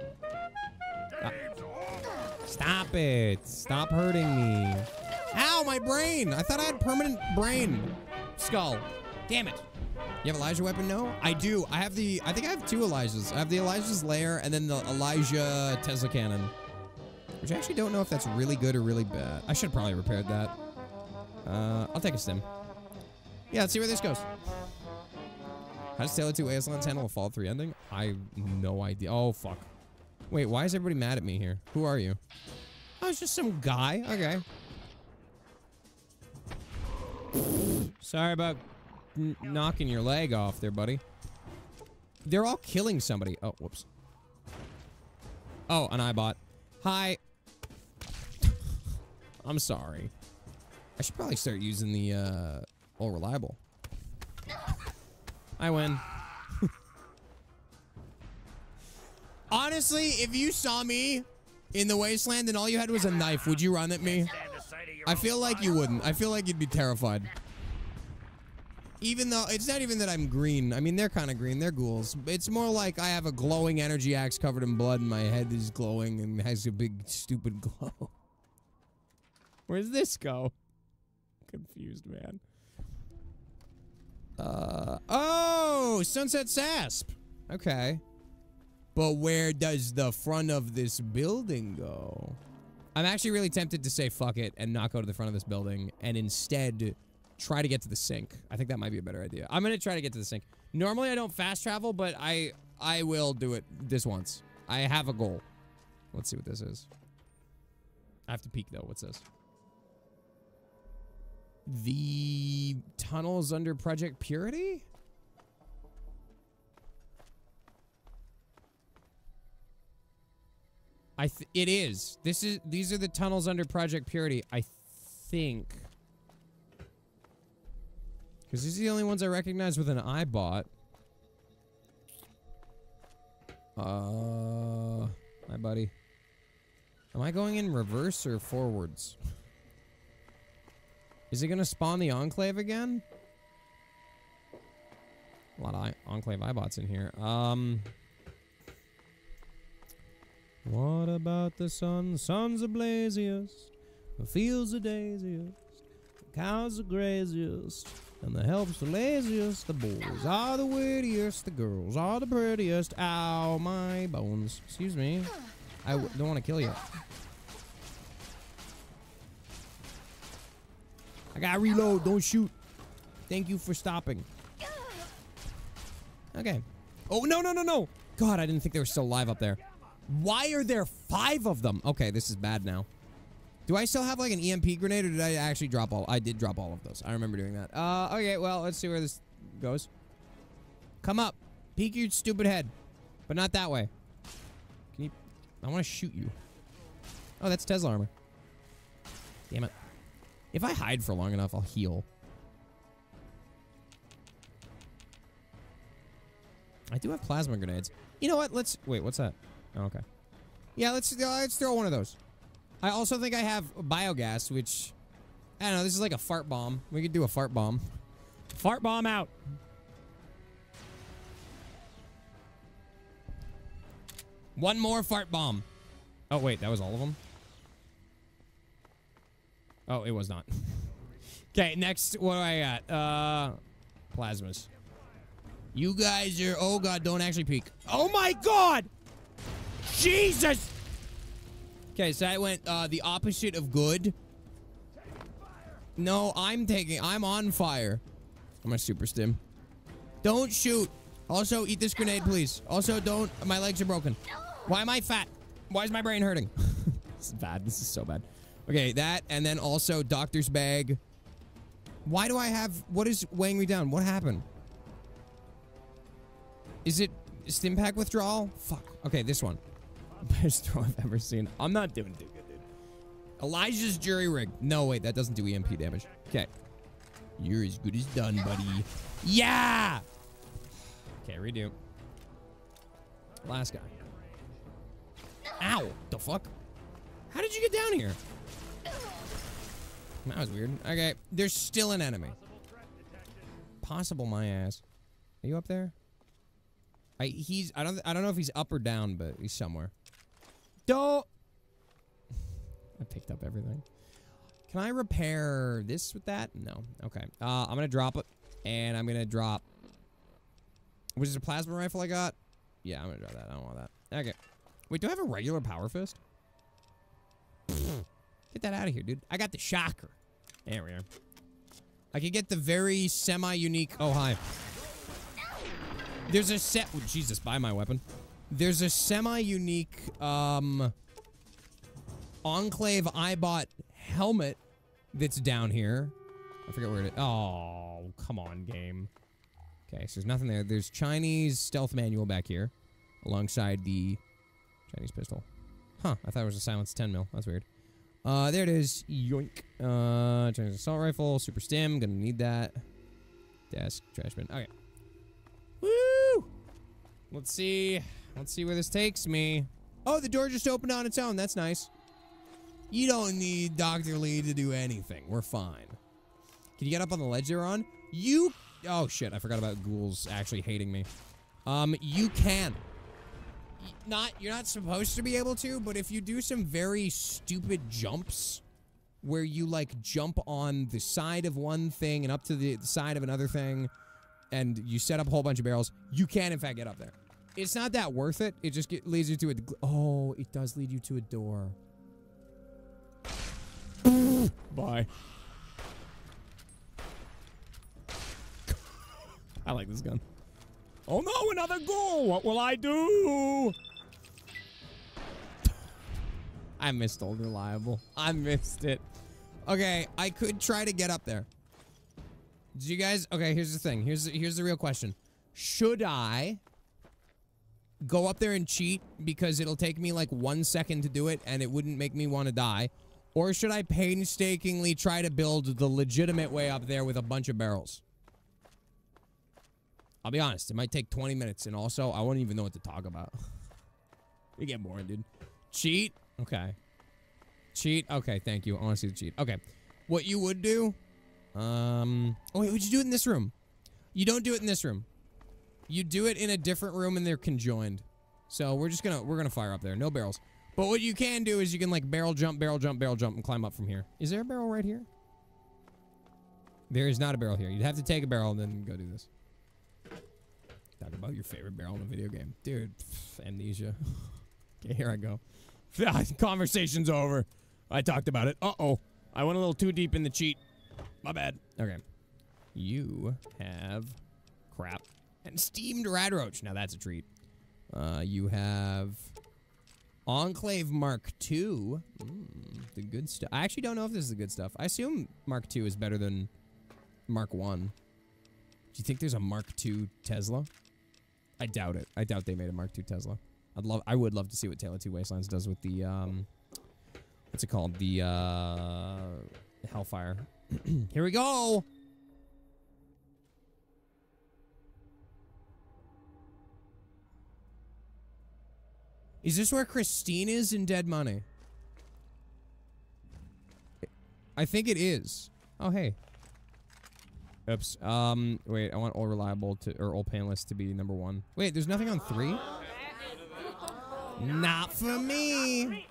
Stop it. Stop hurting me. Ow, my brain. I thought I had permanent brain skull. Damn it. You have Elijah weapon? No? I do. I think I have 2 Elijahs. I have the Elijah's Lair and then the Elijah Tesla Cannon. Which I actually don't know if that's really good or really bad. I should have probably repaired that. I'll take a stim. Yeah, let's see where this goes. How does Taylor 2 ASLNs handle a Fallout 3 ending? I have no idea. Oh, fuck. Wait, why is everybody mad at me here? Who are you? Oh, it's just some guy. Okay. Sorry about knocking your leg off there, buddy. They're all killing somebody. Oh, whoops. Oh, an iBot. Hi. I'm sorry. I should probably start using the, all reliable. I win. Honestly, if you saw me in the wasteland and all you had was a knife, would you run at me? I feel like you wouldn't. I feel like you'd be terrified. Even though, it's not even that I'm green. I mean, they're kind of green. They're ghouls. It's more like I have a glowing energy axe covered in blood and my head is glowing and has a big, stupid glow. Where's this go? Confused, man. Oh, Sunset Sasp. Okay. But where does the front of this building go? I'm actually really tempted to say fuck it and not go to the front of this building and instead try to get to the sink. I think that might be a better idea. I'm gonna try to get to the sink. Normally I don't fast travel, but I will do it this once. I have a goal. Let's see what this is. I have to peek though. What's this? The tunnels under Project Purity? It is. These are the tunnels under Project Purity, I think. Because these are the only ones I recognize with an Eyebot. Hi, buddy. Am I going in reverse or forwards? Is it gonna spawn the Enclave again? A lot of Enclave Eyebots in here. What about the sun? The sun's the blaziest. The fields the daisiest. The cows the graziest. And the help's the laziest. The boys are the wittiest. The girls are the prettiest. Ow, my bones. Excuse me. I don't want to kill you. I gotta reload. Don't shoot. Thank you for stopping. Okay. Oh, no, no, no, no. God, I didn't think they were still alive up there. Why are there 5 of them? Okay, this is bad now. Do I still have like an EMP grenade or did I actually drop all? I did drop all of those. I remember doing that. Okay, well, let's see where this goes. Come up. Peek your stupid head. But not that way. Can you... I want to shoot you. Oh, that's Tesla armor. Damn it. If I hide for long enough, I'll heal. I do have plasma grenades. You know what? Let's... Wait, what's that? Oh, okay. Yeah, let's throw one of those. I also think I have biogas, which... I don't know, this is like a fart bomb. We could do a fart bomb. Fart bomb out. One more fart bomb. Oh, wait, that was all of them? Oh, it was not. Okay, next, what do I got? Plasmas. You guys are... Oh, God, don't actually peek. Oh, my God! Jesus! Okay, so I went the opposite of good. No, I'm on fire. I'm a super stim. Don't shoot. Also, eat this grenade, please. Also, don't... My legs are broken. Why am I fat? Why is my brain hurting? This is bad. This is so bad. Okay, that, and then also doctor's bag. Why do I have... What is weighing me down? What happened? Is it stim pack withdrawal? Fuck. Okay, this one. Best throw I've ever seen. I'm not doing too good, dude. Elijah's jury rig. No, wait, that doesn't do EMP damage. Okay. You're as good as done, buddy. Yeah! Okay, redo. Last guy. Ow! The fuck? How did you get down here? That was weird. Okay, there's still an enemy. Possible my ass. Are you up there? I don't know if he's up or down, but he's somewhere. Don't. I picked up everything. Can I repair this with that? No. Okay. I'm gonna drop it, and I'm gonna drop. Was it a plasma rifle I got? Yeah, I'm gonna drop that. I don't want that. Okay. Wait, do I have a regular power fist? Get that out of here, dude. I got the shocker. There we are. I could get the very semi-unique... Oh, hi. There's a set... Oh, Jesus, buy my weapon. There's a semi-unique, Enclave Eyebot helmet that's down here. I forget where it is. Oh, come on, game. Okay, so there's nothing there. There's Chinese stealth manual back here, alongside the Chinese pistol. Huh, I thought it was a silenced 10mm. That's weird. There it is. Yoink. Chinese assault rifle, super stim. Gonna need that. Desk, trash bin. Okay. Woo! Let's see. Let's see where this takes me. Oh, the door just opened on its own. That's nice. You don't need Dr. Lee to do anything. We're fine. Can you get up on the ledge they're on? You... Oh, shit. I forgot about ghouls actually hating me. You can. You're not supposed to be able to, but if you do some very stupid jumps where you, like, jump on the side of one thing and up to the side of another thing and you set up a whole bunch of barrels, you can, in fact, get up there. It's not that worth it. It just leads you to a... Oh, it does lead you to a door. Bye. I like this gun. Oh no, another ghoul! What will I do? I missed Old Reliable. I missed it. Okay, I could try to get up there. Do you guys... Okay, here's the thing. Here's the real question. Should I go up there and cheat because it'll take me like 1 second to do it and it wouldn't make me want to die? Or should I painstakingly try to build the legitimate way up there with a bunch of barrels? I'll be honest, it might take 20 minutes, and also, I wouldn't even know what to talk about. You get boring, dude. Cheat? Okay. Cheat? Okay, thank you. I want to see the cheat. Okay. What you would do... Oh, wait, would you do it in this room? You don't do it in this room. You do it in a different room, and they're conjoined. So, we're gonna fire up there. No barrels. But what you can do is you can, like, barrel jump, and climb up from here. Is there a barrel right here? There is not a barrel here. You'd have to take a barrel and then go do this. Talk about your favorite barrel in a video game. Dude, amnesia. Okay, here I go. Conversation's over. I talked about it. Uh-oh. I went a little too deep in the cheat. My bad. Okay. You have crap. And steamed radroach. Now that's a treat. You have Enclave Mark II. The good stuff. I actually don't know if this is the good stuff. I assume Mark II is better than Mark I. Do you think there's a Mark II Tesla? I doubt it. I doubt they made a Mark II Tesla. I would love to see what Tale of Two Wastelands does with the what's it called? The Hellfire. Here we go. Is this where Christine is in Dead Money? I think it is. Oh, hey. Oops. Wait, I want All Reliable or All Painless to be #1. Wait, there's nothing on 3? Not for me.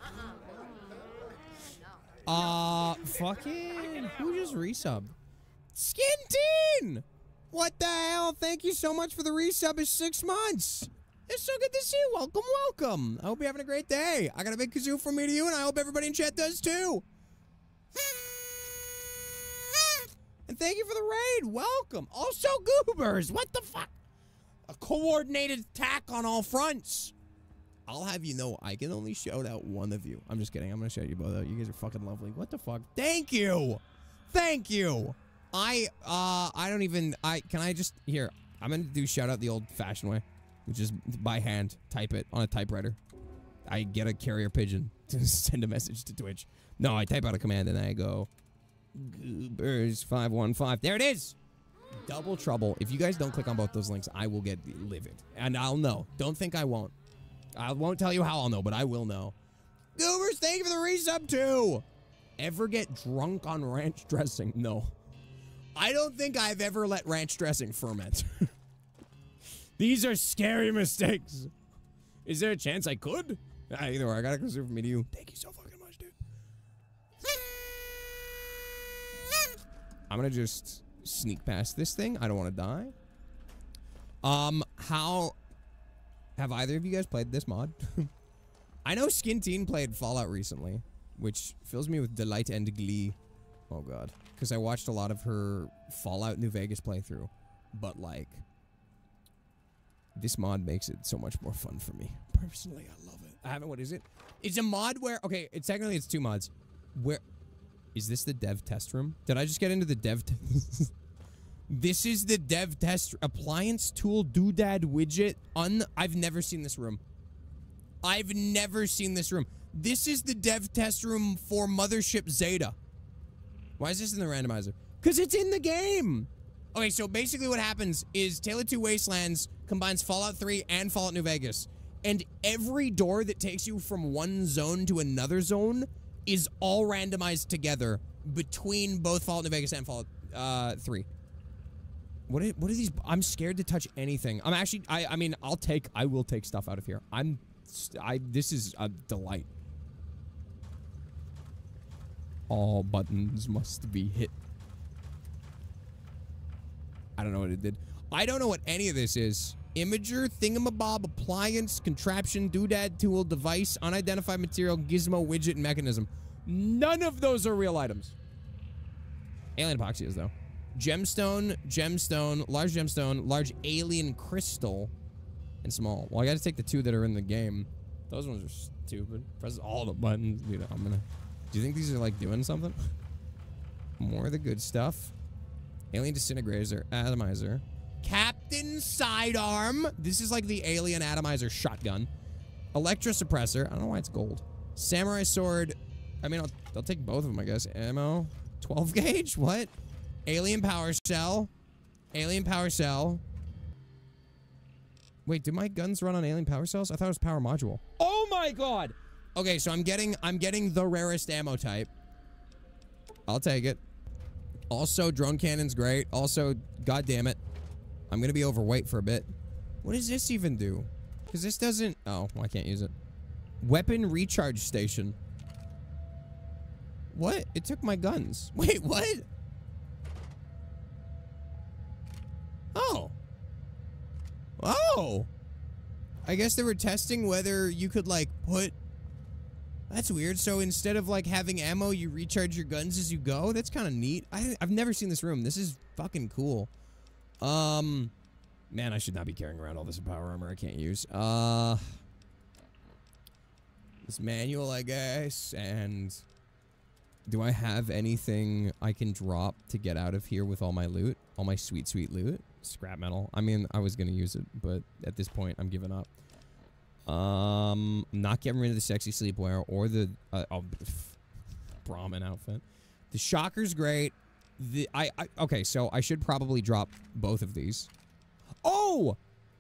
Fucking... Who just resubbed? Skinteen! What the hell? Thank you so much for the resub. It's 6 months. It's so good to see you. Welcome, welcome. I hope you're having a great day. I got a big kazoo from me to you, and I hope everybody in chat does too. And thank you for the raid. Welcome. Also, goobers. What the fuck? A coordinated attack on all fronts. I'll have you know, I can only shout out one of you. I'm just kidding. I'm going to shout you both out. You guys are fucking lovely. What the fuck? Thank you. Thank you. I don't even, can I just, here. I'm going to do shout out the old fashioned way, which is by hand. Type it on a typewriter. I get a carrier pigeon to send a message to Twitch. No, I type out a command and I go, Goobers 515. There it is. Double trouble. If you guys don't click on both those links, I will get livid. And I'll know. Don't think I won't. I won't tell you how I'll know, but I will know. Goobers, thank you for the resub too. Ever get drunk on ranch dressing? No. I don't think I've ever let ranch dressing ferment. These are scary mistakes. Is there a chance I could? Either way, I gotta consider from me to you. Thank you so fucking much, dude. I'm gonna just sneak past this thing. I don't want to die. How have either of you guys played this mod? I know Skinteen played Fallout recently, which fills me with delight and glee. Oh god, because I watched a lot of her Fallout New Vegas playthrough, but like, this mod makes it so much more fun for me. Personally, I love it. I haven't. What is it? It's a mod where, okay, technically it's 2 mods. Where is this the dev test room? Did I just get into the dev? This is the dev test appliance tool doodad widget. I've never seen this room. I've never seen this room. This is the dev test room for Mothership Zeta. Why is this in the randomizer? Because it's in the game. Okay, so basically what happens is Tale of Two Wastelands combines Fallout 3 and Fallout New Vegas. And every door that takes you from one zone to another zone is all randomized together between both Fallout New Vegas and Fallout 3. What are these? I'm scared to touch anything. I'm actually, I mean, I will take stuff out of here. This is a delight. All buttons must be hit. I don't know what it did. I don't know what any of this is. Imager, thingamabob, appliance, contraption, doodad, tool, device, unidentified material, gizmo, widget, and mechanism. None of those are real items. Alien epoxy is, though. Gemstone, large alien crystal, and small. Well, I gotta take the 2 that are in the game. Those ones are stupid. Press all the buttons. Dude, I'm gonna... Do you think these are, like, doing something? More of the good stuff. Alien disintegrator, atomizer. Captain Sidearm. This is like the alien atomizer shotgun. Electrosuppressor. I don't know why it's gold. Samurai sword. I mean, I'll take both of them, I guess. Ammo. 12 gauge? What? Alien power cell. Alien power cell. Wait, do my guns run on alien power cells? I thought it was power module. Oh my god! Okay, so I'm getting the rarest ammo type. I'll take it. Also, drone cannon's great. Also, god damn it, I'm gonna be overweight for a bit. What does this even do? Because this doesn't... Oh, well, I can't use it. Weapon recharge station. What? It took my guns. Wait, what? Oh. Oh. I guess they were testing whether you could, like, put... That's weird. So instead of, like, having ammo, you recharge your guns as you go? That's kind of neat. I've never seen this room. This is fucking cool. Man, I should not be carrying around all this power armor I can't use. This manual, I guess, and... Do I have anything I can drop to get out of here with all my loot? All my sweet, sweet loot? Scrap metal. I mean, I was gonna use it, but at this point, I'm giving up. Not getting rid of the sexy sleepwear or the Brahmin outfit. The shocker's great. Okay, so I should probably drop both of these. Oh!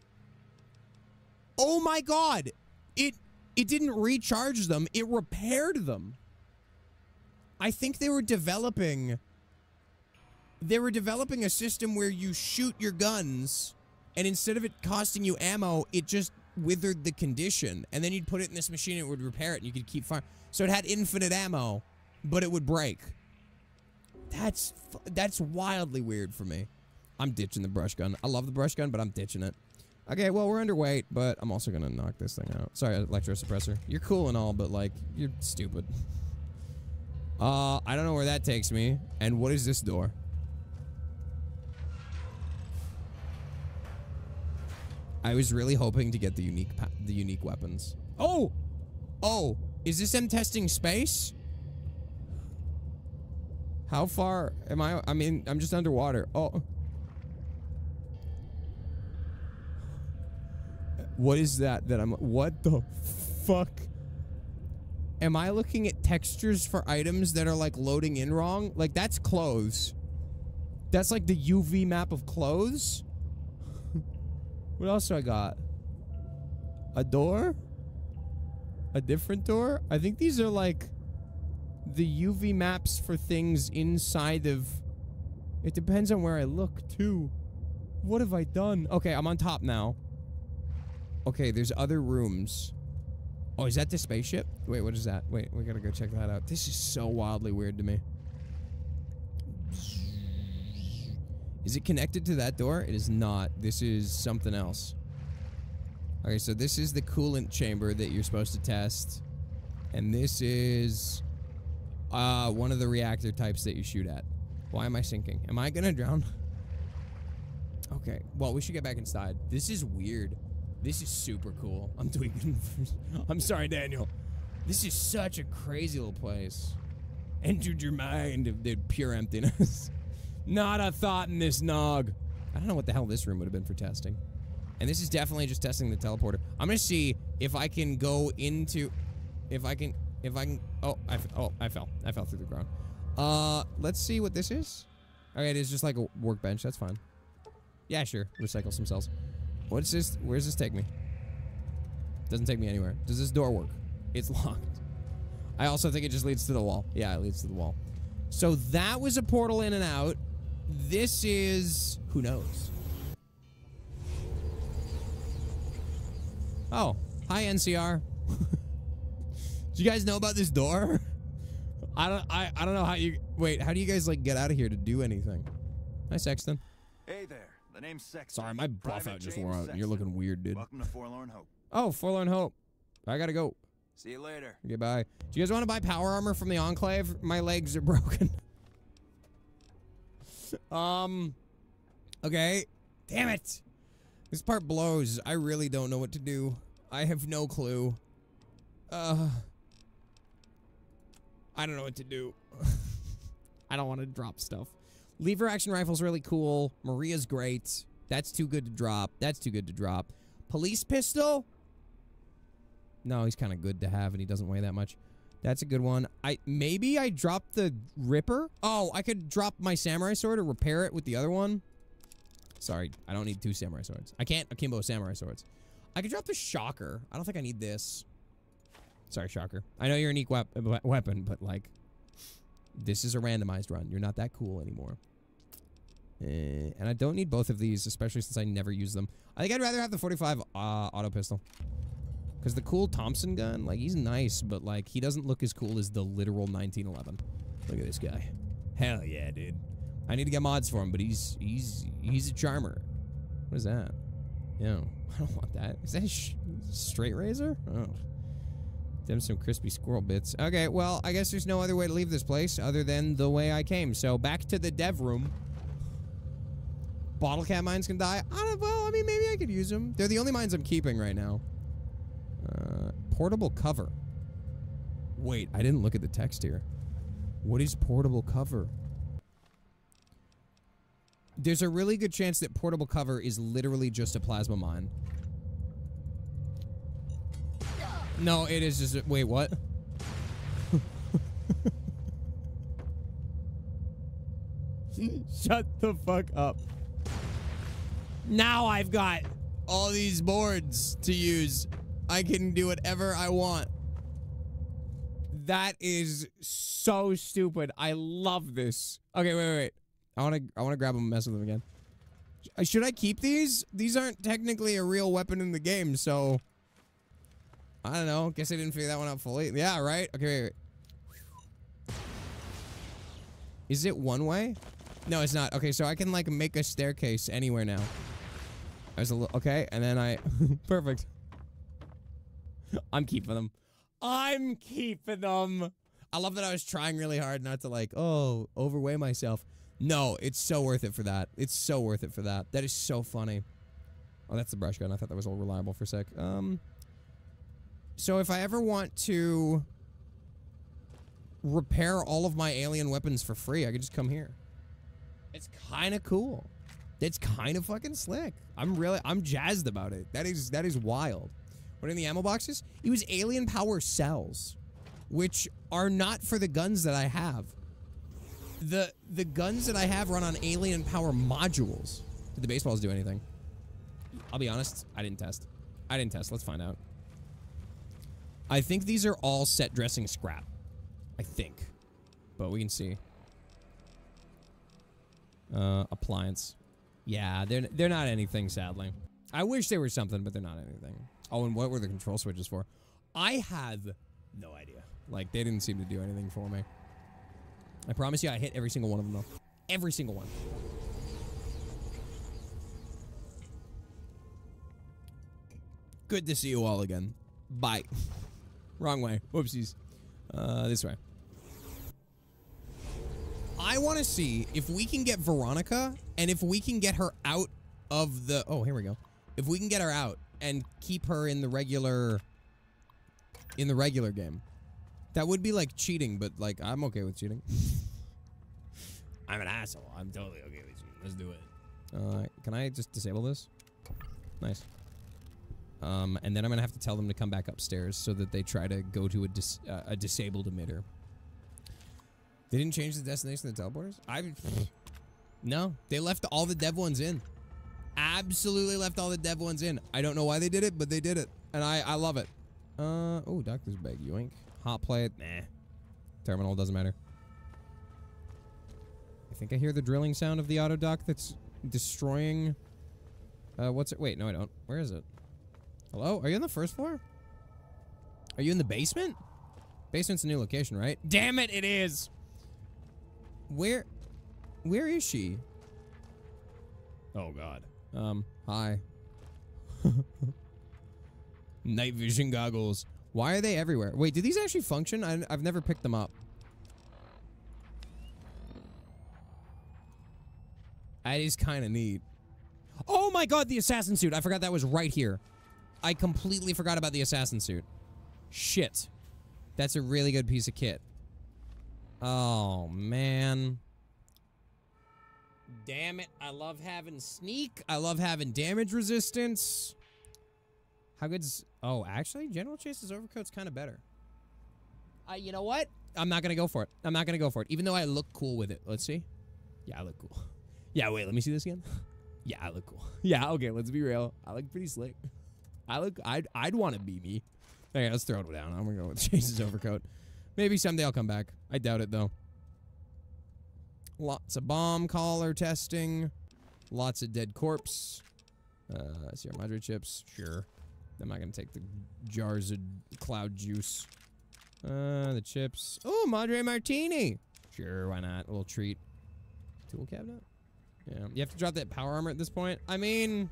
Oh my god! It didn't recharge them, it repaired them. I think they were developing a system where you shoot your guns, and instead of it costing you ammo, it just withered the condition, and then you'd put it in this machine and it would repair it, and you could keep firing. So it had infinite ammo, but it would break. That's wildly weird for me. I'm ditching the brush gun. I love the brush gun, but I'm ditching it. Okay, well, we're underweight, but I'm also gonna knock this thing out. Sorry, electrosuppressor. You're cool and all, but, like, you're stupid. I don't know where that takes me. And what is this door? I was really hoping to get the unique weapons. Oh! Oh! Is this them testing space? How far am I? I mean, I'm just underwater. Oh. What is that I'm... What the fuck? Am I looking at textures for items that are, like, loading in wrong? Like, that's clothes. That's, like, the UV map of clothes? What else do I got? A door? A different door? I think these are, like, the UV maps for things inside of... It depends on where I look, too. What have I done? Okay, I'm on top now. Okay, there's other rooms. Oh, is that the spaceship? Wait, what is that? Wait, we gotta go check that out. This is so wildly weird to me. Is it connected to that door? It is not. This is something else. Okay, so this is the coolant chamber that you're supposed to test. And this is one of the reactor types that you shoot at. Why am I sinking? Am I gonna drown? Okay, well, we should get back inside. This is weird. This is super cool. I'm tweaking. I'm sorry, Daniel. This is such a crazy little place. Entered your mind of the pure emptiness. Not a thought in this nog. I don't know what the hell this room would have been for testing. And this is definitely just testing the teleporter. I'm gonna see if I can go into... If I can... Oh, I fell. I fell through the ground. Let's see what this is. Okay, it is just like a workbench. That's fine. Yeah, sure. Recycle some cells. What's this? Where's this take me? Doesn't take me anywhere. Does this door work? It's locked. I also think it just leads to the wall. Yeah, it leads to the wall. So that was a portal in and out. This is... Who knows? Oh. Hi, NCR. Do you guys know about this door? I don't know how you... Wait, how do you guys, like, get out of here to do anything? Hi, Sexton. Hey there. The name's Sexton. Sorry, my buff out just wore out. You're looking weird, dude. Welcome to Forlorn Hope. Oh, Forlorn Hope. I gotta go. See you later. Goodbye. Do you guys want to buy power armor from the Enclave? My legs are broken. Okay. Damn it. This part blows. I really don't know what to do. I have no clue. I don't know what to do. I don't want to drop stuff. Lever action rifle's really cool. Maria's great. That's too good to drop. That's too good to drop. Police pistol? No, he's kind of good to have and he doesn't weigh that much. That's a good one. Maybe I dropped the Ripper? Oh, I could drop my samurai sword or repair it with the other one. Sorry, I don't need 2 samurai swords. I can't akimbo samurai swords. I could drop the Shocker. I don't think I need this. Sorry, Shocker. I know you're a unique weapon, but like, this is a randomized run. You're not that cool anymore. And I don't need both of these, especially since I never use them. I think I'd rather have the 45 auto pistol. Because the cool Thompson gun, like, he's nice, but, like, he doesn't look as cool as the literal 1911. Look at this guy. Hell yeah, dude. I need to get mods for him, but he's a charmer. What is that? Yo, I don't want that. Is that a straight razor? Oh. Them some crispy squirrel bits. Okay, well, I guess there's no other way to leave this place other than the way I came. So, back to the dev room. Bottle cap mines can die. Well, I mean, maybe I could use them. They're the only mines I'm keeping right now. Portable cover. Wait, I didn't look at the text here. What is portable cover? There's a really good chance that portable cover is literally just a plasma mine. No, it is just wait, what? Shut the fuck up. Now I've got all these boards to use. I can do whatever I want. That is so stupid. I love this. Okay, wait. I want to grab them and mess with them again. Should I keep these? These aren't technically a real weapon in the game, so I don't know. Guess I didn't figure that one out fully. Yeah, right? Okay, wait. Is it one way? No, it's not. Okay, so I can like make a staircase anywhere now. There's a little, okay, and then I perfect. I'm keeping them. I'm keeping them. I love that I was trying really hard not to like, oh, overweigh myself. No, it's so worth it for that. It's so worth it for that. That is so funny. Oh, that's the brush gun. I thought that was all reliable for a sec. So if I ever want to repair all of my alien weapons for free, I could just come here. It's kind of cool. It's kind of fucking slick. I'm jazzed about it. That is wild. What are in the ammo boxes? It was alien power cells, which are not for the guns that I have. The guns that I have run on alien power modules. Did the baseballs do anything? I'll be honest, I didn't test. Let's find out. I think these are all set dressing scrap. I think. But we can see. Appliance. Yeah, they're not anything, sadly. I wish they were something, but they're not anything. Oh, and what were the control switches for? I have no idea. Like, they didn't seem to do anything for me. I promise you I hit every single one of them, though. Every single one. Good to see you all again. Bye. Wrong way. Whoopsies. This way. I want to see if we can get Veronica and if we can get her out of the... Oh, here we go. If we can get her out and keep her in the regular... In the regular game. That would be like cheating, but like, I'm okay with cheating. I'm an asshole. I'm totally okay with cheating. Let's do it. Can I just disable this? Nice. And then I'm gonna have to tell them to come back upstairs so that they try to go to a disabled emitter. They didn't change the destination of the teleporters? No, they left all the dev ones in. Absolutely left all the dev ones in. I don't know why they did it, but they did it. And I love it. Oh, doctor's bag, yoink. Hot plate, nah. Terminal, doesn't matter. I think I hear the drilling sound of the auto dock that's destroying... what's it? Wait, no I don't. Where is it? Hello? Are you on the first floor? Are you in the basement? Basement's a new location, right? Damn it, it is! Where is she? Oh, God. Hi. Night vision goggles. Why are they everywhere? Wait, do these actually function? I've never picked them up. That is kind of neat. Oh my god, the assassin suit. I forgot that was right here. I completely forgot about the assassin suit. Shit. That's a really good piece of kit. Oh, man. Damn it. I love having sneak. I love having damage resistance. How good's... Oh, actually, General Chase's overcoat's kind of better. You know what? I'm not going to go for it. I'm not going to go for it, even though I look cool with it. Let's see. Yeah, I look cool. Yeah, wait, let me see this again. Yeah, I look cool. Yeah, okay, let's be real. I look pretty slick. I'd want to be me. Okay, let's throw it down. I'm going to go with Chase's overcoat. Maybe someday I'll come back. I doubt it, though. Lots of bomb collar testing. Lots of dead corpse. Sierra Madre chips. Sure. I'm not going to take the jars of cloud juice. The chips. Oh, Madre Martini. Sure, why not? A little treat. Tool cabinet? Yeah. You have to drop that power armor at this point. I mean...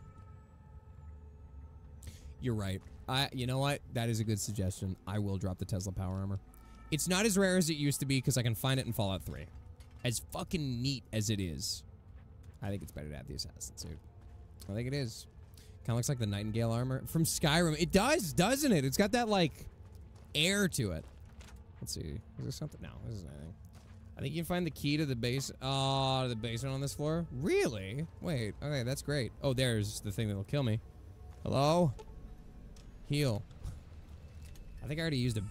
You're right. You know what? That is a good suggestion. I will drop the Tesla power armor. It's not as rare as it used to be because I can find it in Fallout 3. As fucking neat as it is, I think it's better to have the assassin suit. I think it is. Kind of looks like the Nightingale armor from Skyrim. It does, doesn't it? It's got that, like, air to it. Let's see. Is there something? No, this isn't anything. I think you can find the key to the base. Oh, the basement on this floor? Really? Wait. Okay, that's great. Oh, there's the thing that'll kill me. Hello? Heal. I think I already used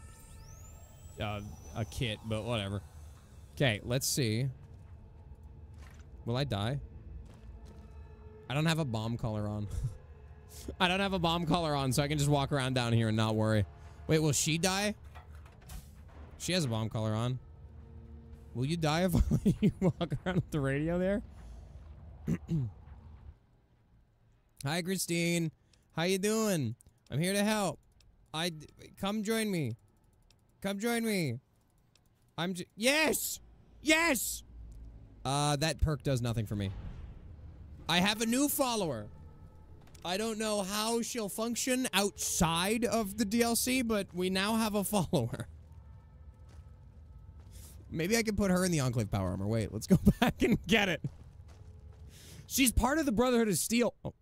a kit, but whatever. Okay, let's see. Will I die? I don't have a bomb collar on. I don't have a bomb collar on, so I can just walk around down here and not worry. Wait, will she die? She has a bomb collar on. Will you die if you walk around with the radio there? Hi, Christine. How you doing? I'm here to help. Come join me. Come join me. Yes! Yes! That perk does nothing for me. I have a new follower. I don't know how she'll function outside of the DLC, but we now have a follower. Maybe I can put her in the Enclave power armor. Wait, let's go back and get it. She's part of the Brotherhood of Steel. Oh.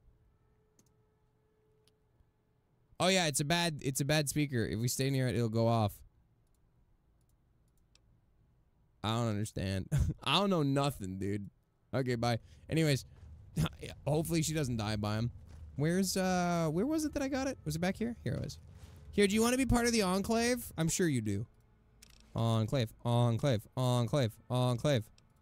Oh yeah, it's a bad speaker. If we stay near it, it'll go off. I don't understand. I don't know nothing, dude. Okay, bye. Anyways, hopefully she doesn't die by him. Where was it that I got it? Was it back here? Here it was. Here, do you want to be part of the Enclave? I'm sure you do. Enclave, Enclave, Enclave, Enclave.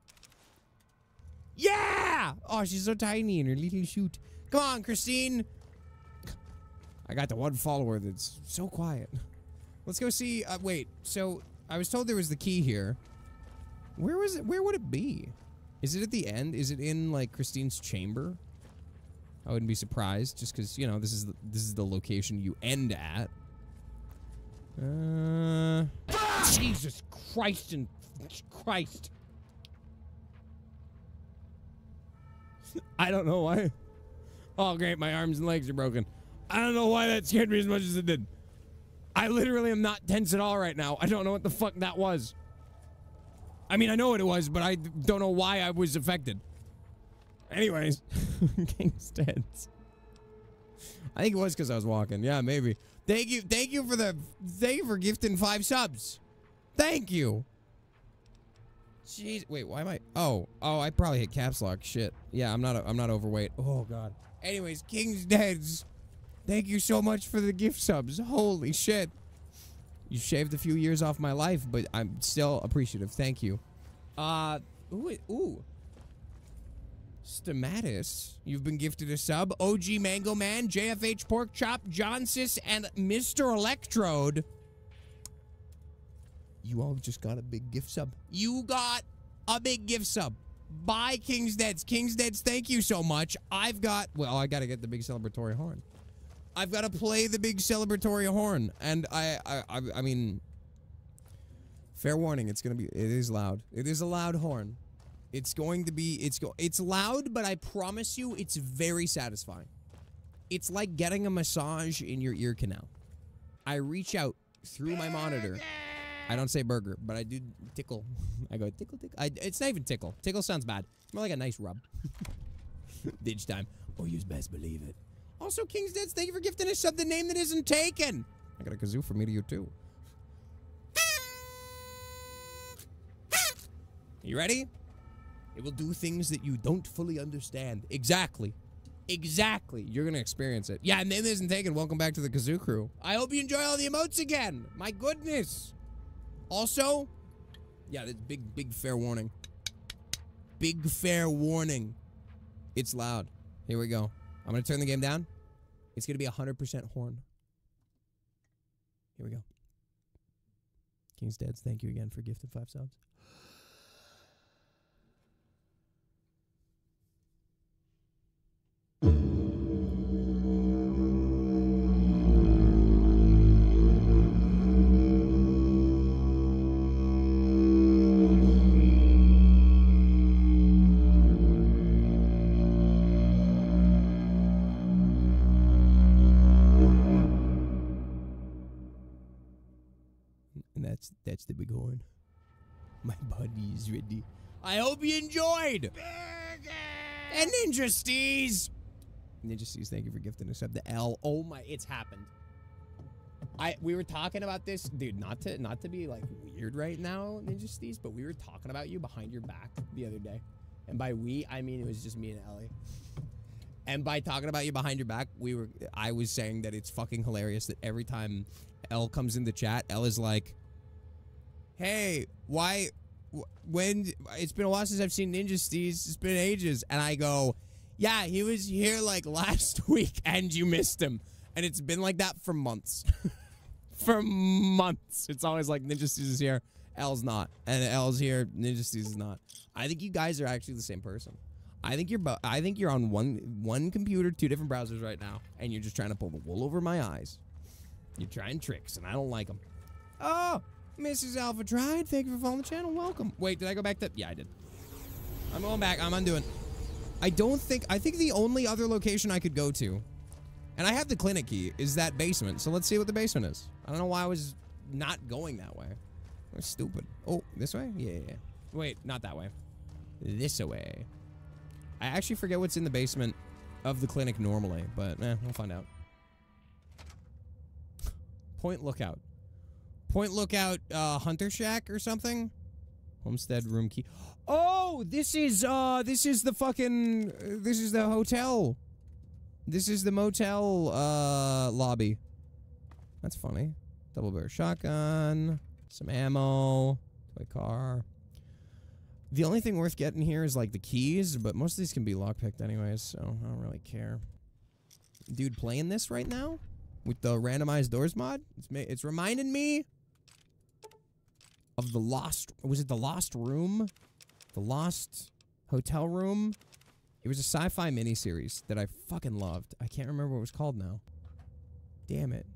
Yeah! Oh, she's so tiny in her little suit. Come on, Christine. I got the one follower that's so quiet. Let's go see. Wait, so I was told there was the key here. Where was it? Where would it be? Is it at the end? Is it in, like, Christine's chamber? I wouldn't be surprised, just because, you know, this is the location you end at. Jesus Christ and Christ. I don't know why. Oh, great, my arms and legs are broken. I don't know why that scared me as much as it did. I literally am not tense at all right now. I don't know what the fuck that was. I mean, I know what it was, but I don't know why I was affected. Anyways, King's Dead. I think it was because I was walking. Yeah, maybe. Thank you for gifting 5 subs. Thank you. Jeez, wait, why am I? Oh, I probably hit caps lock. Shit. Yeah, I'm not overweight. Oh god. Anyways, King's Deads. Thank you so much for the gift subs. Holy shit. You shaved a few years off my life, but I'm still appreciative. Thank you. Ooh. Stamatis, you've been gifted a sub. OG Mango Man, JFH Pork Chop, John Sis, and Mr. Electrode. You all just got a big gift sub. You got a big gift sub. Bye, King's Deads. King's Deads, thank you so much. I gotta get the big celebratory horn. I've got to play the big celebratory horn, and I mean, fair warning, it is loud. It is a loud horn. It's going to be, it's loud, but I promise you, it's very satisfying. It's like getting a massage in your ear canal. I reach out through my monitor. I don't say burger, but I do tickle. I go tickle, tickle. It's not even tickle. Tickle sounds bad. It's more like a nice rub. Ditch time. Oh, you best believe it. Also, King's Dead, thank you for gifting us sub the name that isn't taken. I got a kazoo for me to you, too. You ready? It will do things that you don't fully understand. Exactly. Exactly. You're going to experience it. Yeah, name isn't taken. Welcome back to the Kazoo Crew. I hope you enjoy all the emotes again. My goodness. Also, yeah, that's big fair warning. Big fair warning. It's loud. Here we go. I'm going to turn the game down. It's going to be 100% horn. Here we go. King's Dead, thank you again for gifted 5 subs. That's the big horn. My body is ready. I hope you enjoyed. And Ninja Steez. Ninja Steez, thank you for gifting us up the L. Oh my, it's happened. We were talking about this, dude. Not to be like weird right now, Ninja Steez, but we were talking about you behind your back the other day. And by we, I mean it was just me and Ellie. And by talking about you behind your back, I was saying that it's fucking hilarious that every time Elle comes in the chat, Elle is like, hey, when it's been a while since I've seen Ninja Steez, it's been ages. And I go, yeah, he was here like last week and you missed him. And it's been like that for months. For months. It's always like Ninja Steez is here, L's not. And L's here, Ninja Steez is not. I think you guys are actually the same person. I think you're on one computer, 2 different browsers right now, and you're just trying to pull the wool over my eyes. You're trying tricks, and I don't like them. Oh, Mrs. Alpha Tried, thank you for following the channel. Welcome. Wait, did I go back to? Yeah, I did. I'm going back. I'm undoing. I think the only other location I could go to, and I have the clinic key, is that basement. So let's see what the basement is. I don't know why I was not going that way. That was stupid. Oh, this way? Yeah. Wait, not that way. This way. I actually forget what's in the basement of the clinic normally, but we'll find out. Point Lookout. Point Lookout, Hunter Shack or something? Homestead room key. Oh, this is the hotel. This is the motel, lobby. That's funny. Double barrel shotgun, some ammo, toy car. The only thing worth getting here is, like, the keys, but most of these can be lockpicked anyways, so I don't really care. Dude, playing this right now with the randomized doors mod, it's reminding me of the Lost... Was it the Lost Room? The Lost Hotel Room? It was a sci-fi miniseries that I fucking loved. I can't remember what it was called now. Damn it.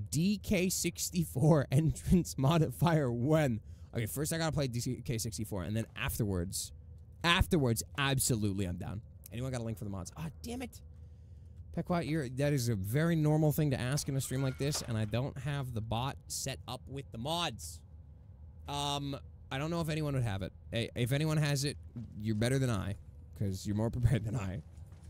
DK64 entrance modifier when... Okay, first I gotta play DK64, and then afterwards, absolutely I'm down. Anyone got a link for the mods? Ah, damn it. Pequot, that is a very normal thing to ask in a stream like this, and I don't have the bot set up with the mods. I don't know if anyone would have it. If anyone has it, you're better than I, because you're more prepared than I.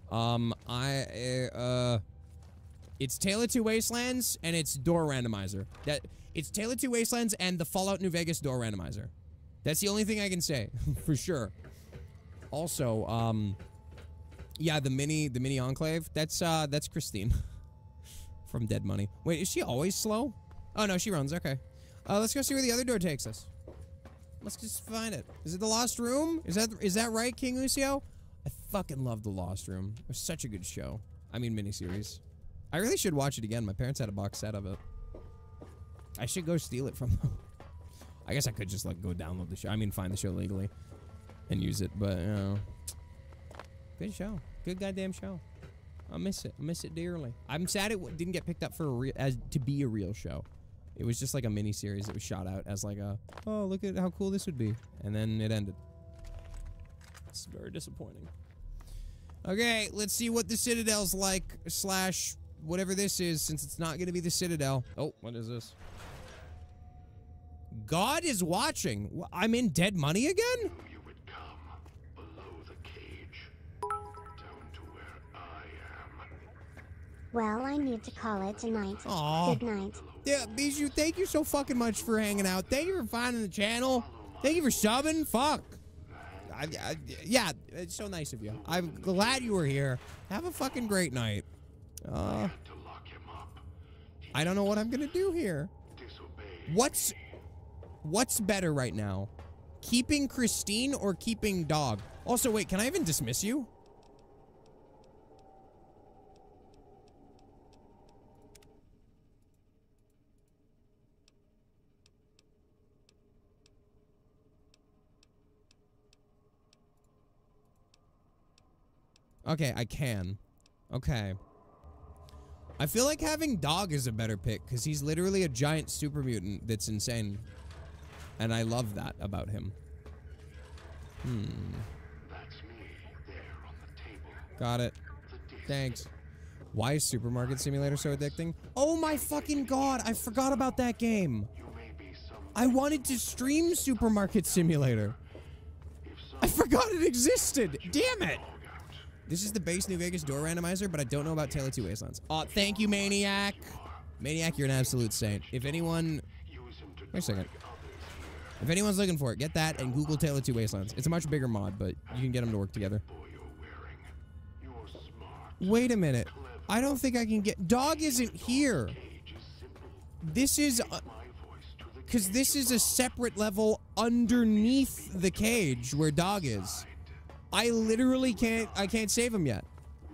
It's Tale of Two Wastelands, and it's Door Randomizer. It's Tale of Two Wastelands and the Fallout New Vegas Door Randomizer. That's the only thing I can say, for sure. Also, yeah, the mini Enclave, that's Christine from Dead Money. Wait, is she always slow? Oh, no, she runs, okay. Let's go see where the other door takes us. Let's just find it. Is it the Lost Room? Is that right, King Lucio? I fucking love the Lost Room. It was such a good show. I mean, miniseries. I really should watch it again. My parents had a box set of it. I should go steal it from them. I guess I could just, like, go download the show. I mean, find the show legally and use it, but, you know. Good show. Good goddamn show. I miss it. I miss it dearly. I'm sad it didn't get picked up for to be a real show. It was just like a mini series that was shot out as like a, oh, look at how cool this would be. And then it ended. It's very disappointing. Okay, let's see what the Citadel's like, / whatever this is, since it's not going to be the Citadel. Oh, what is this? God is watching. I'm in dead money again? You would come below the cage, down to where I am. Well, I need to call it a night. Aw. Good night. Yeah, Bijou, thank you so fucking much for hanging out. Thank you for finding the channel. Thank you for subbing. Fuck. Yeah, it's so nice of you. I'm glad you were here. Have a fucking great night. I don't know what I'm gonna do here. What's better right now? Keeping Christine or keeping Dog? Also, wait, can I even dismiss you? Okay, I can. Okay. I feel like having Dog is a better pick, because he's literally a giant super mutant that's insane. And I love that about him. That's me there on the table. Got it. Thanks. Why is Supermarket Simulator so addicting? Oh my fucking god, I forgot about that game. I wanted to stream Supermarket Simulator. I forgot it existed. Damn it. This is the base New Vegas door randomizer, but I don't know about Tale of Two Wastelands. Thank you, Maniac. Maniac, you're an absolute saint. If anyone... Wait a second. If anyone's looking for it, get that and Google Tale of Two Wastelands. It's a much bigger mod, but you can get them to work together. Wait a minute. I don't think I can get... Dog isn't here. This is... Because this is a separate level underneath the cage where Dog is. I literally can't... I can't save him yet.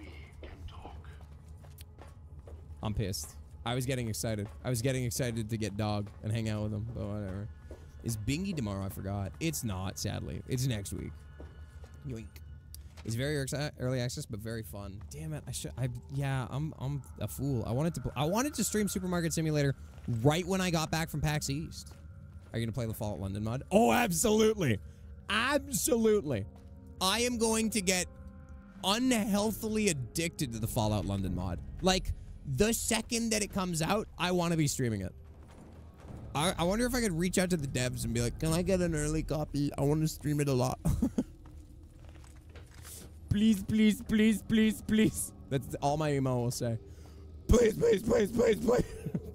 I'm pissed. I was getting excited. I was getting excited to get Dog and hang out with him, but whatever. Is Bingy tomorrow? I forgot. It's not, sadly. It's next week. Yoink. It's very early access, but very fun. Damn it! Yeah, I'm a fool. I wanted to stream Supermarket Simulator right when I got back from PAX East. Are you gonna play the Fallout London mod? Oh, absolutely, absolutely. I am going to get unhealthily addicted to the Fallout London mod. Like the second that it comes out, I want to be streaming it. I wonder if I could reach out to the devs and be like, "Can I get an early copy? I want to stream it a lot." Please, please, please, please, please. That's all my email will say. Please, please, please, please, please.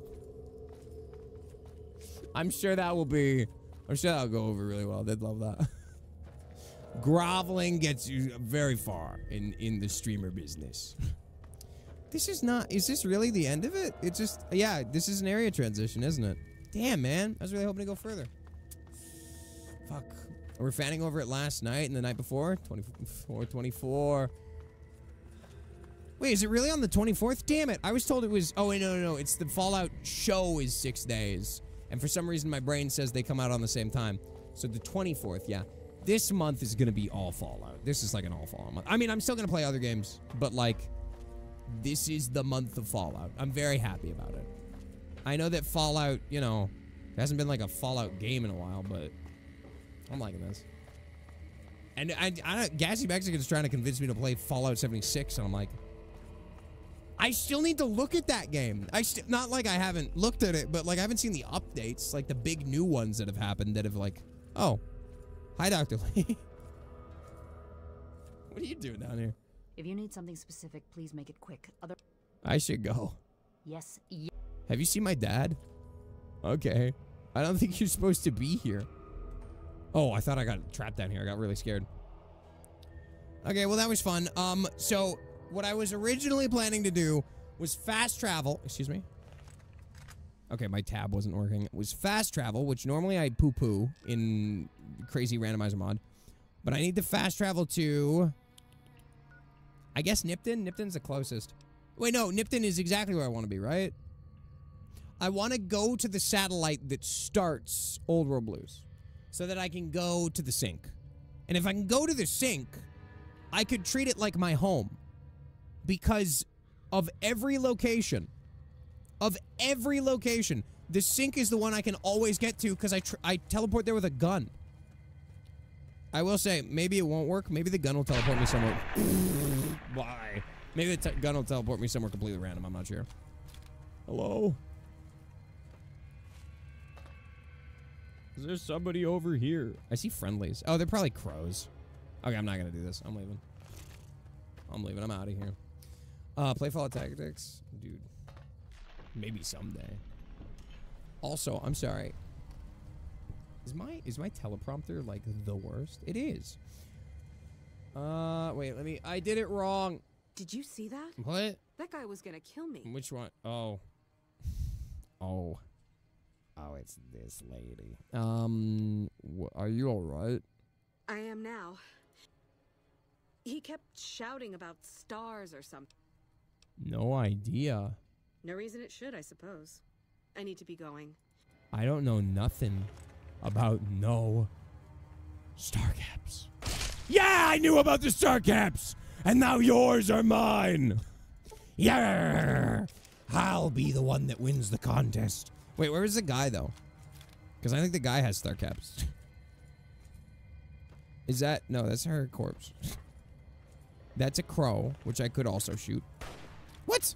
I'm sure that'll go over really well. They'd love that. Groveling gets you very far in the streamer business. This is not, is this really the end of it? It's just, yeah, this is an area transition, isn't it? Damn, man. I was really hoping to go further. Fuck. We were fanning over it last night and the night before. 24. Wait, is it really on the 24th? Damn it. I was told it was... Oh, wait, no. It's the Fallout show is 6 days. And for some reason, my brain says they come out on the same time. So the 24th, yeah. This month is going to be all Fallout. This is like an all Fallout month. I mean, I'm still going to play other games. But, like, this is the month of Fallout. I'm very happy about it. I know that Fallout, you know, there hasn't been, like, a Fallout game in a while, but... I'm liking this. And I don't, Gassy Mexican's trying to convince me to play Fallout 76, and I'm like, I still need to look at that game. Not like I haven't looked at it, but like I haven't seen the updates, like the big new ones that have happened that have like, oh, hi, Dr. Lee. What are you doing down here? If you need something specific, please make it quick. I should go. Yes. Have you seen my dad? Okay. I don't think you're supposed to be here. Oh, I thought I got trapped down here. I got really scared. Okay, well, that was fun. So what I was originally planning to do was fast travel. Excuse me. Okay, my tab wasn't working. It was fast travel, which normally I poo-poo in crazy randomizer mod. But I need to fast travel to... I guess Nipton? Nipton's the closest. Wait, no, Nipton is exactly where I want to be, right? I want to go to the satellite that starts Old World Blues. So that I can go to the sink. And if I can go to the sink, I could treat it like my home. Because of every location, the sink is the one I can always get to because I teleport there with a gun. I will say, maybe it won't work. Maybe the gun will teleport me somewhere. Why? Maybe the gun will teleport me somewhere completely random. I'm not sure. Hello? Is there somebody over here? I see friendlies. Oh, they're probably crows. Okay, I'm not gonna do this. I'm leaving. I'm out of here. Play Fallout Tactics. Dude. Maybe someday. Also, I'm sorry. Is my teleprompter like the worst? It is. Wait, I did it wrong. Did you see that? What? That guy was gonna kill me. Which one? Oh. Oh. Oh, it's this lady. Are you alright? I am now. He kept shouting about stars or something. No idea. No reason it should, I suppose. I need to be going. I don't know nothing about no star caps. Yeah, I knew about the star caps, and now yours are mine. Yeah, I'll be the one that wins the contest. Wait, where is the guy though? Because I think the guy has star caps. Is that no? That's her corpse. That's a crow, which I could also shoot. What?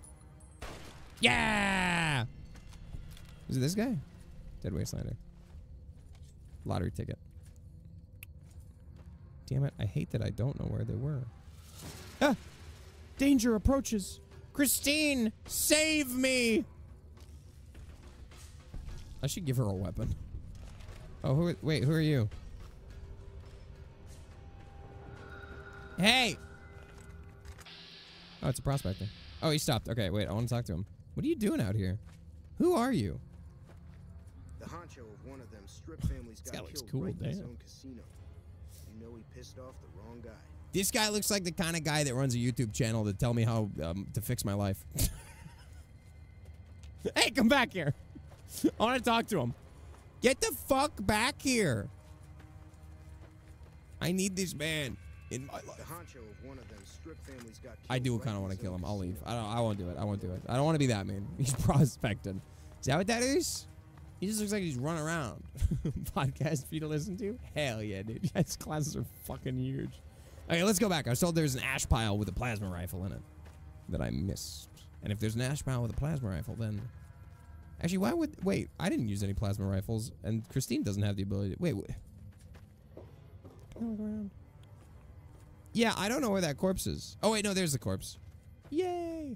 Yeah. Is it this guy? Dead Wastelander. Lottery ticket. Damn it, I hate that I don't know where they were. Ah! Danger approaches. Christine, save me! I should give her a weapon. Oh, wait, who are you? Hey! Oh, it's a prospector. Oh, he stopped. Okay, wait, I want to talk to him. What are you doing out here? Who are you? The honcho of one of them strip families got killed cool, right in his damn. own casino. You know he pissed off the wrong guy. This guy looks like the kind of guy that runs a YouTube channel to tell me how to fix my life. Hey, come back here. I want to talk to him. Get the fuck back here. I need this man in my life. The honcho of one of them strip families got killed I do kind of want to kill him. I'll leave. I won't do it. I won't do it. I don't want to be that man. He's prospecting. Is that what that is? He just looks like he's running around. Podcast for you to listen to? Hell yeah, dude. His classes are fucking huge. Okay, let's go back. I was told there's an ash pile with a plasma rifle in it that I missed. And if there's an ash pile with a plasma rifle, then... Actually, why would... Wait, I didn't use any plasma rifles, and Christine doesn't have the ability to... Wait. Can I look around? Yeah, I don't know where that corpse is. Oh, wait, no, there's the corpse. Yay!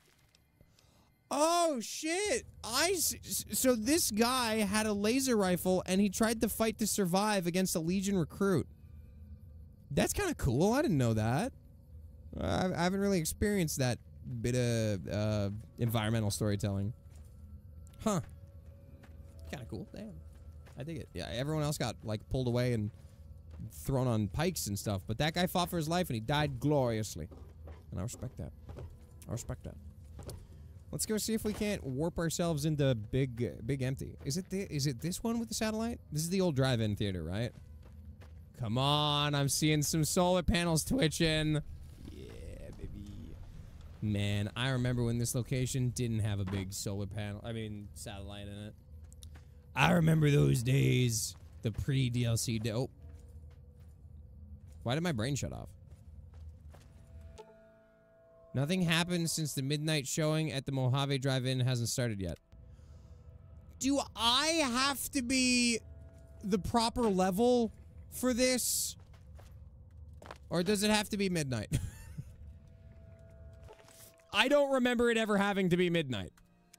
Oh, shit! So this guy had a laser rifle, and he tried to fight to survive against a Legion recruit. That's kind of cool. I didn't know that. I haven't really experienced that bit of environmental storytelling. Huh. Kind of cool. Damn. I dig it. Yeah, everyone else got, like, pulled away and thrown on pikes and stuff, but that guy fought for his life, and he died gloriously. And I respect that. I respect that. Let's go see if we can't warp ourselves into Big Empty. Is it this one with the satellite? This is the old drive-in theater, right? Come on, I'm seeing some solar panels twitching. Yeah, baby. Man, I remember when this location didn't have a big solar panel, satellite in it. I remember those days. The pre-DLC day. Oh. Why did my brain shut off? Nothing happened since the midnight showing at the Mojave Drive-In hasn't started yet. Do I have to be the proper level for this? Or does it have to be midnight? I don't remember it ever having to be midnight.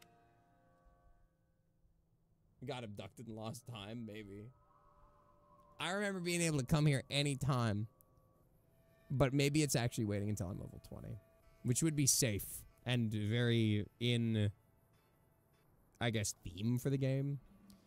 Got abducted and lost time, maybe. I remember being able to come here anytime. But maybe it's actually waiting until I'm level 20. Which would be safe and very in, I guess, theme for the game.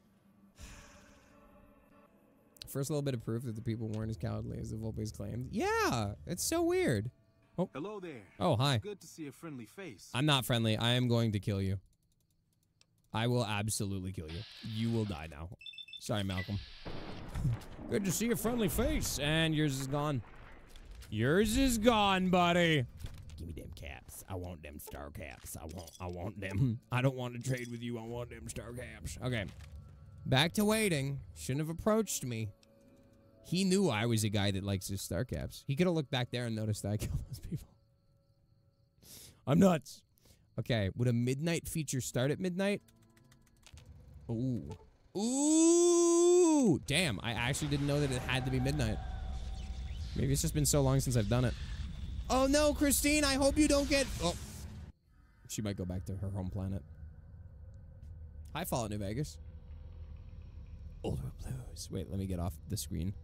First little bit of proof that the people weren't as cowardly as the Volpes claimed. Yeah, it's so weird. Oh. Hello there. Oh, hi. Good to see a friendly face. I'm not friendly. I am going to kill you. I will absolutely kill you. You will die now. Sorry, Malcolm. Good to see a friendly face. And yours is gone. Yours is gone, buddy. Give me them caps. I want them star caps. I want them. I don't want to trade with you. I want them star caps. Okay. Back to waiting. Shouldn't have approached me. He knew I was a guy that likes his star caps. He could have looked back there and noticed that I killed those people. I'm nuts. Okay. Would a midnight feature start at midnight? Ooh. Ooh. Ooh, damn. I actually didn't know that it had to be midnight. Maybe it's just been so long since I've done it. Oh no, Christine, I hope you don't get... Oh. She might go back to her home planet. Hi, Fallout New Vegas. Older Blues. Wait, let me get off the screen.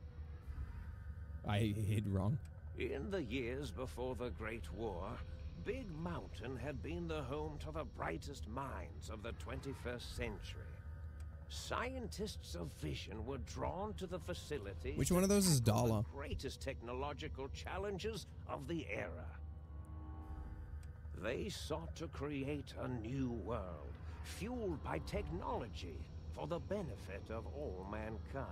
I hid wrong. In the years before the Great War, Big Mountain had been the home to the brightest minds of the 21st century. Scientists of vision were drawn to the facility. Which one of those is Dala? The greatest technological challenges of the era. They sought to create a new world, fueled by technology for the benefit of all mankind.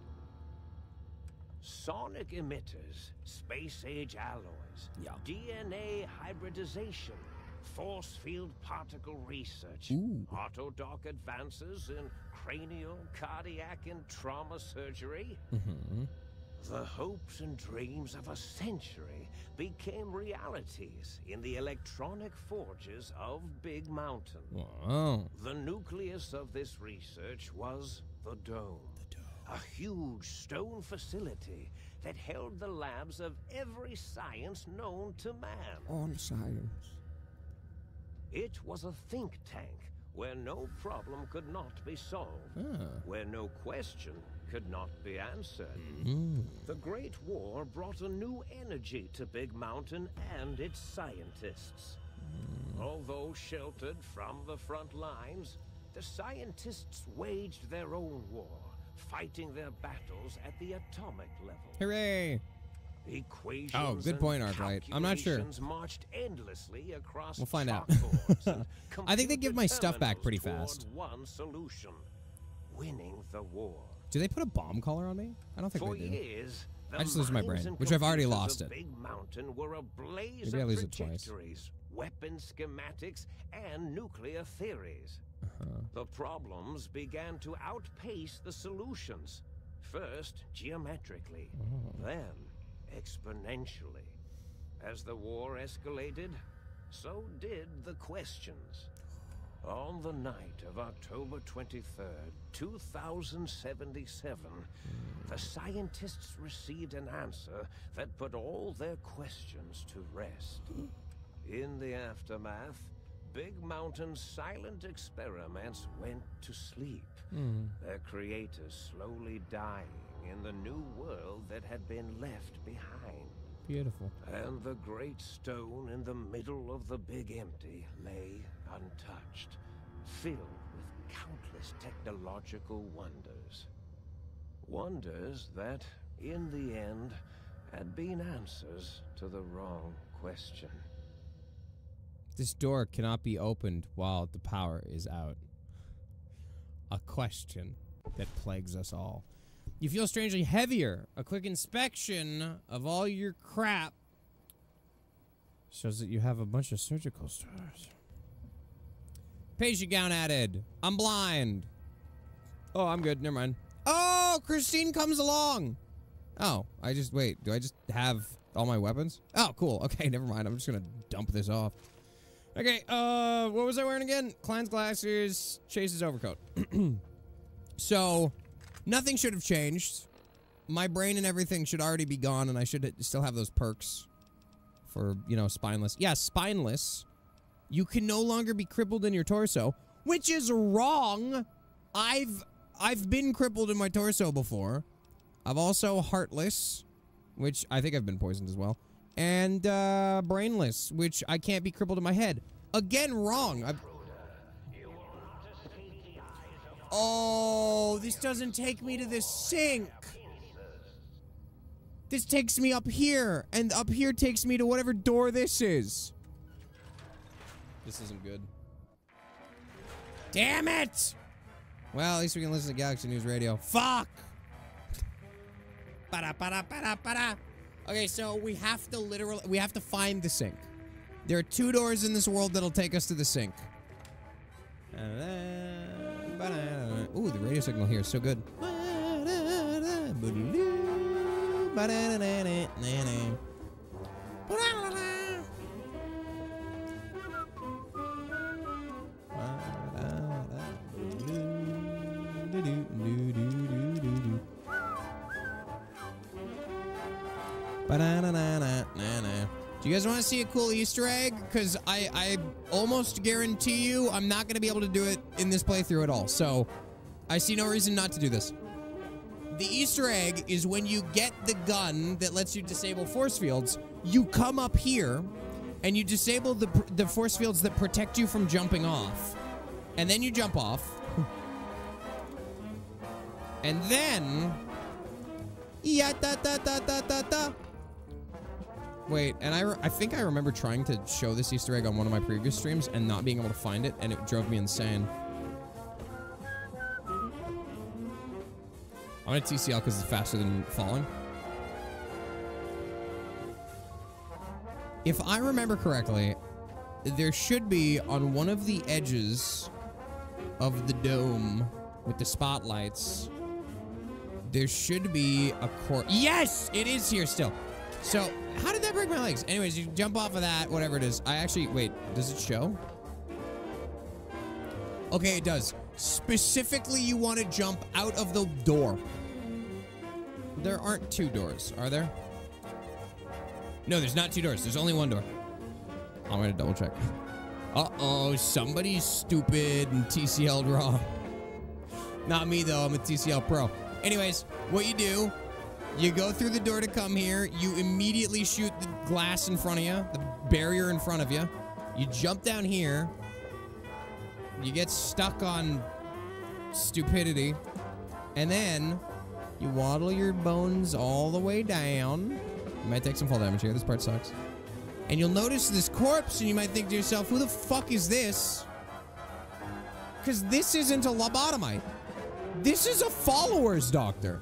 Sonic emitters, space-age alloys, DNA hybridization, force field particle research, autodoc advances in cranial, cardiac, and trauma surgery. The hopes and dreams of a century became realities in the electronic forges of Big Mountain. Wow. The nucleus of this research was the Dome. A huge stone facility that held the labs of every science known to man. On science. It was a think tank where no problem could not be solved, where no question could not be answered. The Great War brought a new energy to Big Mountain and its scientists. Although sheltered from the front lines, the scientists waged their own war, fighting their battles at the atomic level. Hooray! Equations oh, good point, Arclight. I'm not sure. Marched endlessly across we'll find out. I think they give my stuff back pretty fast. One solution: winning the war. Do they put a bomb collar on me? I don't think For they do. Years, I just lose my brain, which I've already lost it. Big Mountain were a blaze Maybe I of lose it twice. trajectories, weapon schematics, and nuclear theories. The problems began to outpace the solutions. First, geometrically, then exponentially. As the war escalated, so did the questions. On the night of October 23rd, 2077, the scientists received an answer that put all their questions to rest. In the aftermath, Big Mountain's silent experiments went to sleep, their creators slowly dying in the new world that had been left behind. Beautiful. And the great stone in the middle of the Big Empty lay untouched, filled with countless technological wonders. Wonders that, in the end, had been answers to the wrong question. This door cannot be opened while the power is out. A question that plagues us all. You feel strangely heavier. A quick inspection of all your crap shows that you have a bunch of surgical scars. Patient gown added. I'm blind. Oh, I'm good. Never mind. Oh, Christine comes along. Oh, wait. Do I just have all my weapons? Oh, cool. Okay, never mind. I'm just gonna dump this off. Okay, what was I wearing again? Klein's glasses, Chase's overcoat. So, nothing should have changed. My brain and everything should already be gone, and I should still have those perks for, you know, spineless. Yeah, spineless. You can no longer be crippled in your torso, which is wrong. I've been crippled in my torso before. I've also heartless, which I think I've been poisoned as well. And brainless, which I can't be crippled in my head. Again, wrong. Oh, this doesn't take me to the sink. This takes me up here, and up here takes me to whatever door this is. This isn't good. Damn it! Well, at least we can listen to Galaxy News Radio. Fuck! Ba-da-ba-da-ba-da-ba-da. Okay, so we have to find the sink. There are 2 doors in this world that'll take us to the sink. Ooh, the radio signal here is so good. Ba-da-na-na-na-na-na. Do you guys want to see a cool Easter egg? Because I almost guarantee you I'm not going to be able to do it in this playthrough at all. So I see no reason not to do this. The Easter egg is when you get the gun that lets you disable force fields, you come up here and you disable the force fields that protect you from jumping off. And then you jump off. And then... Wait, and I think I remember trying to show this Easter egg on one of my previous streams and not being able to find it, and it drove me insane. I'm gonna TCL because it's faster than falling. If I remember correctly, there should be on one of the edges of the dome with the spotlights, there should be a core. Yes, it is here still. So how did that break my legs? Anyways, you jump off of that, whatever it is. I actually, wait, does it show? Okay, it does. Specifically, you want to jump out of the door. There aren't two doors, are there? No, there's not two doors. There's only one door. I'm gonna double check. Uh-oh, somebody's stupid and TCL'd wrong. Not me, though. I'm a TCL pro. Anyways, what you do, you go through the door to come here. You immediately shoot the glass in front of you, the barrier in front of you. You jump down here. You get stuck on stupidity. And then you waddle your bones all the way down. You might take some fall damage here. This part sucks. And you'll notice this corpse, and you might think to yourself, who the fuck is this? Because this isn't a lobotomite. This is a follower's doctor.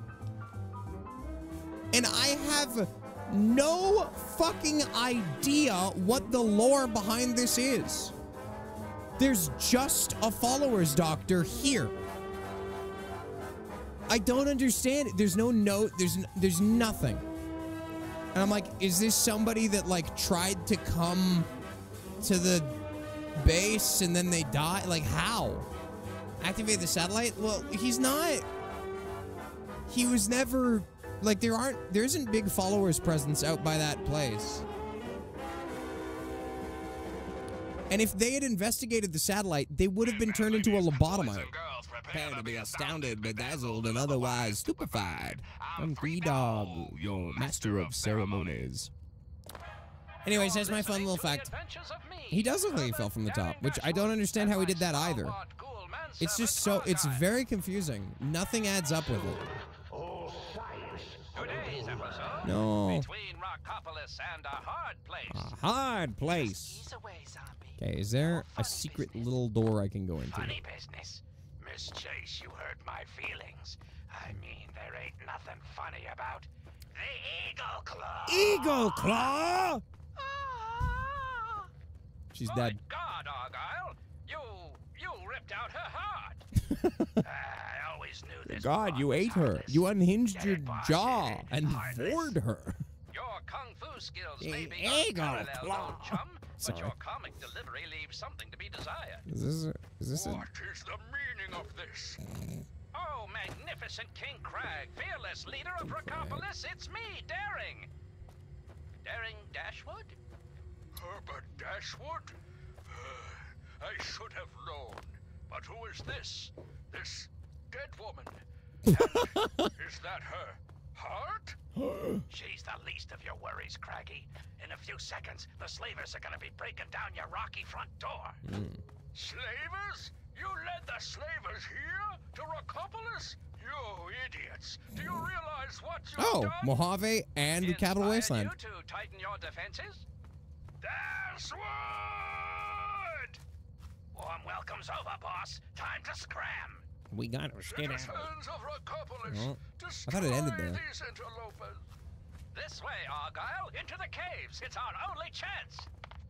And I have no fucking idea what the lore behind this is. There's just a follower's doctor here. I don't understand it. There's no note. There's nothing. And I'm like, is this somebody that like tried to come to the base and then they die? Like how? Activate the satellite? Well, he's not. He was never like there isn't big followers presence out by that place. And if they had investigated the satellite, they would have been turned into a lobotomite. Prepare to be astounded, bedazzled, and otherwise stupefied. I'm Free Dog, your master of ceremonies. Anyways, that's my fun little fact. He does look like he fell from the top, which I don't understand how he did that either. It's just so, it's very confusing. Nothing adds up with it. No. A hard place. Okay, is there a secret little door I can go into? Funny business. Miss Chase, you hurt my feelings. I mean, there ain't nothing funny about the Eagle Claw. Eagle Claw? She's dead. God, Argyle, you ripped out her heart. I always knew this. God, you ate her. You unhinged your jaw and vored her. Your kung fu skills The may be Eagle unparalleled, Claw. old chum, but Sorry. your comic delivery leaves something to be desired. Is this a... What is the meaning of this? Oh, magnificent King Crag, fearless leader of Rockopolis, it's me, Daring. Daring Dashwood? Herbert Dashwood? I should have known. But who is this? This dead woman? And is that her heart? She's the least of your worries, Craggy. In a few seconds, the slavers are gonna be breaking down your rocky front door. Slavers? You led the slavers here? To Rockopolis? You idiots. Do you realize what you've done? Mojave and the Capital Wasteland. You to tighten your defenses? Dashwood! Warm welcome's over, boss. Time to scram. We got to skid out. Citizens of Rockopolis, Oh, I thought it ended there. these interlopers. This way, Argyle, into the caves. It's our only chance.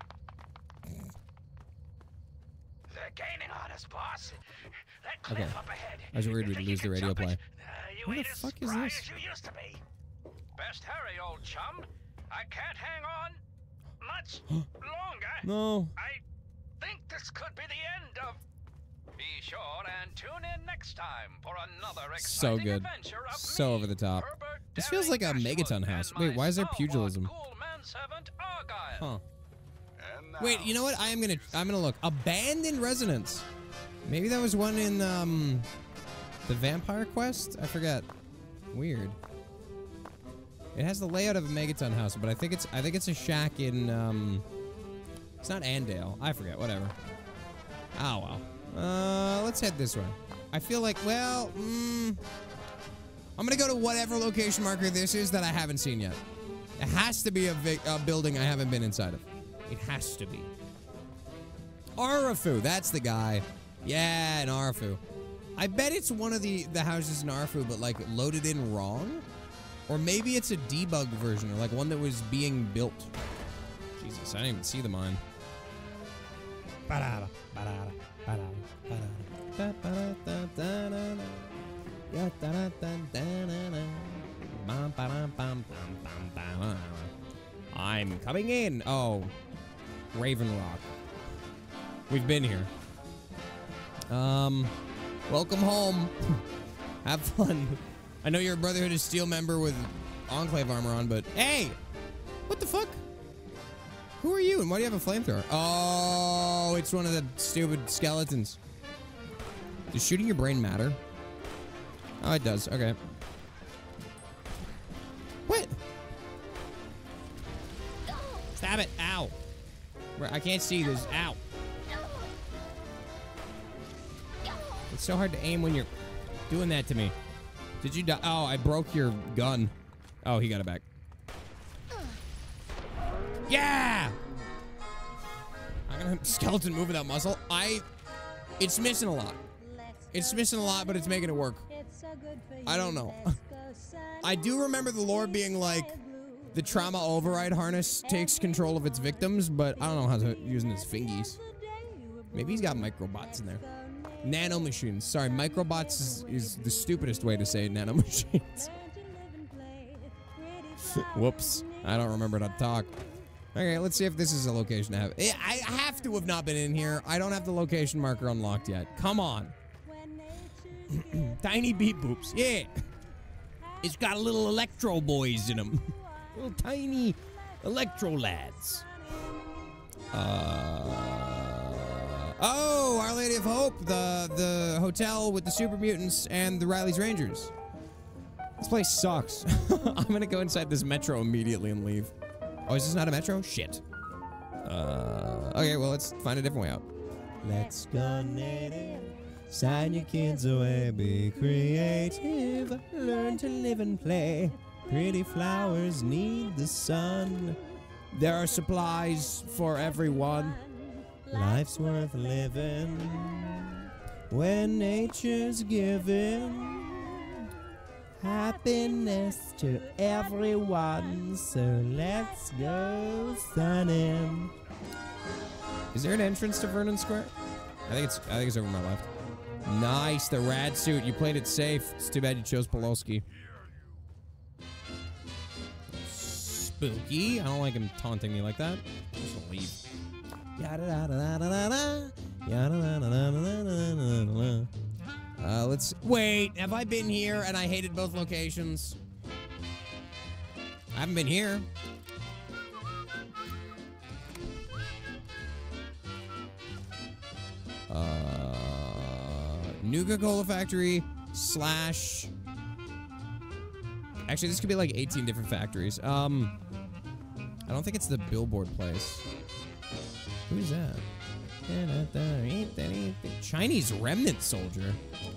They're gaining on us, boss. That cliff Okay. up ahead. I was worried You we'd think lose you the can radio jump it? play. You What the ain't as fuck is spry this? as you used to be. Best hurry, old chum. I can't hang on much longer. No. I think this could be the end of... Be sure and tune in next time for another So exciting good. adventure of So me, over the top. Herbert This feels like a Megaton house. Wait, why is there pugilism? Huh. Wait, you know what? I'm gonna look. Abandoned residence. Maybe that was one in the Vampire Quest? I forget. Weird. It has the layout of a Megaton house, but I think it's a shack in it's not Andale. I forget, whatever. Oh well. Let's head this way. I feel like, well, I'm gonna go to whatever location marker this is that I haven't seen yet. It has to be a building I haven't been inside of. It has to be. Arafu, that's the guy. Yeah, in Arafu. I bet it's one of the houses in Arafu, but like loaded in wrong. Or maybe it's a debug version, or like one that was being built. Jesus, I didn't even see the mine. I'm coming in. Oh, Raven Rock. We've been here. Welcome home. Have fun. I know you're a Brotherhood of Steel member with Enclave armor on, but hey, what the fuck? Who are you and why do you have a flamethrower? Oh, it's one of the stupid skeletons. Does shooting your brain matter? Oh, it does. Okay. What? Stab it. Ow. I can't see this. Ow. It's so hard to aim when you're doing that to me. Did you die? Oh, I broke your gun. Oh, he got it back. Yeah! I'm gonna skeleton move without muscle. It's missing a lot. It's missing a lot, but it's making it work. I don't know. I do remember the lore being like, the trauma override harness takes control of its victims, but I don't know how to using his fingies. Maybe he's got microbots in there. Nanomachines. Sorry, microbots is the stupidest way to say nanomachines. Whoops. I don't remember how to talk. Okay, let's see if this is a location I have. I have to have not been in here. I don't have the location marker unlocked yet. Come on. Tiny beep boops. Yeah. It's got little electro boys in them. Little tiny electro lads. Oh, Our Lady of Hope, the hotel with the super mutants and the Riley's Rangers. This place sucks. I'm gonna go inside this metro immediately and leave. Oh, is this not a metro? Shit. Okay, well, let's find a different way out. Let's go native. Sign your kids away, be creative. Learn to live and play. Pretty flowers need the sun. There are supplies for everyone. Life's worth living when nature's giving happiness to everyone. So let's go sunning. Is there an entrance to Vernon Square? I think it's over my left. Nice, the rad suit. You played it safe. It's too bad you chose Poloski. Spooky. I don't like him taunting me like that. I'm just gonna leave. Let's wait. Have I been here and I hated both locations? I haven't been here. Nuka-Cola Factory / actually, this could be like 18 different factories. I don't think it's the billboard place. Who's that? Chinese remnant soldier.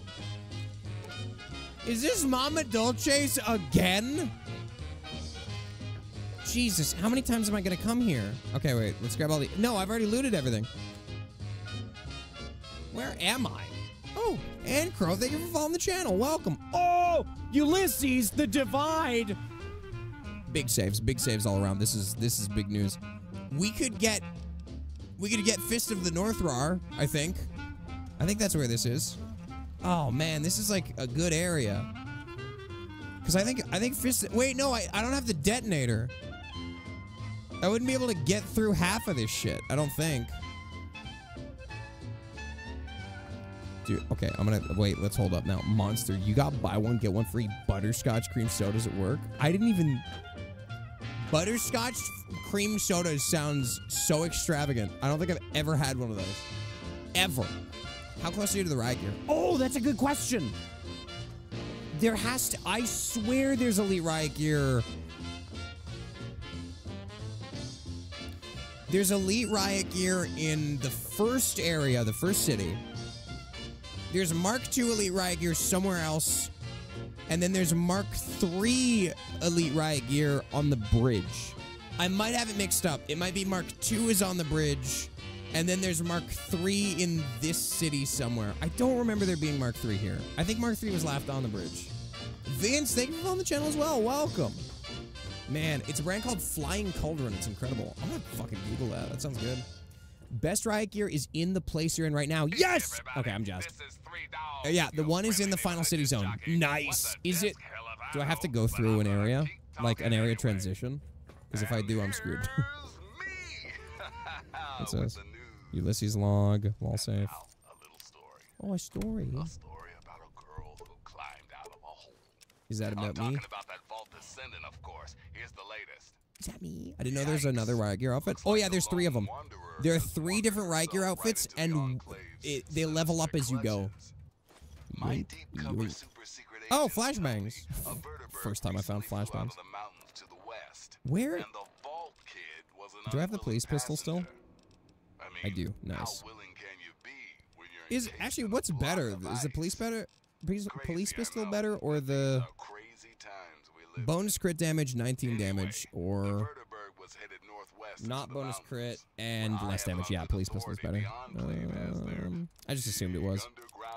Is this Mama Dulce's again? Jesus, how many times am I gonna come here? Okay, wait, let's grab all the... No, I've already looted everything. Where am I? Oh, and Crow, thank you for following the channel. Welcome. Oh, Ulysses, the Divide. Big saves all around. This is big news. We could get Fist of the Northrar, I think. I think that's where this is. Oh man, this is like a good area. Cause I think Fist. Wait, no, I don't have the detonator. I wouldn't be able to get through half of this shit. I don't think. Dude, okay, I'm gonna, wait, let's hold up now. Monster, you got buy one, get one free butterscotch cream sodas at work? I didn't even... Butterscotch cream sodas sounds so extravagant. I don't think I've ever had one of those. Ever. How close are you to the riot gear? Oh, that's a good question. There has to, I swear there's elite riot gear. There's elite riot gear in the first area, the first city. There's Mark II elite riot gear somewhere else. And then there's Mark III elite riot gear on the bridge. I might have it mixed up. It might be Mark II is on the bridge. And then there's Mark III in this city somewhere. I don't remember there being Mark III here. I think Mark III was left on the bridge. Vince, thank you for on the channel as well. Welcome. Man, it's a brand called Flying Cauldron. It's incredible. I'm gonna fucking Google that. That sounds good. Best riot gear is in the place you're in right now. Yes! Okay, I'm jazzed. Yeah, the one is in the final city zone. Nice. Is it... Do I have to go through an area? Like an area transition? Because if I do, I'm screwed. It says Ulysses log, wall safe. Oh, a story. A story about a girl who climbed out of a hole. Is that about me? About that vault descendant, of course. Here's the latest. Is that me? I didn't know there's another riot gear outfit. Oh yeah, there's 3 of them. There are 3 different riot gear outfits, and they level up as you go. Oh, flashbangs. First time I found flashbangs. Where? Do I have the police pistol still? I do. Nice. Is actually what's better? Is the police pistol better, or the bonus crit damage, 19 damage, or not bonus crit and less damage? Yeah, police pistol is better. I just assumed it was.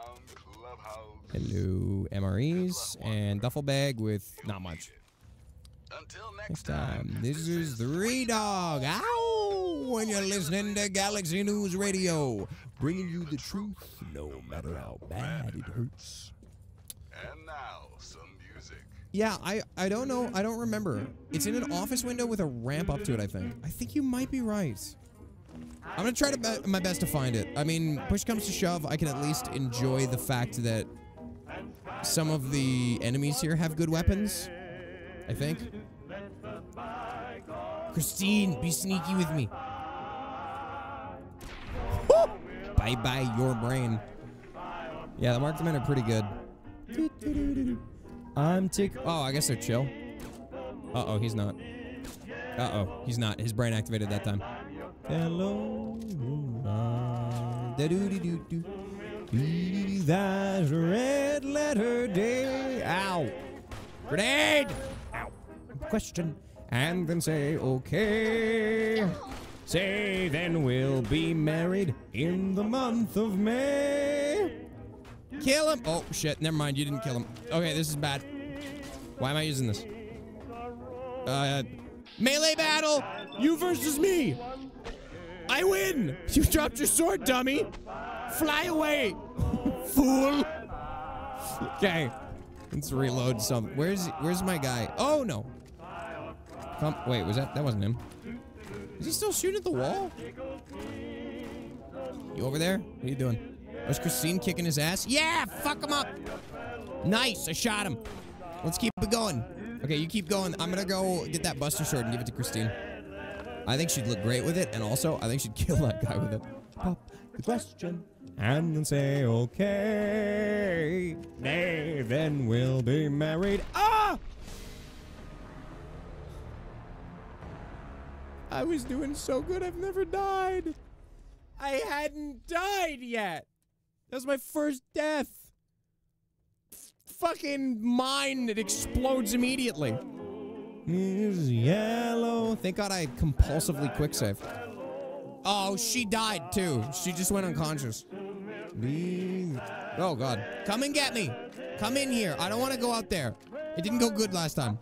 Hello, MREs and duffel bag with not much. Next time, this is 3 Dog. Ow! When you're listening to Galaxy News Radio, bringing you the truth, no matter how bad it hurts. And now, some music. Yeah, I don't know. I don't remember. It's in an office window with a ramp up to it, I think. I think you might be right. I'm going to try my best to find it. I mean, push comes to shove, I can at least enjoy the fact that some of the enemies here have good weapons, I think. Christine, be sneaky with me. Bye-bye, your brain. Yeah, the marked men are pretty good. I'm tick. Oh, I guess they're chill. Uh-oh, he's not. Uh-oh, he's not. His brain activated that time. Hello. That's red letter day. Ow. Grenade. Ow. Question. And then say, okay. Say, then we'll be married in the month of May. Kill him. Oh, shit. Never mind. You didn't kill him. Okay, this is bad. Why am I using this? Melee battle. You versus me. I win. You dropped your sword, dummy. Fly away. Fool. Okay. Let's reload some. Where's my guy? Oh, no. Come. Wait, that wasn't him. Is he still shooting at the wall? You over there? What are you doing? Was Christine kicking his ass? Yeah, fuck him up. Nice, I shot him. Let's keep it going. Okay, you keep going. I'm gonna go get that Buster Sword and give it to Christine. I think she'd look great with it, and also, I think she'd kill that guy with it. Pop the question, and then say, okay. Nay, then we'll be married. Ah! I was doing so good, I've never died. I hadn't died yet. That was my first death. Fucking mine, it explodes immediately. Is yellow. Thank God I compulsively quick saved. Oh, she died too. She just went unconscious. Oh God. Come and get me. Come in here. I don't want to go out there. It didn't go good last time.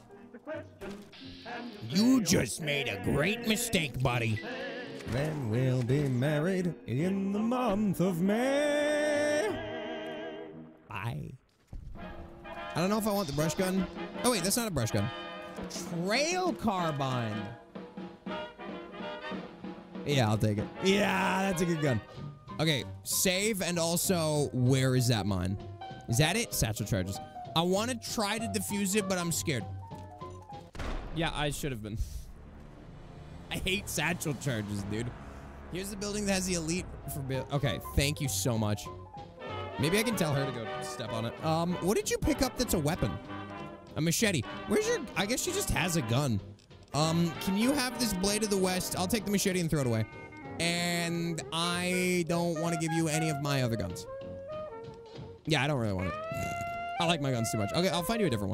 You just made a great mistake, buddy. Then we'll be married in the month of May. Bye. I don't know if I want the brush gun. Oh wait, that's not a brush gun. Trail carbine. Yeah, I'll take it. Yeah, that's a good gun. Okay, save, and also, where is that mine? Is that it? Satchel charges. I want to try to defuse it, but I'm scared. Yeah, I should have been. I hate satchel charges, dude. Here's the building that has the elite for... Okay, thank you so much. Maybe I can tell her to go step on it. What did you pick up that's a weapon? A machete. Where's your... I guess she just has a gun. Can you have this Blade of the West? I'll take the machete and throw it away. And I don't want to give you any of my other guns. Yeah, I don't really want it. I like my guns too much. Okay, I'll find you a different one.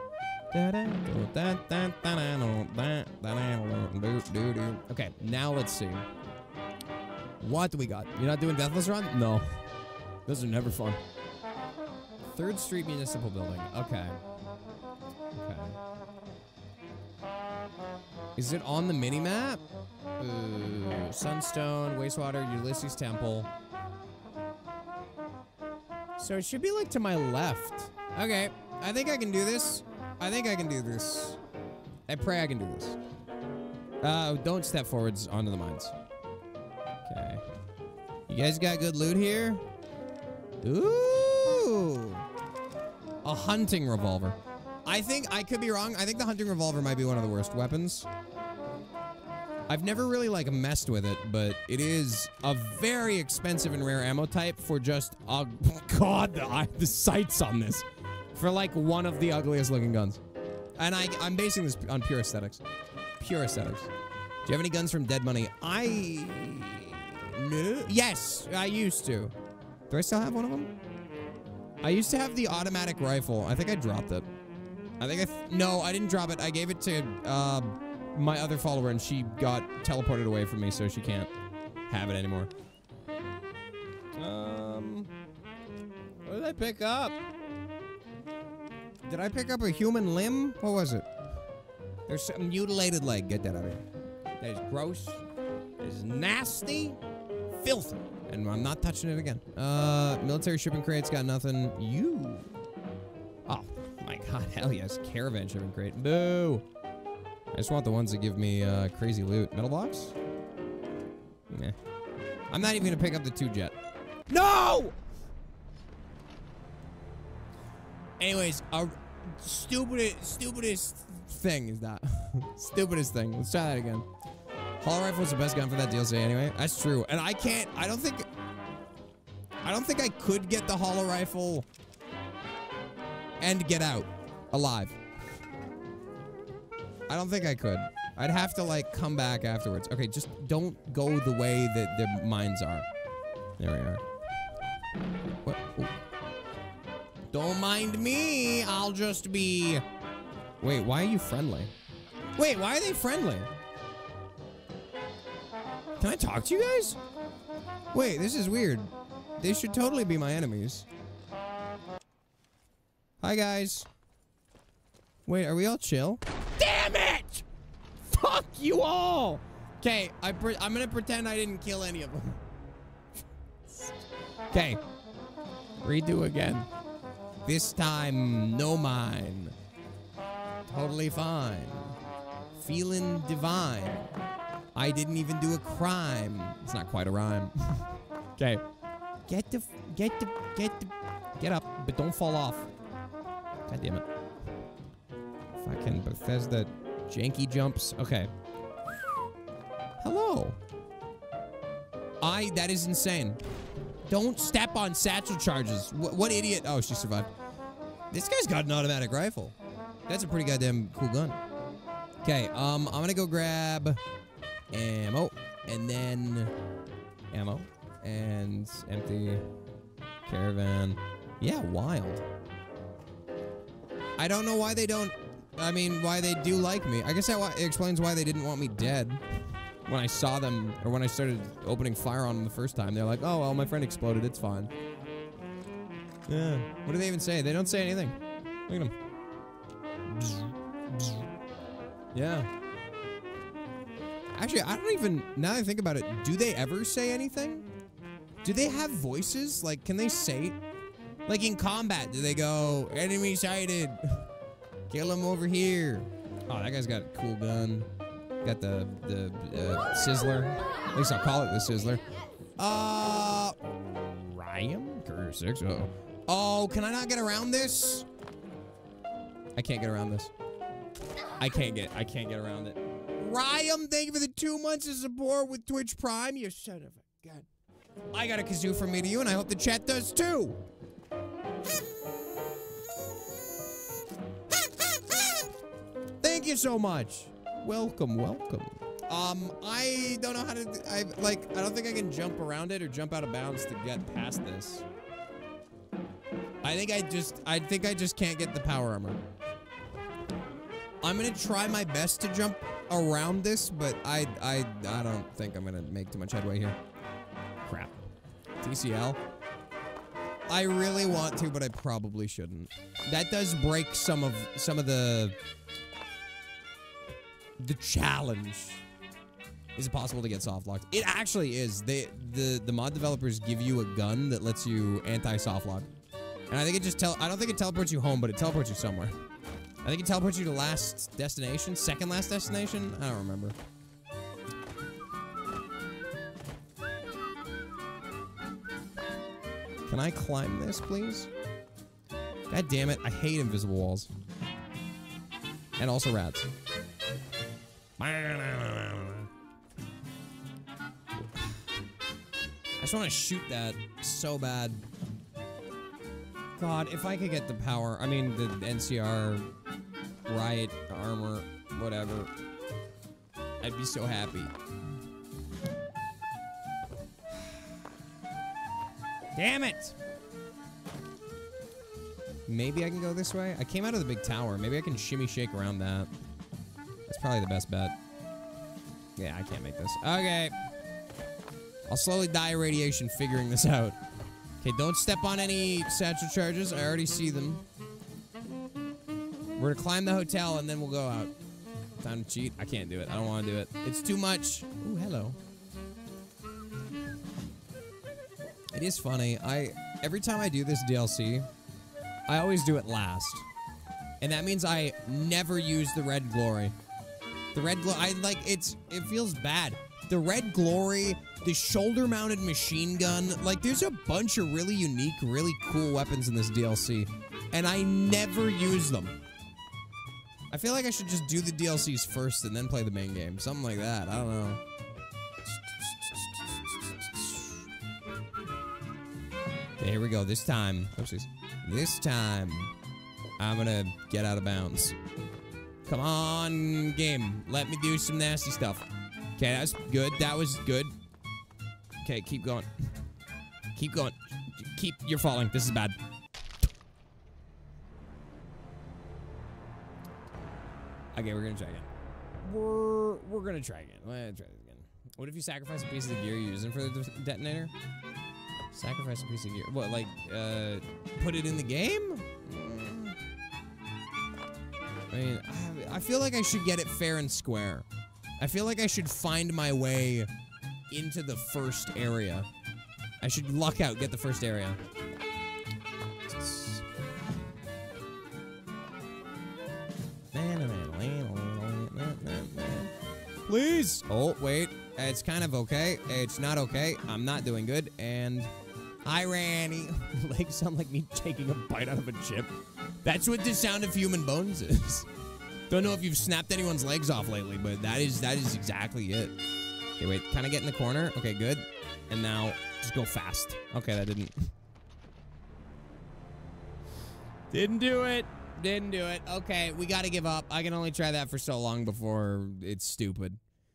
Okay, now let's see. What do we got? You're not doing Deathless Run? No. Those are never fun. 3rd Street Municipal Building. Okay. Okay. Is it on the mini-map? Sunstone, Wastewater, Ulysses Temple. So it should be like to my left. Okay, I think I can do this. I think I can do this. I pray I can do this. Don't step forwards onto the mines. Okay. You guys got good loot here? Ooh. A hunting revolver. I think, I could be wrong. I think the hunting revolver might be one of the worst weapons. I've never really, like, messed with it, but it is a very expensive and rare ammo type for just, oh, God, the sights on this. For, like, one of the ugliest looking guns. And I'm basing this on pure aesthetics. Pure aesthetics. Do you have any guns from Dead Money? No. Yes, I used to. Do I still have one of them? I used to have the automatic rifle. I think I dropped it. I think no, I didn't drop it. I gave it to, my other follower, and she got teleported away from me, so she can't have it anymore. What did I pick up? Did I pick up a human limb? What was it? There's a mutilated leg. Get that out of here. That is gross. That is nasty. Filthy. And I'm not touching it again. Military shipping crates got nothing. You. Oh, my God. Hell yes. Caravan shipping crate. Boo. I just want the ones that give me crazy loot. Metal box? Nah. I'm not even gonna pick up the 2-jet. No! Anyways, stupidest thing is that. Stupidest thing. Let's try that again. Hollow rifle is the best gun for that DLC anyway. That's true. And I don't think I could get the hollow rifle and get out alive. I don't think I could. I'd have to, like, come back afterwards. Okay, just don't go the way that the mines are. There we are. What? Ooh. Don't mind me. I'll just be... Wait, why are you friendly? Wait, why are they friendly? Can I talk to you guys? Wait, this is weird. They should totally be my enemies. Hi, guys. Wait, are we all chill? Damn it! Fuck you all! Okay, I'm gonna pretend I didn't kill any of them. Okay. Redo again. This time, no mine. Totally fine. Feeling divine. I didn't even do a crime. It's not quite a rhyme. Okay. Get up, but don't fall off. God damn it. Fucking Bethesda janky jumps. Okay. Hello. That is insane. Don't step on satchel charges. What idiot? Oh, she survived. This guy's got an automatic rifle. That's a pretty goddamn cool gun. Okay, I'm gonna go grab ammo, and then ammo, and empty caravan. Yeah, wild. I don't know why they don't, I mean, why they do like me. I guess that explains why they didn't want me dead. When I saw them, or when I started opening fire on them the first time, they're like, oh, well, my friend exploded, it's fine. Yeah, what do they even say? They don't say anything. Look at them. Yeah. Actually, I don't even, now that I think about it, do they ever say anything? Do they have voices? Like, can they say, like in combat, do they go, enemy sighted, kill him over here? Oh, that guy's got a cool gun. Got the Sizzler. At least I'll call it the Sizzler. Ryan? Career 6? Uh-oh. Oh, can I not get around this? I can't get around this. I can't get around it. Ryan, thank you for the 2 months of support with Twitch Prime. You son of a god. I got a kazoo from me to you, and I hope the chat does too. Thank you so much. Welcome, welcome. I don't know how to, I don't think I can jump around it or jump out of bounds to get past this. I think I just can't get the power armor. I'm gonna try my best to jump around this, but I don't think I'm gonna make too much headway here. Crap. TCL. I really want to, but I probably shouldn't. That does break some of the challenge. Is it possible to get soft locked? It actually is. The mod developers give you a gun that lets you anti-soft lock. And I think it just I don't think it teleports you home, but it teleports you somewhere. I think it teleports you to last destination, second last destination. I don't remember. Can I climb this, please? God damn it, I hate invisible walls. And also rats. I just want to shoot that so bad. God, if I could get the power, I mean the NCR riot armor, whatever, I'd be so happy. Damn it! Maybe I can go this way? I came out of the big tower. Maybe I can shimmy shake around that. That's probably the best bet. Yeah, I can't make this. Okay. I'll slowly die of radiation figuring this out. Okay, don't step on any satchel charges. I already see them. We're gonna climb the hotel and then we'll go out. Time to cheat. I can't do it. I don't want to do it. It's too much. Ooh, hello. It is funny. Every time I do this DLC, I always do it last. And that means I never use the Red Glory. The Red Glory, it feels bad. The Red Glory, the shoulder-mounted machine gun, like, there's a bunch of really unique, really cool weapons in this DLC. And I never use them. I feel like I should just do the DLCs first and then play the main game. Something like that. I don't know. Okay, here we go. This time. Oopsies. This time, I'm gonna get out of bounds. Come on, game. Let me do some nasty stuff. Okay, that's good. That was good. Okay, keep going. Keep going. You're falling. This is bad. Okay, we're gonna try again. We're gonna try again. We're gonna try this again. What if you sacrifice a piece of the gear you're using for the detonator? Sacrifice a piece of gear. What, like, put it in the game? I mean, I feel like I should get it fair and square. I feel like I should find my way into the first area. I should luck out, get the first area. Please! Oh, wait. It's kind of okay. It's not okay. I'm not doing good. And hi, Ranny. Legs sound like me taking a bite out of a chip. That's what the sound of human bones is. Don't know if you've snapped anyone's legs off lately, but that is exactly it. Okay, wait. Kind of get in the corner. Okay, good. And now just go fast. Okay, that didn't. Didn't do it. Didn't do it. Okay, we got to give up. I can only try that for so long before it's stupid.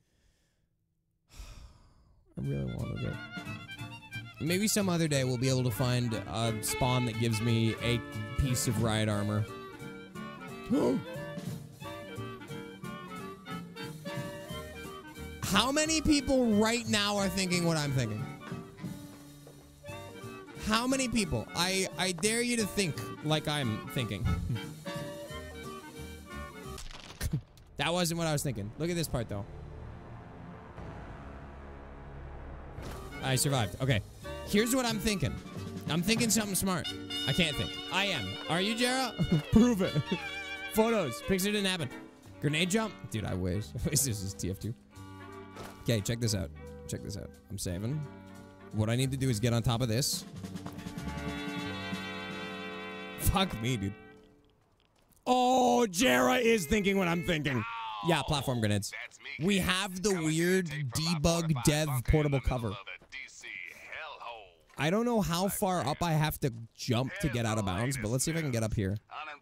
I really wanted it. Maybe some other day we'll be able to find a spawn that gives me a piece of riot armor. How many people right now are thinking what I'm thinking? How many people? I dare you to think like I'm thinking. That wasn't what I was thinking. Look at this part, though. I survived. Okay. Here's what I'm thinking. I'm thinking something smart. I can't think. I am. Are you, Jera? Prove it. Photos. Picture didn't happen. Grenade jump? Dude, I wish. This is TF2. Okay, check this out. Check this out. I'm saving. what I need to do is get on top of this. Fuck me, dude. Oh, Jera is thinking what I'm thinking. Yeah, platform grenades. We have the weird debug dev portable cover. I don't know how far up I have to jump to get out of bounds, but let's see if I can get up here.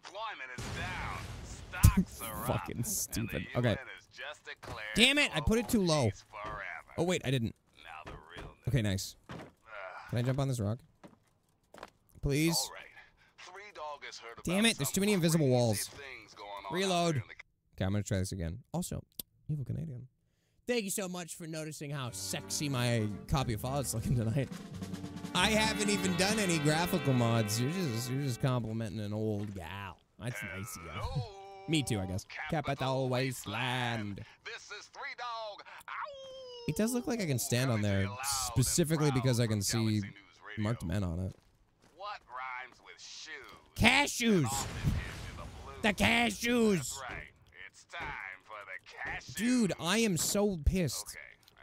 Fucking stupid. Okay. Damn it, I put it too low. Oh, wait, I didn't. Okay, nice. Can I jump on this rock? Please? Damn it, there's too many invisible walls. Reload. Okay, I'm gonna try this again. Also, Evil Canadian. Thank you so much for noticing how sexy my copy of Fallout's looking tonight. I haven't even done any graphical mods. You're just complimenting an old gal. That's nice of you. Me too, I guess. Capital Wasteland. It does look like I can stand on there, specifically because I can see marked men on it. Cashews! The cashews! Dude, I am so pissed.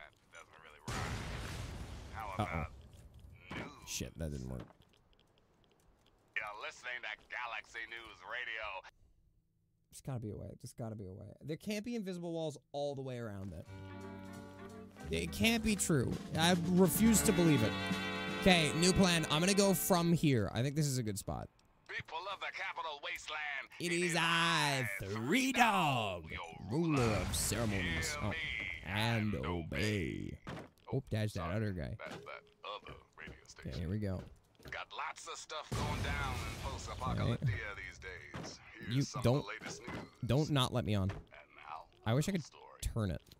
Uh-oh. Shit, that didn't work. You're listening to Galaxy News Radio. There's gotta be a way. There's gotta be a way. There can't be invisible walls all the way around it. It can't be true. I refuse to believe it. Okay, new plan. I'm gonna go from here. I think this is a good spot. People of the Capital Wasteland. It is I, 3 Dog, ruler of ceremonies. Oh, and obey. Oh, that's that other guy. Okay, here we go. Got lots of stuff going down in post-apocalyptic these days. You don't not let me on. I wish I could turn it.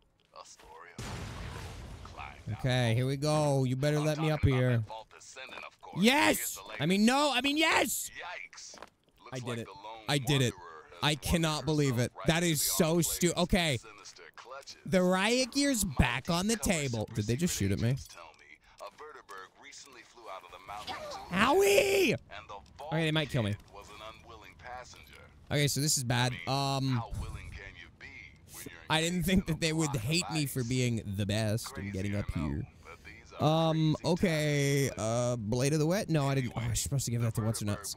Okay, here we go. You better let me up here. Yes! I mean, no! I mean, yes! I did it. I did it. I cannot believe it. That is so stupid. Okay. The riot gear's back on the table. Did they just shoot at me? Howie! Okay, they might kill me. Okay, so this is bad. I didn't think that they would hate me for being the best and getting up here. Okay. Blade of the Wet? No, I didn't. Oh, I was supposed to give that to What's Her Nuts.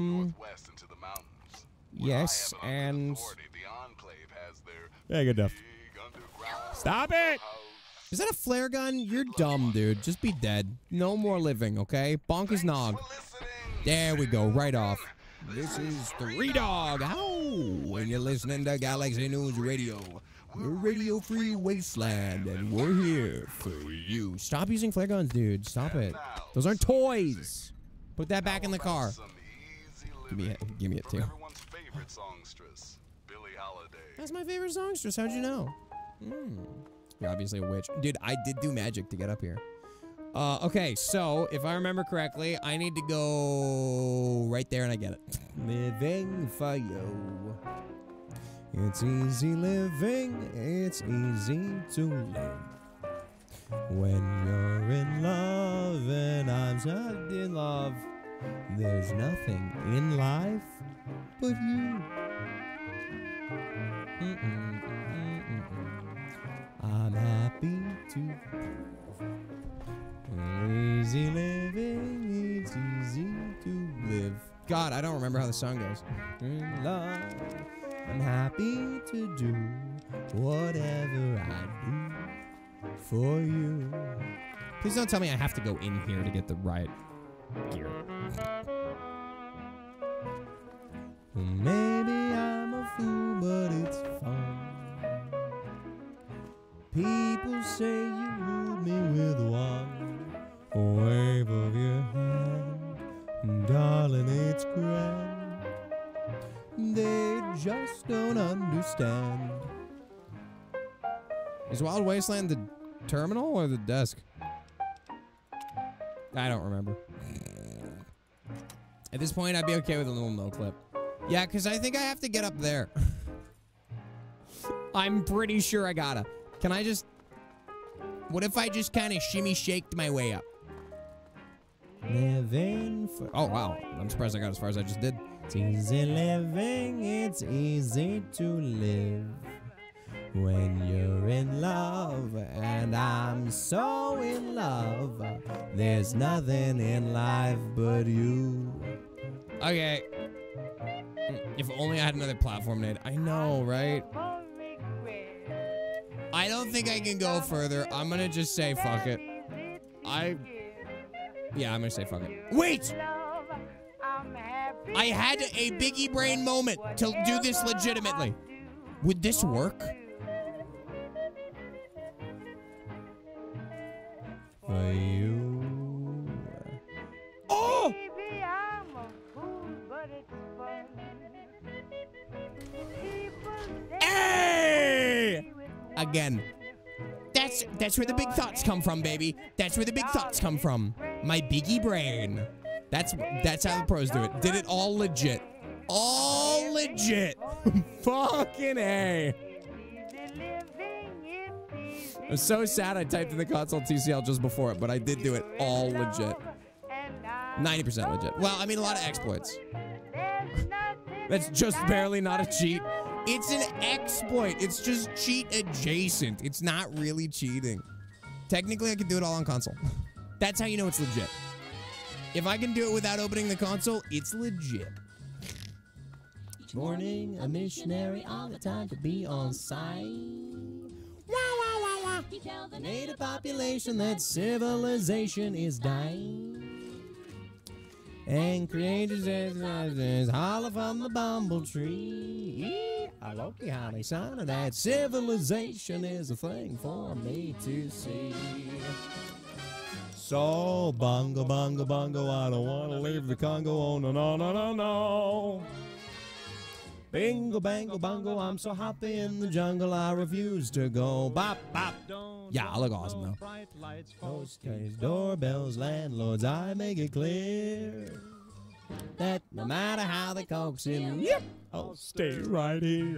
Yes, and... Yeah, good enough. Stop it! Is that a flare gun? You're dumb, dude. Just be dead. No more living, okay? Bonk his nog. There we go. Right off. This is 3 Dog. How? When you're listening to Galaxy News Radio. We're Radio Free Wasteland, and we're here for you. Stop using flare guns, dude. Stop it. Those aren't toys. Put that back in the car. Give me it, too. That's my favorite songstress. How'd you know? You're obviously a witch. Dude, I did do magic to get up here. Okay, so, if I remember correctly, I need to go right there and I get it. Living for you. It's easy living, it's easy to live. When you're in love and I'm sucked in love, there's nothing in life but you. I'm happy to easy living, it's easy to live. God, I don't remember how the song goes. In love, I'm happy to do whatever I do for you. Please don't tell me I have to go in here to get the right gear. Maybe I'm a fool, but it's fun. People say you ruled me with one wave of your hand. Darling, it's grand. They just don't understand. Is Wild Wasteland the terminal or the desk? I don't remember. At this point, I'd be okay with a little no clip. Yeah, because I think I have to get up there. I'm pretty sure I gotta. Can I just... What if I just kind of shimmy-shaked my way up? Living for... Oh, wow. I'm surprised I got as far as I just did. It's easy living, it's easy to live. When you're in love, and I'm so in love, there's nothing in life but you. Okay. If only I had another platform nade. I know, right? I don't think I can go further. I'm gonna just say fuck it. Yeah, I'm gonna say fuck it. Wait! I had a Biggie brain moment to do this legitimately. Would this work? For you. Oh! Hey! Again. That's where the big thoughts come from, baby. That's where the big thoughts come from. My Biggie brain. That's how the pros do it. Did it all legit. All legit. Fucking A. I'm so sad I typed in the console TCL just before it, but I did do it all legit. 90% legit. Well, I mean, a lot of exploits. That's just barely not a cheat. It's an exploit. It's just cheat adjacent. It's not really cheating. Technically, I can do it all on console. That's how you know it's legit. If I can do it without opening the console, it's legit. Each morning, a missionary all the time to be on site. The native population that civilization is dying. And creators is holler from the bumble tree. I love the honey son of that civilization is a thing for me to see. So bongo, bongo, bongo, I don't want to leave the Congo. Oh no, no, no, no, no. Bingo, bango, bongo, I'm so happy in the jungle, I refuse to go. Bop, bop. Yeah, I look awesome though. Postcards, doorbells, landlords, I make it clear that no matter how they coax him, yep, I'll stay right here.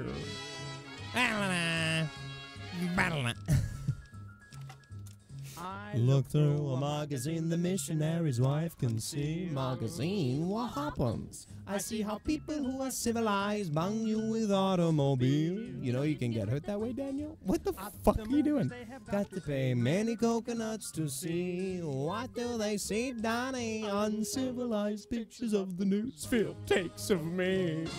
Look through a magazine, the missionary's wife can see. Magazine, what happens? I see how people who are civilized bang you with automobile. You know you can get hurt that way, Daniel? What the fuck are you doing? Got to pay many coconuts to see. What do they see, Donnie? Uncivilized pictures of the newsfield takes of me.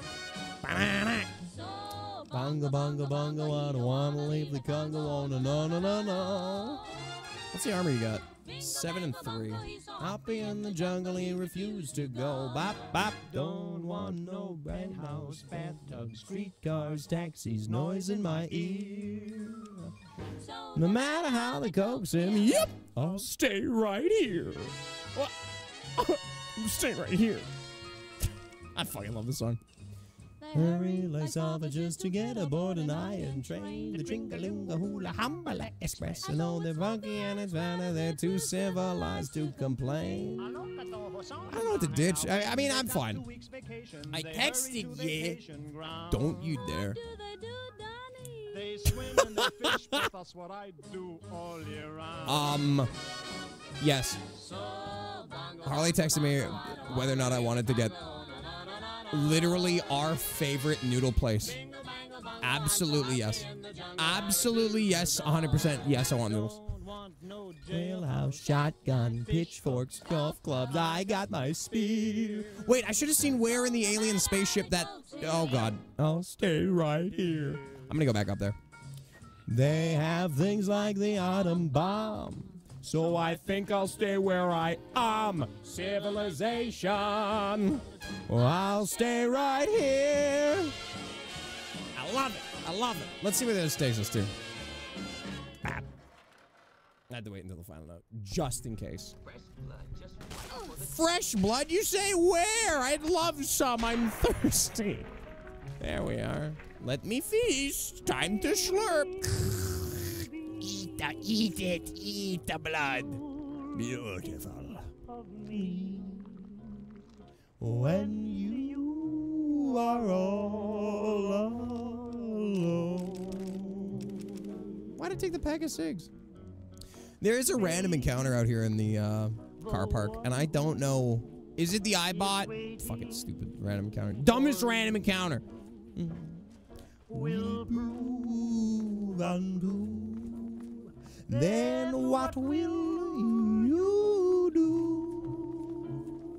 Bongo, bongo, bongo, I don't want to leave the Congo. Oh, no, no, no, no, no. What's the armor you got? 7 and 3. Happy in the jungle, he refused to go. Bop, bop, don't want no brand house, bathtub, streetcars, taxis, noise in my ear. No matter how they coax him, yep, I'll stay right here. Stay right here. I fucking love this song. Hurry like salvages to get aboard an iron train. The Tringalinga Hula Humbala Express. You know they're funky and it's better. They're too civilized to complain. I don't know what to ditch. I mean, I'm fine. I texted you. Don't you dare. They swim and they fish, but that's what I do all year round. Yes. Harley texted me whether or not I wanted to get literally our favorite noodle place. Absolutely yes. Absolutely yes. 100% yes, I want noodles. Jailhouse, shotgun, pitchforks, golf clubs. I got my spear. Wait, I should have seen where in the alien spaceship that... Oh, God. I'll stay right here. I'm gonna go back up there. They have things like the atom bomb. So I think I'll stay where I am. Civilization. Well, I'll stay right here. I love it. I love it. Let's see where this takes us to. I had to wait until the final note, just in case. Fresh blood, you say? Where? I'd love some. I'm thirsty. There we are. Let me feast. Time to slurp. Eat it. Eat the blood. Beautiful. When you are all alone. Why'd I take the pack of cigs? There is a random encounter out here in the car park, and I don't know. Is it the iBot? Fucking stupid random encounter. Dumbest random encounter. will prove untrue, then what will you do?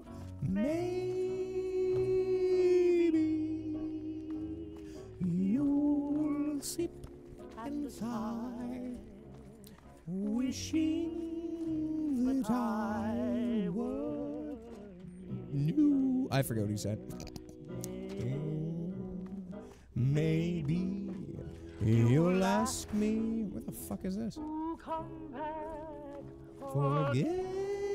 Maybe you'll sip and sigh, wishing that I were new. I forgot what he said. Maybe you'll ask me, what the fuck is this? Forget,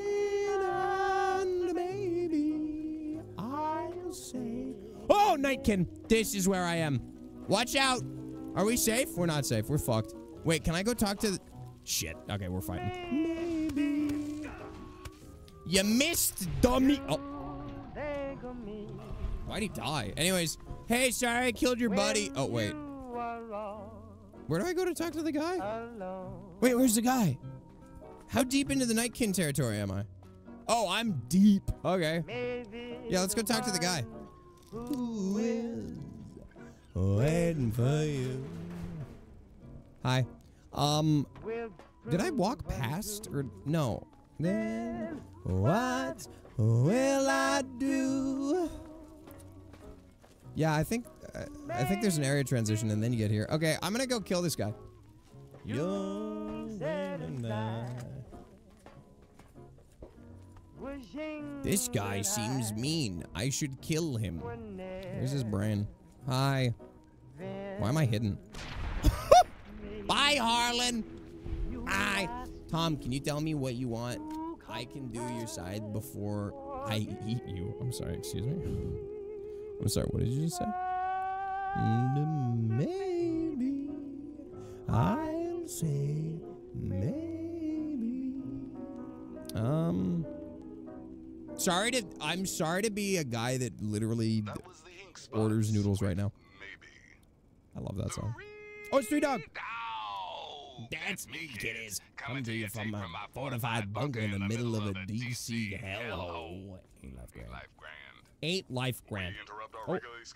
and maybe I'll say, oh, Nightkin, this is where I am. Watch out. Are we safe? We're not safe. We're fucked. Wait, can I go talk to the... Shit. Okay, we're fighting. Maybe. You missed, dummy. Oh. Why'd he die? Anyways, hey, sorry I killed your buddy. Oh, wait. Where do I go to talk to the guy? Wait, where's the guy? How deep into the Nightkin territory am I? Oh, I'm deep. Okay. Yeah, let's go talk to the guy. Who is waiting for you? Hi. Did I walk past or no? Then what will I do? Yeah, I think there's an area transition and then you get here. Okay, I'm gonna go kill this guy. This guy seems mean. I should kill him. Where's his brain? Hi. Why am I hidden? Bye, Harlan. Hi. Tom, can you tell me what you want? I can do your side before I eat you. I'm sorry, excuse me. I'm sorry, what did you just say? Maybe I'll say maybe. I'm sorry to be a guy that literally orders noodles right now. I love that song. Oh, it's 3 Dog. That's me, kiddies. Coming to you from a fortified bunker in the middle of a DC hellhole. 8 life grand. Oh.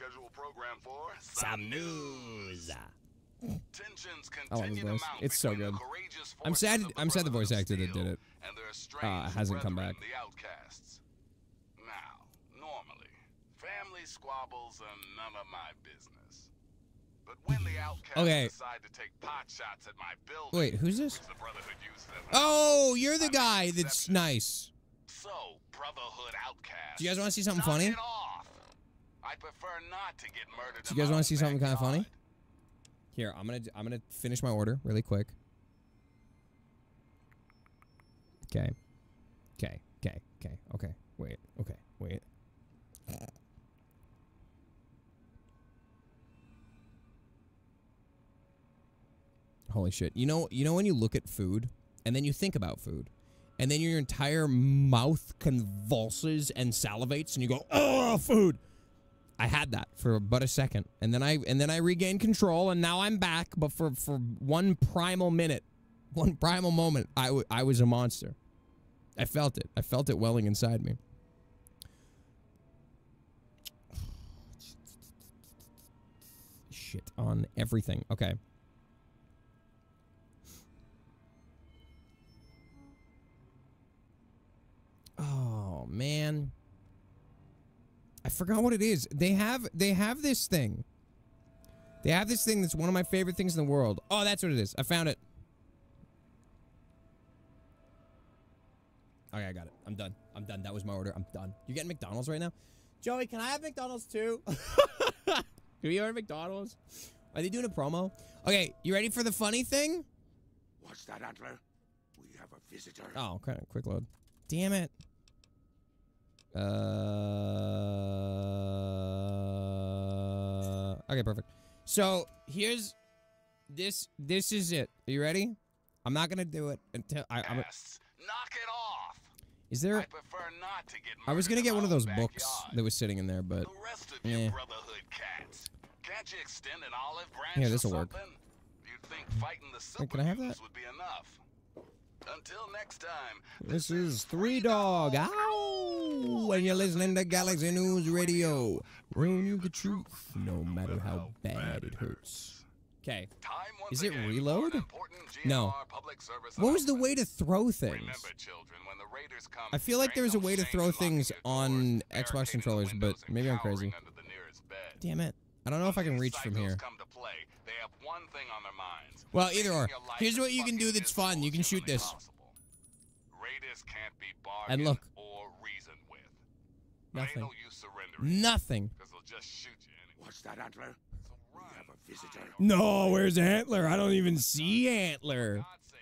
Some news. I love his voice. It's so good. I'm sad the voice actor that did it hasn't come back. Now, normally, family squabbles are none of my business. But when the outcasts decide to take pot shots at my building, wait, who's this? Oh, you're the guy that's nice. So, Brotherhood outcasts. Do you guys want to see something funny? I prefer not to get murdered. Do you guys want to see something kind of funny? Here, I'm gonna finish my order really quick. Okay. Wait. Holy shit. You know when you look at food and then you think about food and then your entire mouth convulses and salivates and you go, "Oh, food." I had that for but a second and then I regained control and now I'm back, but for one primal moment, I was a monster. I felt it. I felt it welling inside me. Shit on everything. Okay. Oh, man. I forgot what it is. They have this thing. They have this thing that's one of my favorite things in the world. Oh, that's what it is. I found it. Okay, I got it. I'm done. That was my order. I'm done. You getting McDonald's right now? Joey, can I have McDonald's too? Can we order McDonald's? Are they doing a promo? Okay, you ready for the funny thing? What's that, Antler? We have a visitor. Oh, okay. Quick load. Damn it. Okay, perfect. So, here's... This is it. Are you ready? I'm not gonna do it until... Knock it off! Is there... I prefer not to get I was gonna get one of those books that was sitting in there, but... The rest of you Brotherhood cats. Can't you extend an olive branch yeah, this'll work. You'd think fighting the Wait, can I have that? would be enough. Until next time. This is 3 Dog. Ow! And you're listening to Galaxy News Radio. Bringing you the truth, no matter how bad it hurts. Okay. Is it reload? No. What was the way to throw things? I feel like there's a way to throw things on Xbox controllers, but maybe I'm crazy. Damn it. I don't know if I can reach from here. Well, either or. Here's what you can do that's fun. You can shoot this. And look. Nothing. Nothing. What's that, Antler? We have a visitor. No, where's Antler? I don't even see Antler.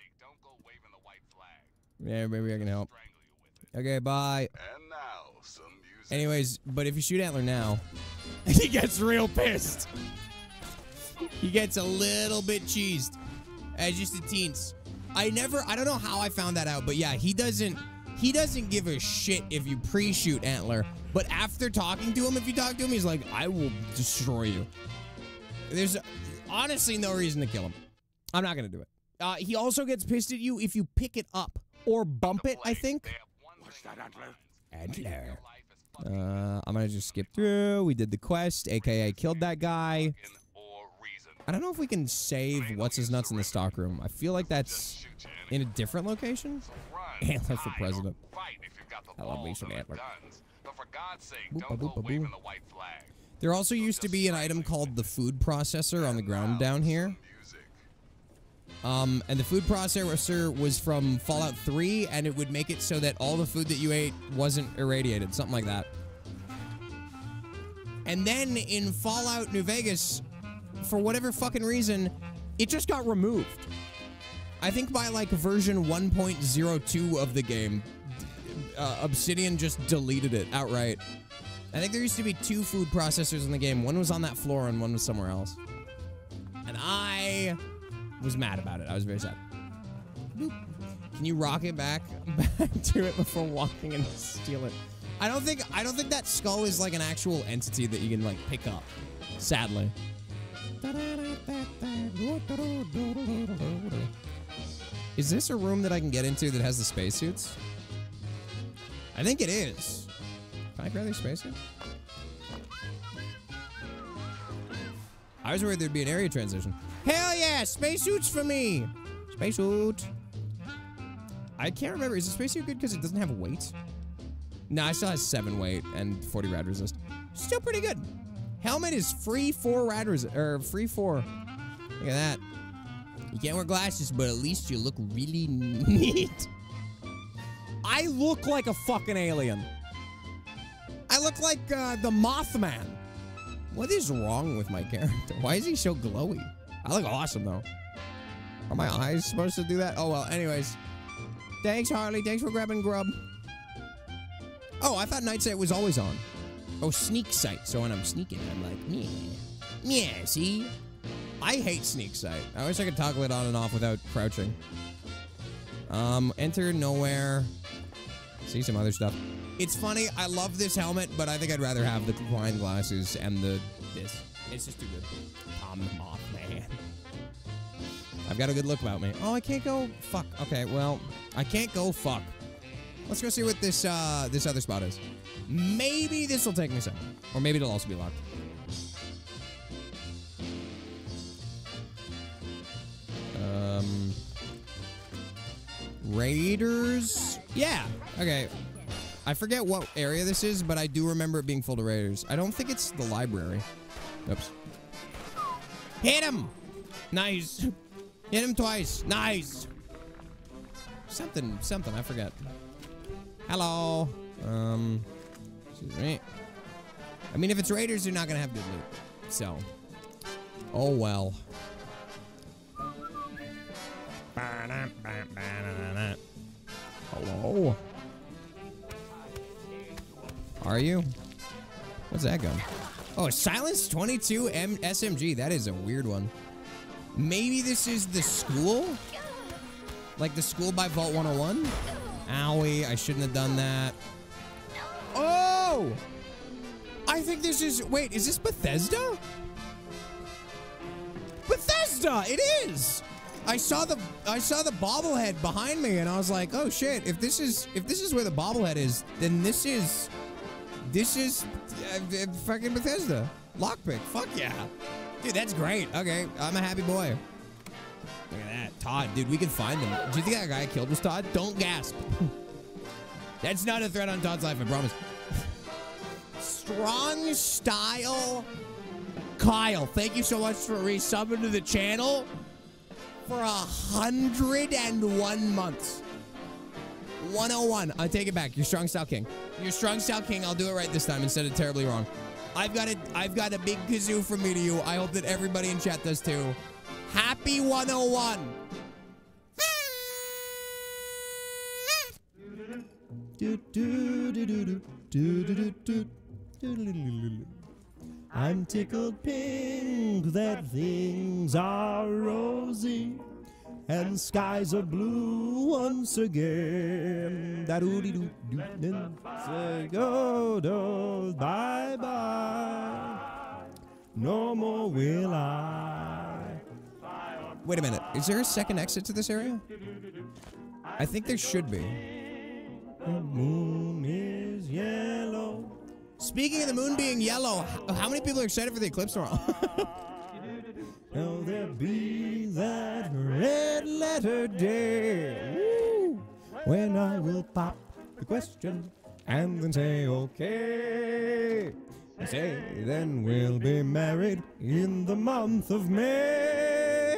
Yeah, maybe I can help. Okay, bye. Anyways, but if you shoot Antler now, he gets real pissed. He gets a little bit cheesed. Just a teens. I don't know how I found that out, but yeah, he doesn't give a shit if you pre-shoot Antler. But after talking to him, if you talk to him, he's like, I will destroy you. There's honestly no reason to kill him. I'm not going to do it. He also gets pissed at you if you pick it up or bump it, I think. What's that, Antler? Antler. I'm going to just skip through. We did the quest, aka killed that guy. I don't know if we can save What's-His-Nuts in the stockroom. I feel like that's in a different location. Antler for president. I love me some Antler. There also used to be an item called the food processor on the ground down here. And the food processor was from Fallout 3, and it would make it so that all the food that you ate wasn't irradiated, something like that. And then in Fallout New Vegas, for whatever fucking reason, it just got removed. I think by like version 1.02 of the game, Obsidian just deleted it outright. I think there used to be 2 food processors in the game. One was on that floor and one was somewhere else. And I was mad about it. I was very sad. Boop. Can you rocket back to it before walking and steal it? I don't think that skull is like an actual entity that you can like pick up. Sadly. Is this a room that I can get into that has the spacesuits? I think it is. Can I grab these spacesuits? I was worried there'd be an area transition. Hell yeah! Spacesuits for me! Spacesuit. I can't remember. Is the spacesuit good because it doesn't have weight? No, it still has 7 weight and 40 rad resist. Still pretty good. Helmet is free 4 rad resist, or free 4. Look at that. You can't wear glasses, but at least you look really neat. I look like a fucking alien. I look like the Mothman. What is wrong with my character? Why is he so glowy? I look awesome, though. Are my eyes supposed to do that? Oh, well, anyways. Thanks, Harley. Thanks for grabbing grub. Oh, I thought Night Sight was always on. Oh, Sneak Sight. So when I'm sneaking, I'm like, yeah. Yeah, see? I hate Sneak Sight. I wish I could toggle it on and off without crouching. Enter nowhere. See some other stuff. It's funny. I love this helmet, but I think I'd rather have the Klein glasses and this. It's just too good. Tom the Mothman. I've got a good look about me. Oh, I can't go. Fuck. Okay, well, I can't go. Fuck. Let's go see what this this other spot is. Maybe this will take me some, or maybe it'll also be locked. Raiders? Yeah. Okay. I forget what area this is, but I do remember it being full of raiders. I don't think it's the library. Oops. Hit him! Nice. Hit him twice. Nice. Something. I forget. Hello. Excuse me. I mean, if it's raiders, they're not gonna have good loot. So. Oh well. Hello? Are you? What's that gun? Oh, Silence 22 SMG. That is a weird one. Maybe this is the school? Like the school by Vault 101? Owie, I shouldn't have done that. Oh! I think this is... Wait, is this Bethesda? Bethesda! It is! I saw the bobblehead behind me, and I was like, oh shit! If this is where the bobblehead is, then this is fucking Bethesda lockpick. Fuck yeah, dude, that's great. Okay, I'm a happy boy. Look at that, Todd, dude. We can find him. Do you think that guy killed was Todd? Don't gasp. That's not a threat on Todd's life, I promise. Strong Style Kyle, thank you so much for resubbing to the channel for 101 months. 101. I take it back. You're Strong Style King. You're Strong Style King. I'll do it right this time instead of terribly wrong. I've got a big kazoo from me to you. I hope that everybody in chat does too. Happy 101. I'm tickled pink that things are rosy and skies are blue once again. Go, bye bye. No more will I. Wait a minute. Is there a second exit to this area? I think there should be. The moon is yellow. Speaking of the moon being yellow, how many people are excited for the eclipse tomorrow? Will there be that red letter day? Woo! When I will pop the question and then say okay. I say then we'll be married in the month of May.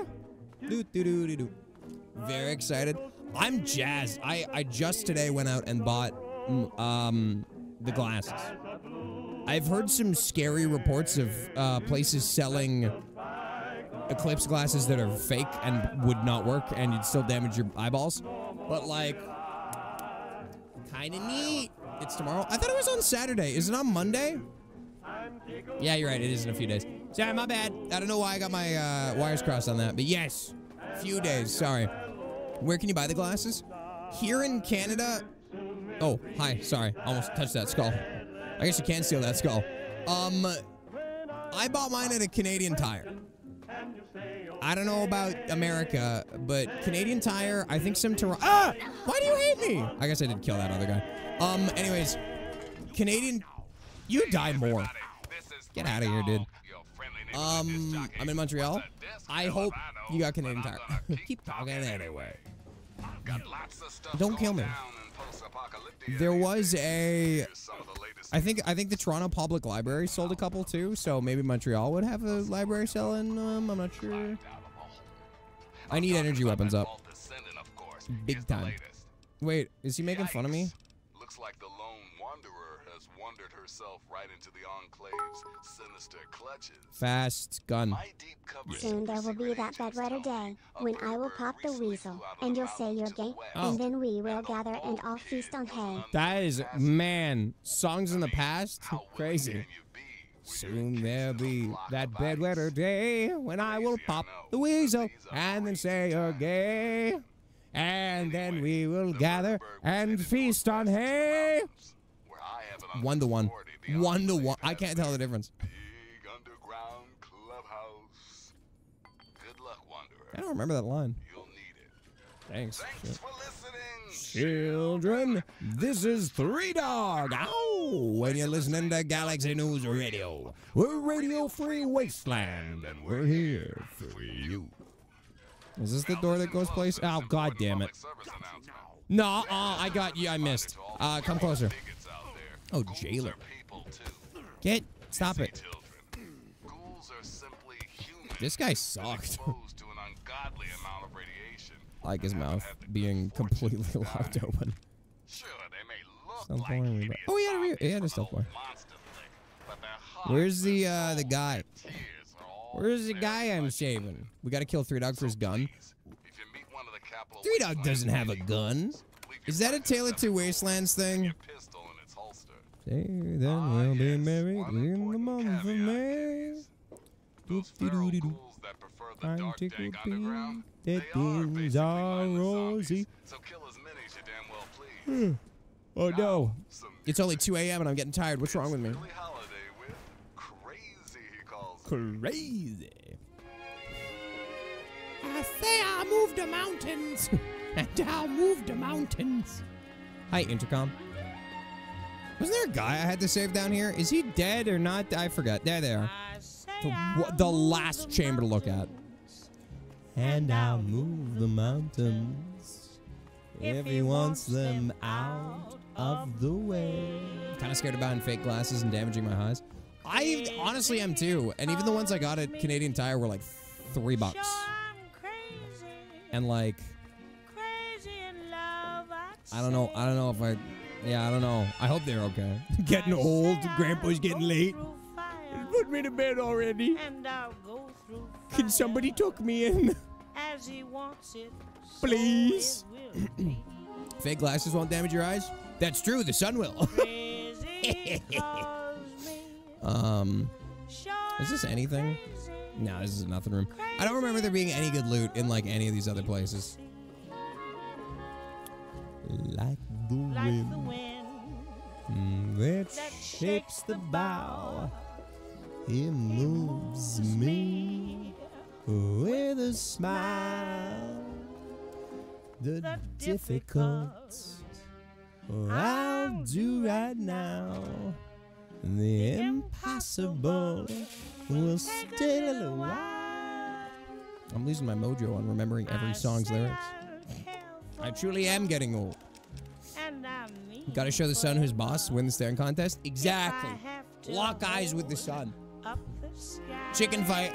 Very excited. I'm jazzed. I just today went out and bought the glasses. I've heard some scary reports of places selling eclipse glasses that are fake and would not work and you'd still damage your eyeballs. But like, kind of neat. It's tomorrow. I thought it was on Saturday. Is it on Monday? Yeah, you're right. It is in a few days. Sorry, my bad. I don't know why I got my wires crossed on that. But yes, few days. Sorry. Where can you buy the glasses? Here in Canada. Oh, hi. Sorry. Almost touched that skull. I guess you can steal that skull. I bought mine at a Canadian Tire. I don't know about America, but Canadian Tire, I think some Toronto. Ah! Why do you hate me? I guess I did kill that other guy. Anyways, Canadian. You die more. Get out of here, dude. I'm in Montreal. I hope you got Canadian Tire. Keep talking anyway. Don't kill me. There was a. I think the Toronto Public Library sold a couple too, so maybe Montreal would have a library selling them. I'm not sure. I need energy weapons up. Big time. Wait, is he making fun of me? Looks like the lone wanderer has wandered herself right into the Enclave's sinister clutches. Fast gun. Soon there will be that bedwetter day when I will pop the weasel and you'll say you're gay, and then we will gather and all feast on hay. That is, man, songs in the past, crazy. Soon there'll be that bedwetter day when I will pop the weasel and then say you're gay, and then we will gather and feast on hay. 1 to 1. 1 to 1. I can't tell the difference. I don't remember that line. Thanks. Children, this is Three Dog. Ow! When you're listening to Galaxy News Radio, we're Radio Free Wasteland, and we're here for you. Is this the door that goes place? Oh, god damn it. No, I got you. I missed. Come closer. Oh, jailer. Stop it. This guy sucked. I like his mouth being completely locked open. Oh, he had a stealth boy. Where's the guy? Where's the guy I'm saving? We gotta kill Three Dog for his gun. Three Dog doesn't have a gun. Is that a Tale of Two Wastelands thing? Say then we'll be married in the month of May. Doop-de-doo-de-doo. I'm tickled pink that things are rosy. Oh no. It's only 2 a.m. and I'm getting tired. What's wrong with me? Crazy. I say I moved the mountains. And I moved the mountains. Hi, Intercom. Wasn't there a guy I had to save down here? Is he dead or not? I forgot. There they are. The last chamber to look at. And I'll move the mountains if he wants them out of the way. Kind of scared of buying fake glasses and damaging my eyes. I honestly am too. And even the ones I got at Canadian Tire were like $3. And like, I don't know if I don't know. I hope they're okay. Getting old. Grandpa's getting late. Put me to bed already. Can somebody tuck me in? Please. Fake glasses won't damage your eyes? That's true. The sun will. Is this anything? No, this is a nothing room. I don't remember there being any good loot in like any of these other places. Like the wind that shapes the bough, it moves me with a smile. The difficult I'll do right now. The impossible will stay a little while. I'm losing my mojo on remembering every song's lyrics. I truly am getting old. Gotta show the sun who's boss, win the staring contest. Exactly. Lock eyes with the sun. Chicken fight.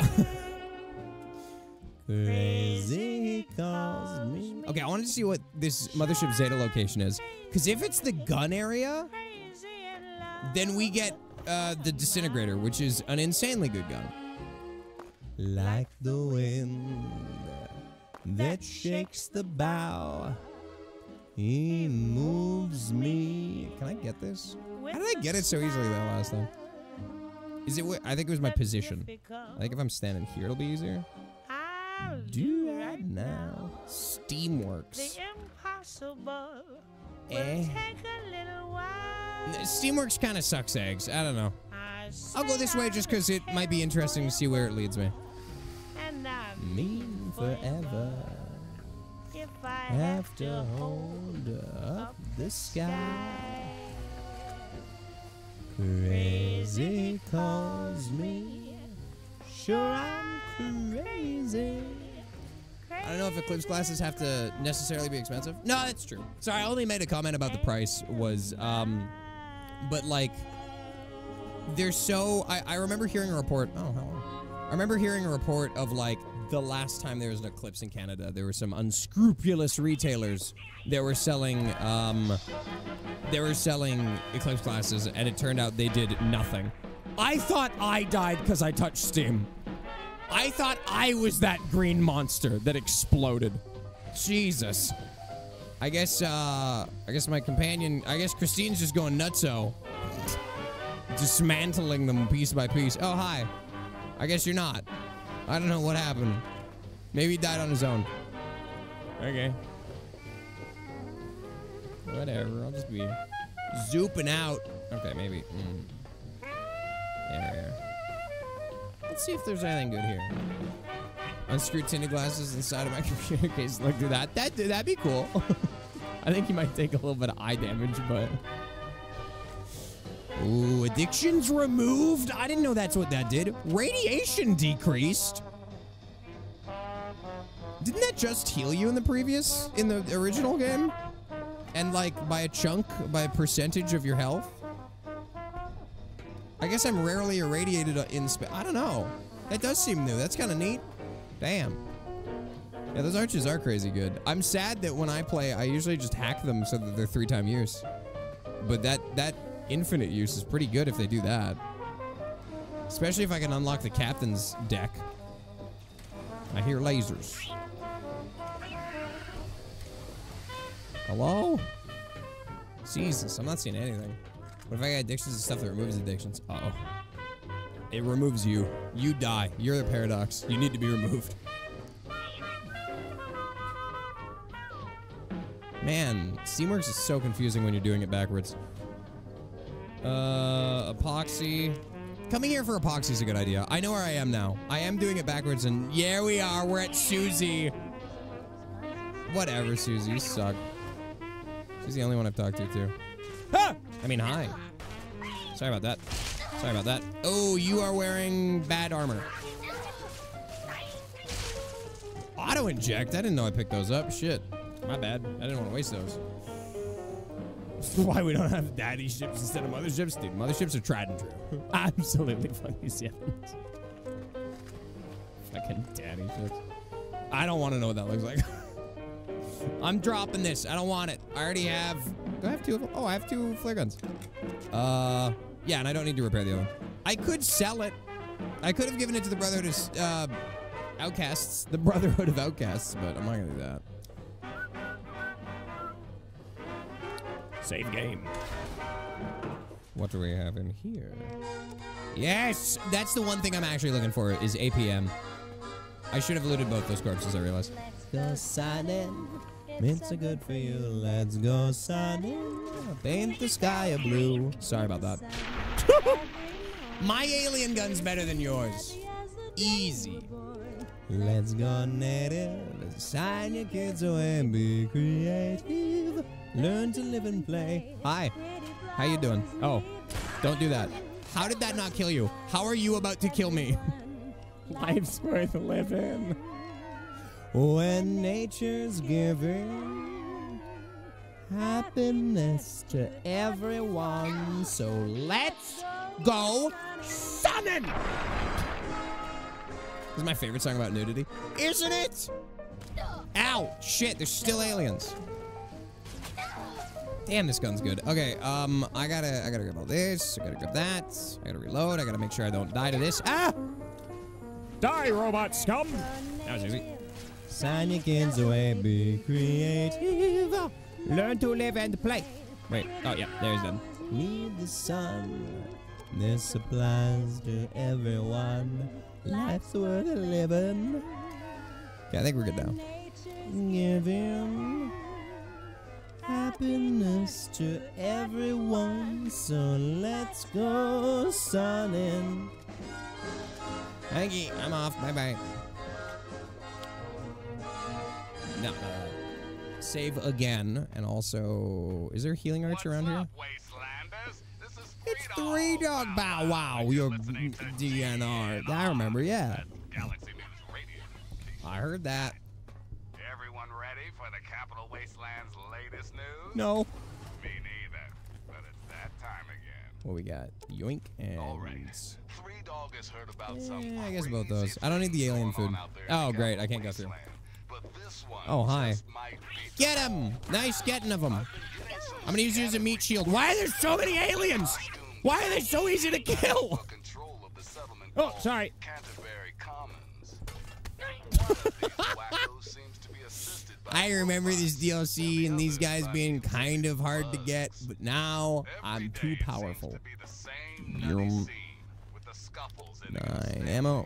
Crazy calls me. Okay, I wanted to see what this Mothership Zeta location is. Because if it's the gun area, then we get the disintegrator, which is an insanely good gun. Like the wind that shakes the bough, he moves me. Can I get this? How did I get it so easily that last time? Is it? I think it was my position. I think if I'm standing here, it'll be easier. Do right now. Steamworks. Steamworks kind of sucks eggs. I don't know. I'll go this way just because it might be interesting to see where it leads me. Mean forever. If I have to hold up the sky. Crazy calls me. Sure, I'm crazy. I don't know if Eclipse glasses have to necessarily be expensive. No, that's true. Sorry, I only made a comment about the price was, but like, they're so, I remember hearing a report, I remember hearing a report of like, the last time there was an Eclipse in Canada, there were some unscrupulous retailers that were selling Eclipse glasses, and it turned out they did nothing. I thought I died because I touched Steam. I thought I was that green monster that exploded. Jesus. I guess my companion, Christine's just going nutso. Dismantling them piece by piece. Oh, hi. I guess you're not. I don't know what happened. Maybe he died on his own. Okay. Whatever, I'll just be zooping out. Okay, maybe. There. Let's see if there's anything good here. Unscrew tinted glasses inside of my computer case. Look through that. That'd be cool. I think he might take a little bit of eye damage, but... Ooh, addictions removed? I didn't know that's what that did. Radiation decreased. Didn't that just heal you in the original game? And like by a percentage of your health? I guess I'm rarely irradiated in space. I don't know. That does seem new. That's kind of neat. Damn. Yeah, those arches are crazy good. I'm sad that when I play, I usually just hack them so that they're 3-time use. But that infinite use is pretty good if they do that. Especially if I can unlock the captain's deck. I hear lasers. Hello? Jesus, I'm not seeing anything. What if I got addictions and stuff that removes addictions? Uh-oh. It removes you. You die. You're the paradox. You need to be removed. Man, Steamworks is so confusing when you're doing it backwards. Epoxy. Coming here for epoxy is a good idea. I know where I am now. I am doing it backwards, and yeah, we are. We're at Susie. Whatever, Susie. You suck. She's the only one I've talked to, too. Ah! I mean, hi. Sorry about that. Sorry about that. Oh, you are wearing bad armor. Auto inject? I didn't know I picked those up. Shit. My bad. I didn't want to waste those. Why we don't have daddy ships instead of motherships? Dude, motherships are tried and true. Absolutely fucking serious. Fucking daddy ships. I don't want to know what that looks like. I'm dropping this. I don't want it. I already have... Do I have 2 of them? Oh, I have 2 flare guns. Yeah, and I don't need to repair the other one. I could sell it. I could have given it to the Brotherhood of Outcasts. The Brotherhood of Outcasts, but I'm not going to do that. Save game. What do we have in here? Yes! That's the one thing I'm actually looking for is APM. I should have looted both those corpses, I realized. Go sign in. Mints are good for you. Let's go sign in. Paint the sky a blue. Sorry about that. My alien gun's better than yours. Easy. Let's go native. Sign your kids away and be creative. Learn to live and play. Hi. How you doing? Oh, don't do that. How did that not kill you? How are you about to kill me? Life's worth living. When nature's giving happiness to everyone. So let's go sunning. This is my favorite song about nudity. Isn't it? Ow, shit, there's still aliens. Damn, this gun's good. Okay, I gotta grab all this. I gotta grab that. I gotta reload. I gotta make sure I don't die to this. Ah! Die, robot scum! That was easy. Sign your kids away, be creative. Learn to live and play. Wait, oh yeah, there's them. Need the sun. This applies to everyone. Life's worth living. Yeah, I think we're good now. Give him happiness to everyone, so let's go sunning. Thank you. I'm off. Bye-bye. No. Save again, and also, is there healing arch around here? It's 3 Dog Bow Wow, your DNR. I remember, yeah. I heard that. Everyone ready for the Capital Wasteland's latest news? No. Me neither, but it's that time again. What we got? Yoink and... All right. 3 Dog has heard about some I guess both those. I don't need the alien food. Oh, great. I can't go through. Oh, hi. Get him! Nice getting of him. I'm gonna use you as a meat shield. Why are there so many aliens? Why are they so easy to kill? Oh, sorry. I remember this DLC and these guys being kind of hard to get, but now I'm too powerful. 9 ammo.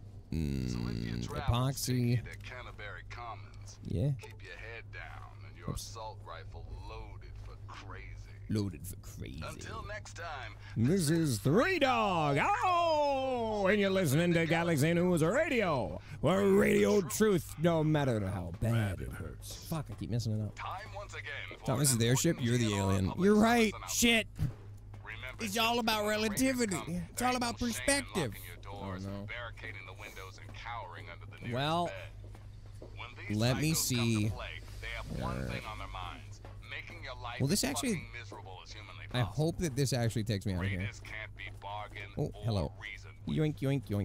Epoxy. Yeah. Keep your head down and your assault rifle loaded for crazy. Loaded for crazy. Until next time. This is 3 Dog. Oh, and you're listening to Galaxy News Radio, where radio truth, no matter how bad it hurts. Fuck, I keep messing it up. Time once again. Thomas is the airship. You're the alien. You're right. Shit. It's all about relativity. It's all about perspective. Oh no. Well, let me see. Well, this actually... I hope that this actually takes me out of here. Oh, hello. Yoink, yoink, yoink.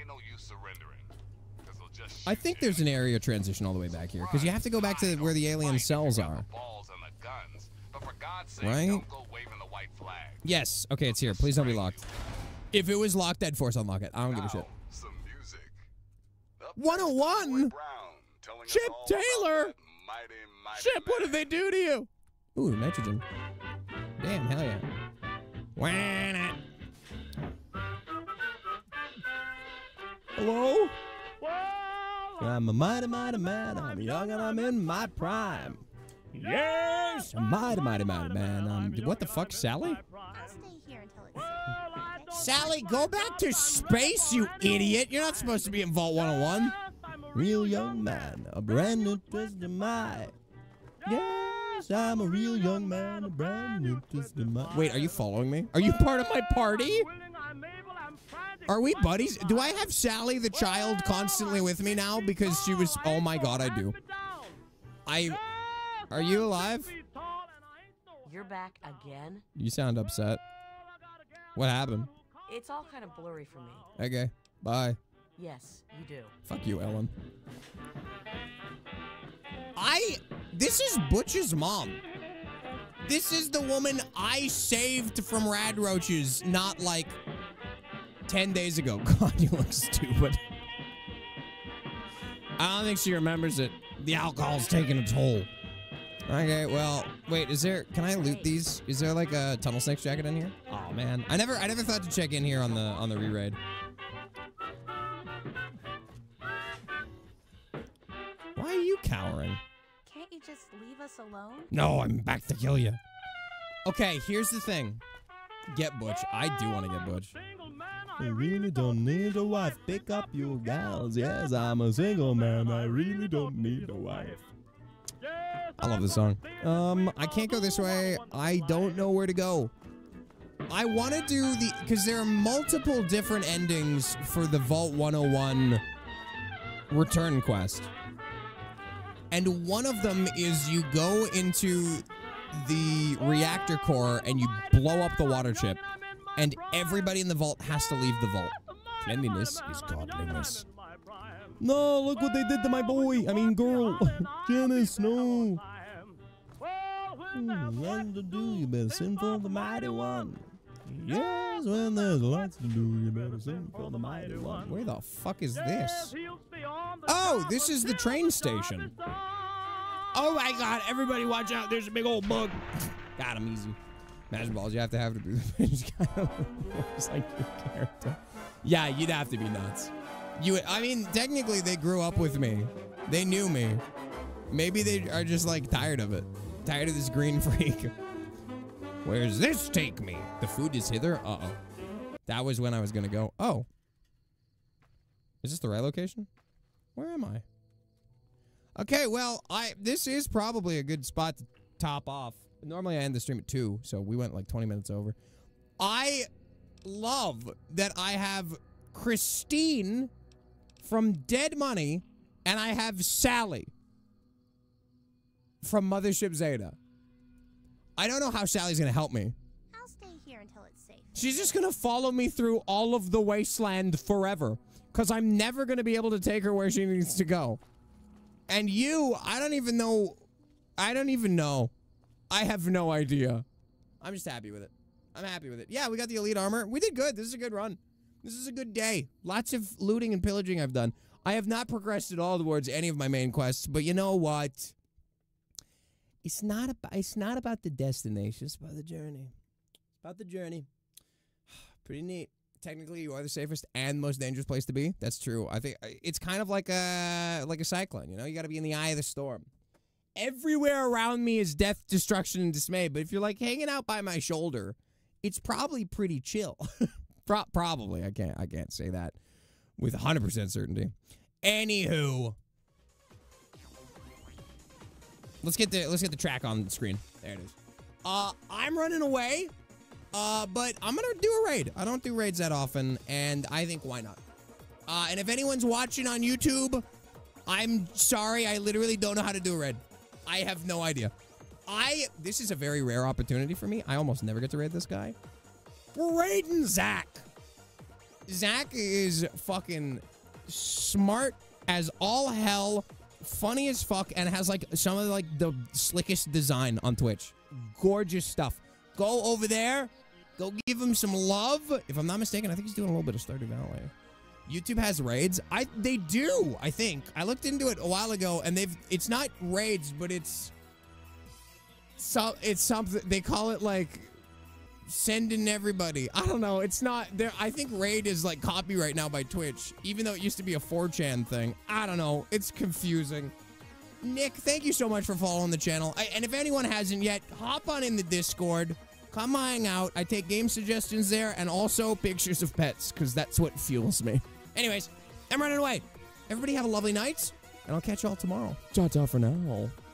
I think there's an area transition all the way back here, because you have to go back to where the alien cells are. Right? Yes. Okay, it's here. Please don't be locked. If it was locked, I'd force unlock it. I don't give a shit. 101? Chip Taylor! Chip, what did they do to you? Ooh, nitrogen. Damn, hell yeah. Wah-na. Hello? I'm a mighty, mighty man. I'm young and I'm in my prime. Yes! A mighty, mighty, mighty man. What the fuck, Sally? Sally, go back to space, you idiot. You're not supposed to be in Vault 101. Real young man, a brand new twist in my... Yes, I'm a real young man, a brand new twist in my... Wait, are you following me? Are you part of my party? Are we buddies? Do I have Sally the child constantly with me now? Because she was... Oh my god, I do. Are you alive? You're back again? You sound upset. What happened? It's all kind of blurry for me. Okay, bye. Yes, you do. Fuck you, Ellen. This is Butch's mom. This is the woman I saved from rad roaches not like 10 days ago. God, you look stupid. I don't think she remembers it. The alcohol's taking a toll. Okay, well, wait, can I loot these? Is there like a Tunnel Snake's jacket in here? Oh man, I never thought to check in here on the re-raid. Why are you cowering? Can't you just leave us alone? No, I'm back to kill you. Okay, here's the thing. Get Butch. I do want to get Butch. I really don't need a wife. Pick up your gals. Yes, I'm a single man. I really don't need a wife. I love this song. I can't go this way. I don't know where to go. I want to do because there are multiple different endings for the Vault 101 return quest. And one of them is you go into the reactor core and you blow up the water chip. And everybody in the vault has to leave the vault. Cleanliness is godliness. No, look what they did to my boy. I mean, girl. Janice, no. Lots to do, you better sing for the mighty one. Yes, when there's lots to do, you better sing for the mighty one. Where the fuck is this? Oh, this is the train station. Oh my god, everybody watch out. There's a big old bug. Got him easy. Magic balls you have to do the finish kind of like your character. Yeah, you'd have to be nuts. I mean, technically they grew up with me. They knew me. Maybe they are just like tired of it. Tired of this green freak. Where's this take me? The food is hither? Uh-oh. That was when I was gonna go. Oh. Is this the right location? Where am I? Okay, well, this is probably a good spot to top off. Normally I end the stream at 2, so we went like 20 minutes over. I love that I have Christine from Dead Money, and I have Sally from Mothership Zeta. I don't know how Sally's gonna help me. I'll stay here until it's safe. She's just gonna follow me through all of the wasteland forever, because I'm never gonna be able to take her where she needs to go. And you, I don't even know. I have no idea. I'm just happy with it. I'm happy with it. Yeah, we got the elite armor. We did good. This is a good run. This is a good day. Lots of looting and pillaging I've done. I have not progressed at all towards any of my main quests, but you know what? It's not about the destination. It's about the journey. It's about the journey. Pretty neat. Technically, you are the safest and most dangerous place to be. That's true. I think it's kind of like a cyclone. You know, you got to be in the eye of the storm. Everywhere around me is death, destruction, and dismay. But if you're like hanging out by my shoulder, it's probably pretty chill. Probably. I can't say that with 100% certainty. Anywho, let's get the track on the screen. There it is. I'm running away. But I'm gonna do a raid. I don't do raids that often, and I think why not? And if anyone's watching on YouTube, I'm sorry, I literally don't know how to do a raid. I have no idea. This is a very rare opportunity for me. I almost never get to raid this guy. We're raiding Zach. Zach is fucking smart as all hell, funny as fuck, and has like some of like the slickest design on Twitch. Gorgeous stuff. Go over there. Go give him some love. If I'm not mistaken, I think he's doing a little bit of Stardew Valley. YouTube has raids. They do, I think. I looked into it a while ago, and it's not raids, but it's something. They call it like sending everybody. I don't know. It's not there. I think raid is like copyright now by Twitch, even though it used to be a 4chan thing. I don't know. It's confusing. Nick, thank you so much for following the channel. And if anyone hasn't yet, hop on in the Discord. Come hang out. I take game suggestions there and also pictures of pets because that's what fuels me. Anyways, I'm running away. Everybody have a lovely night, and I'll catch you all tomorrow. Ta-ta for now.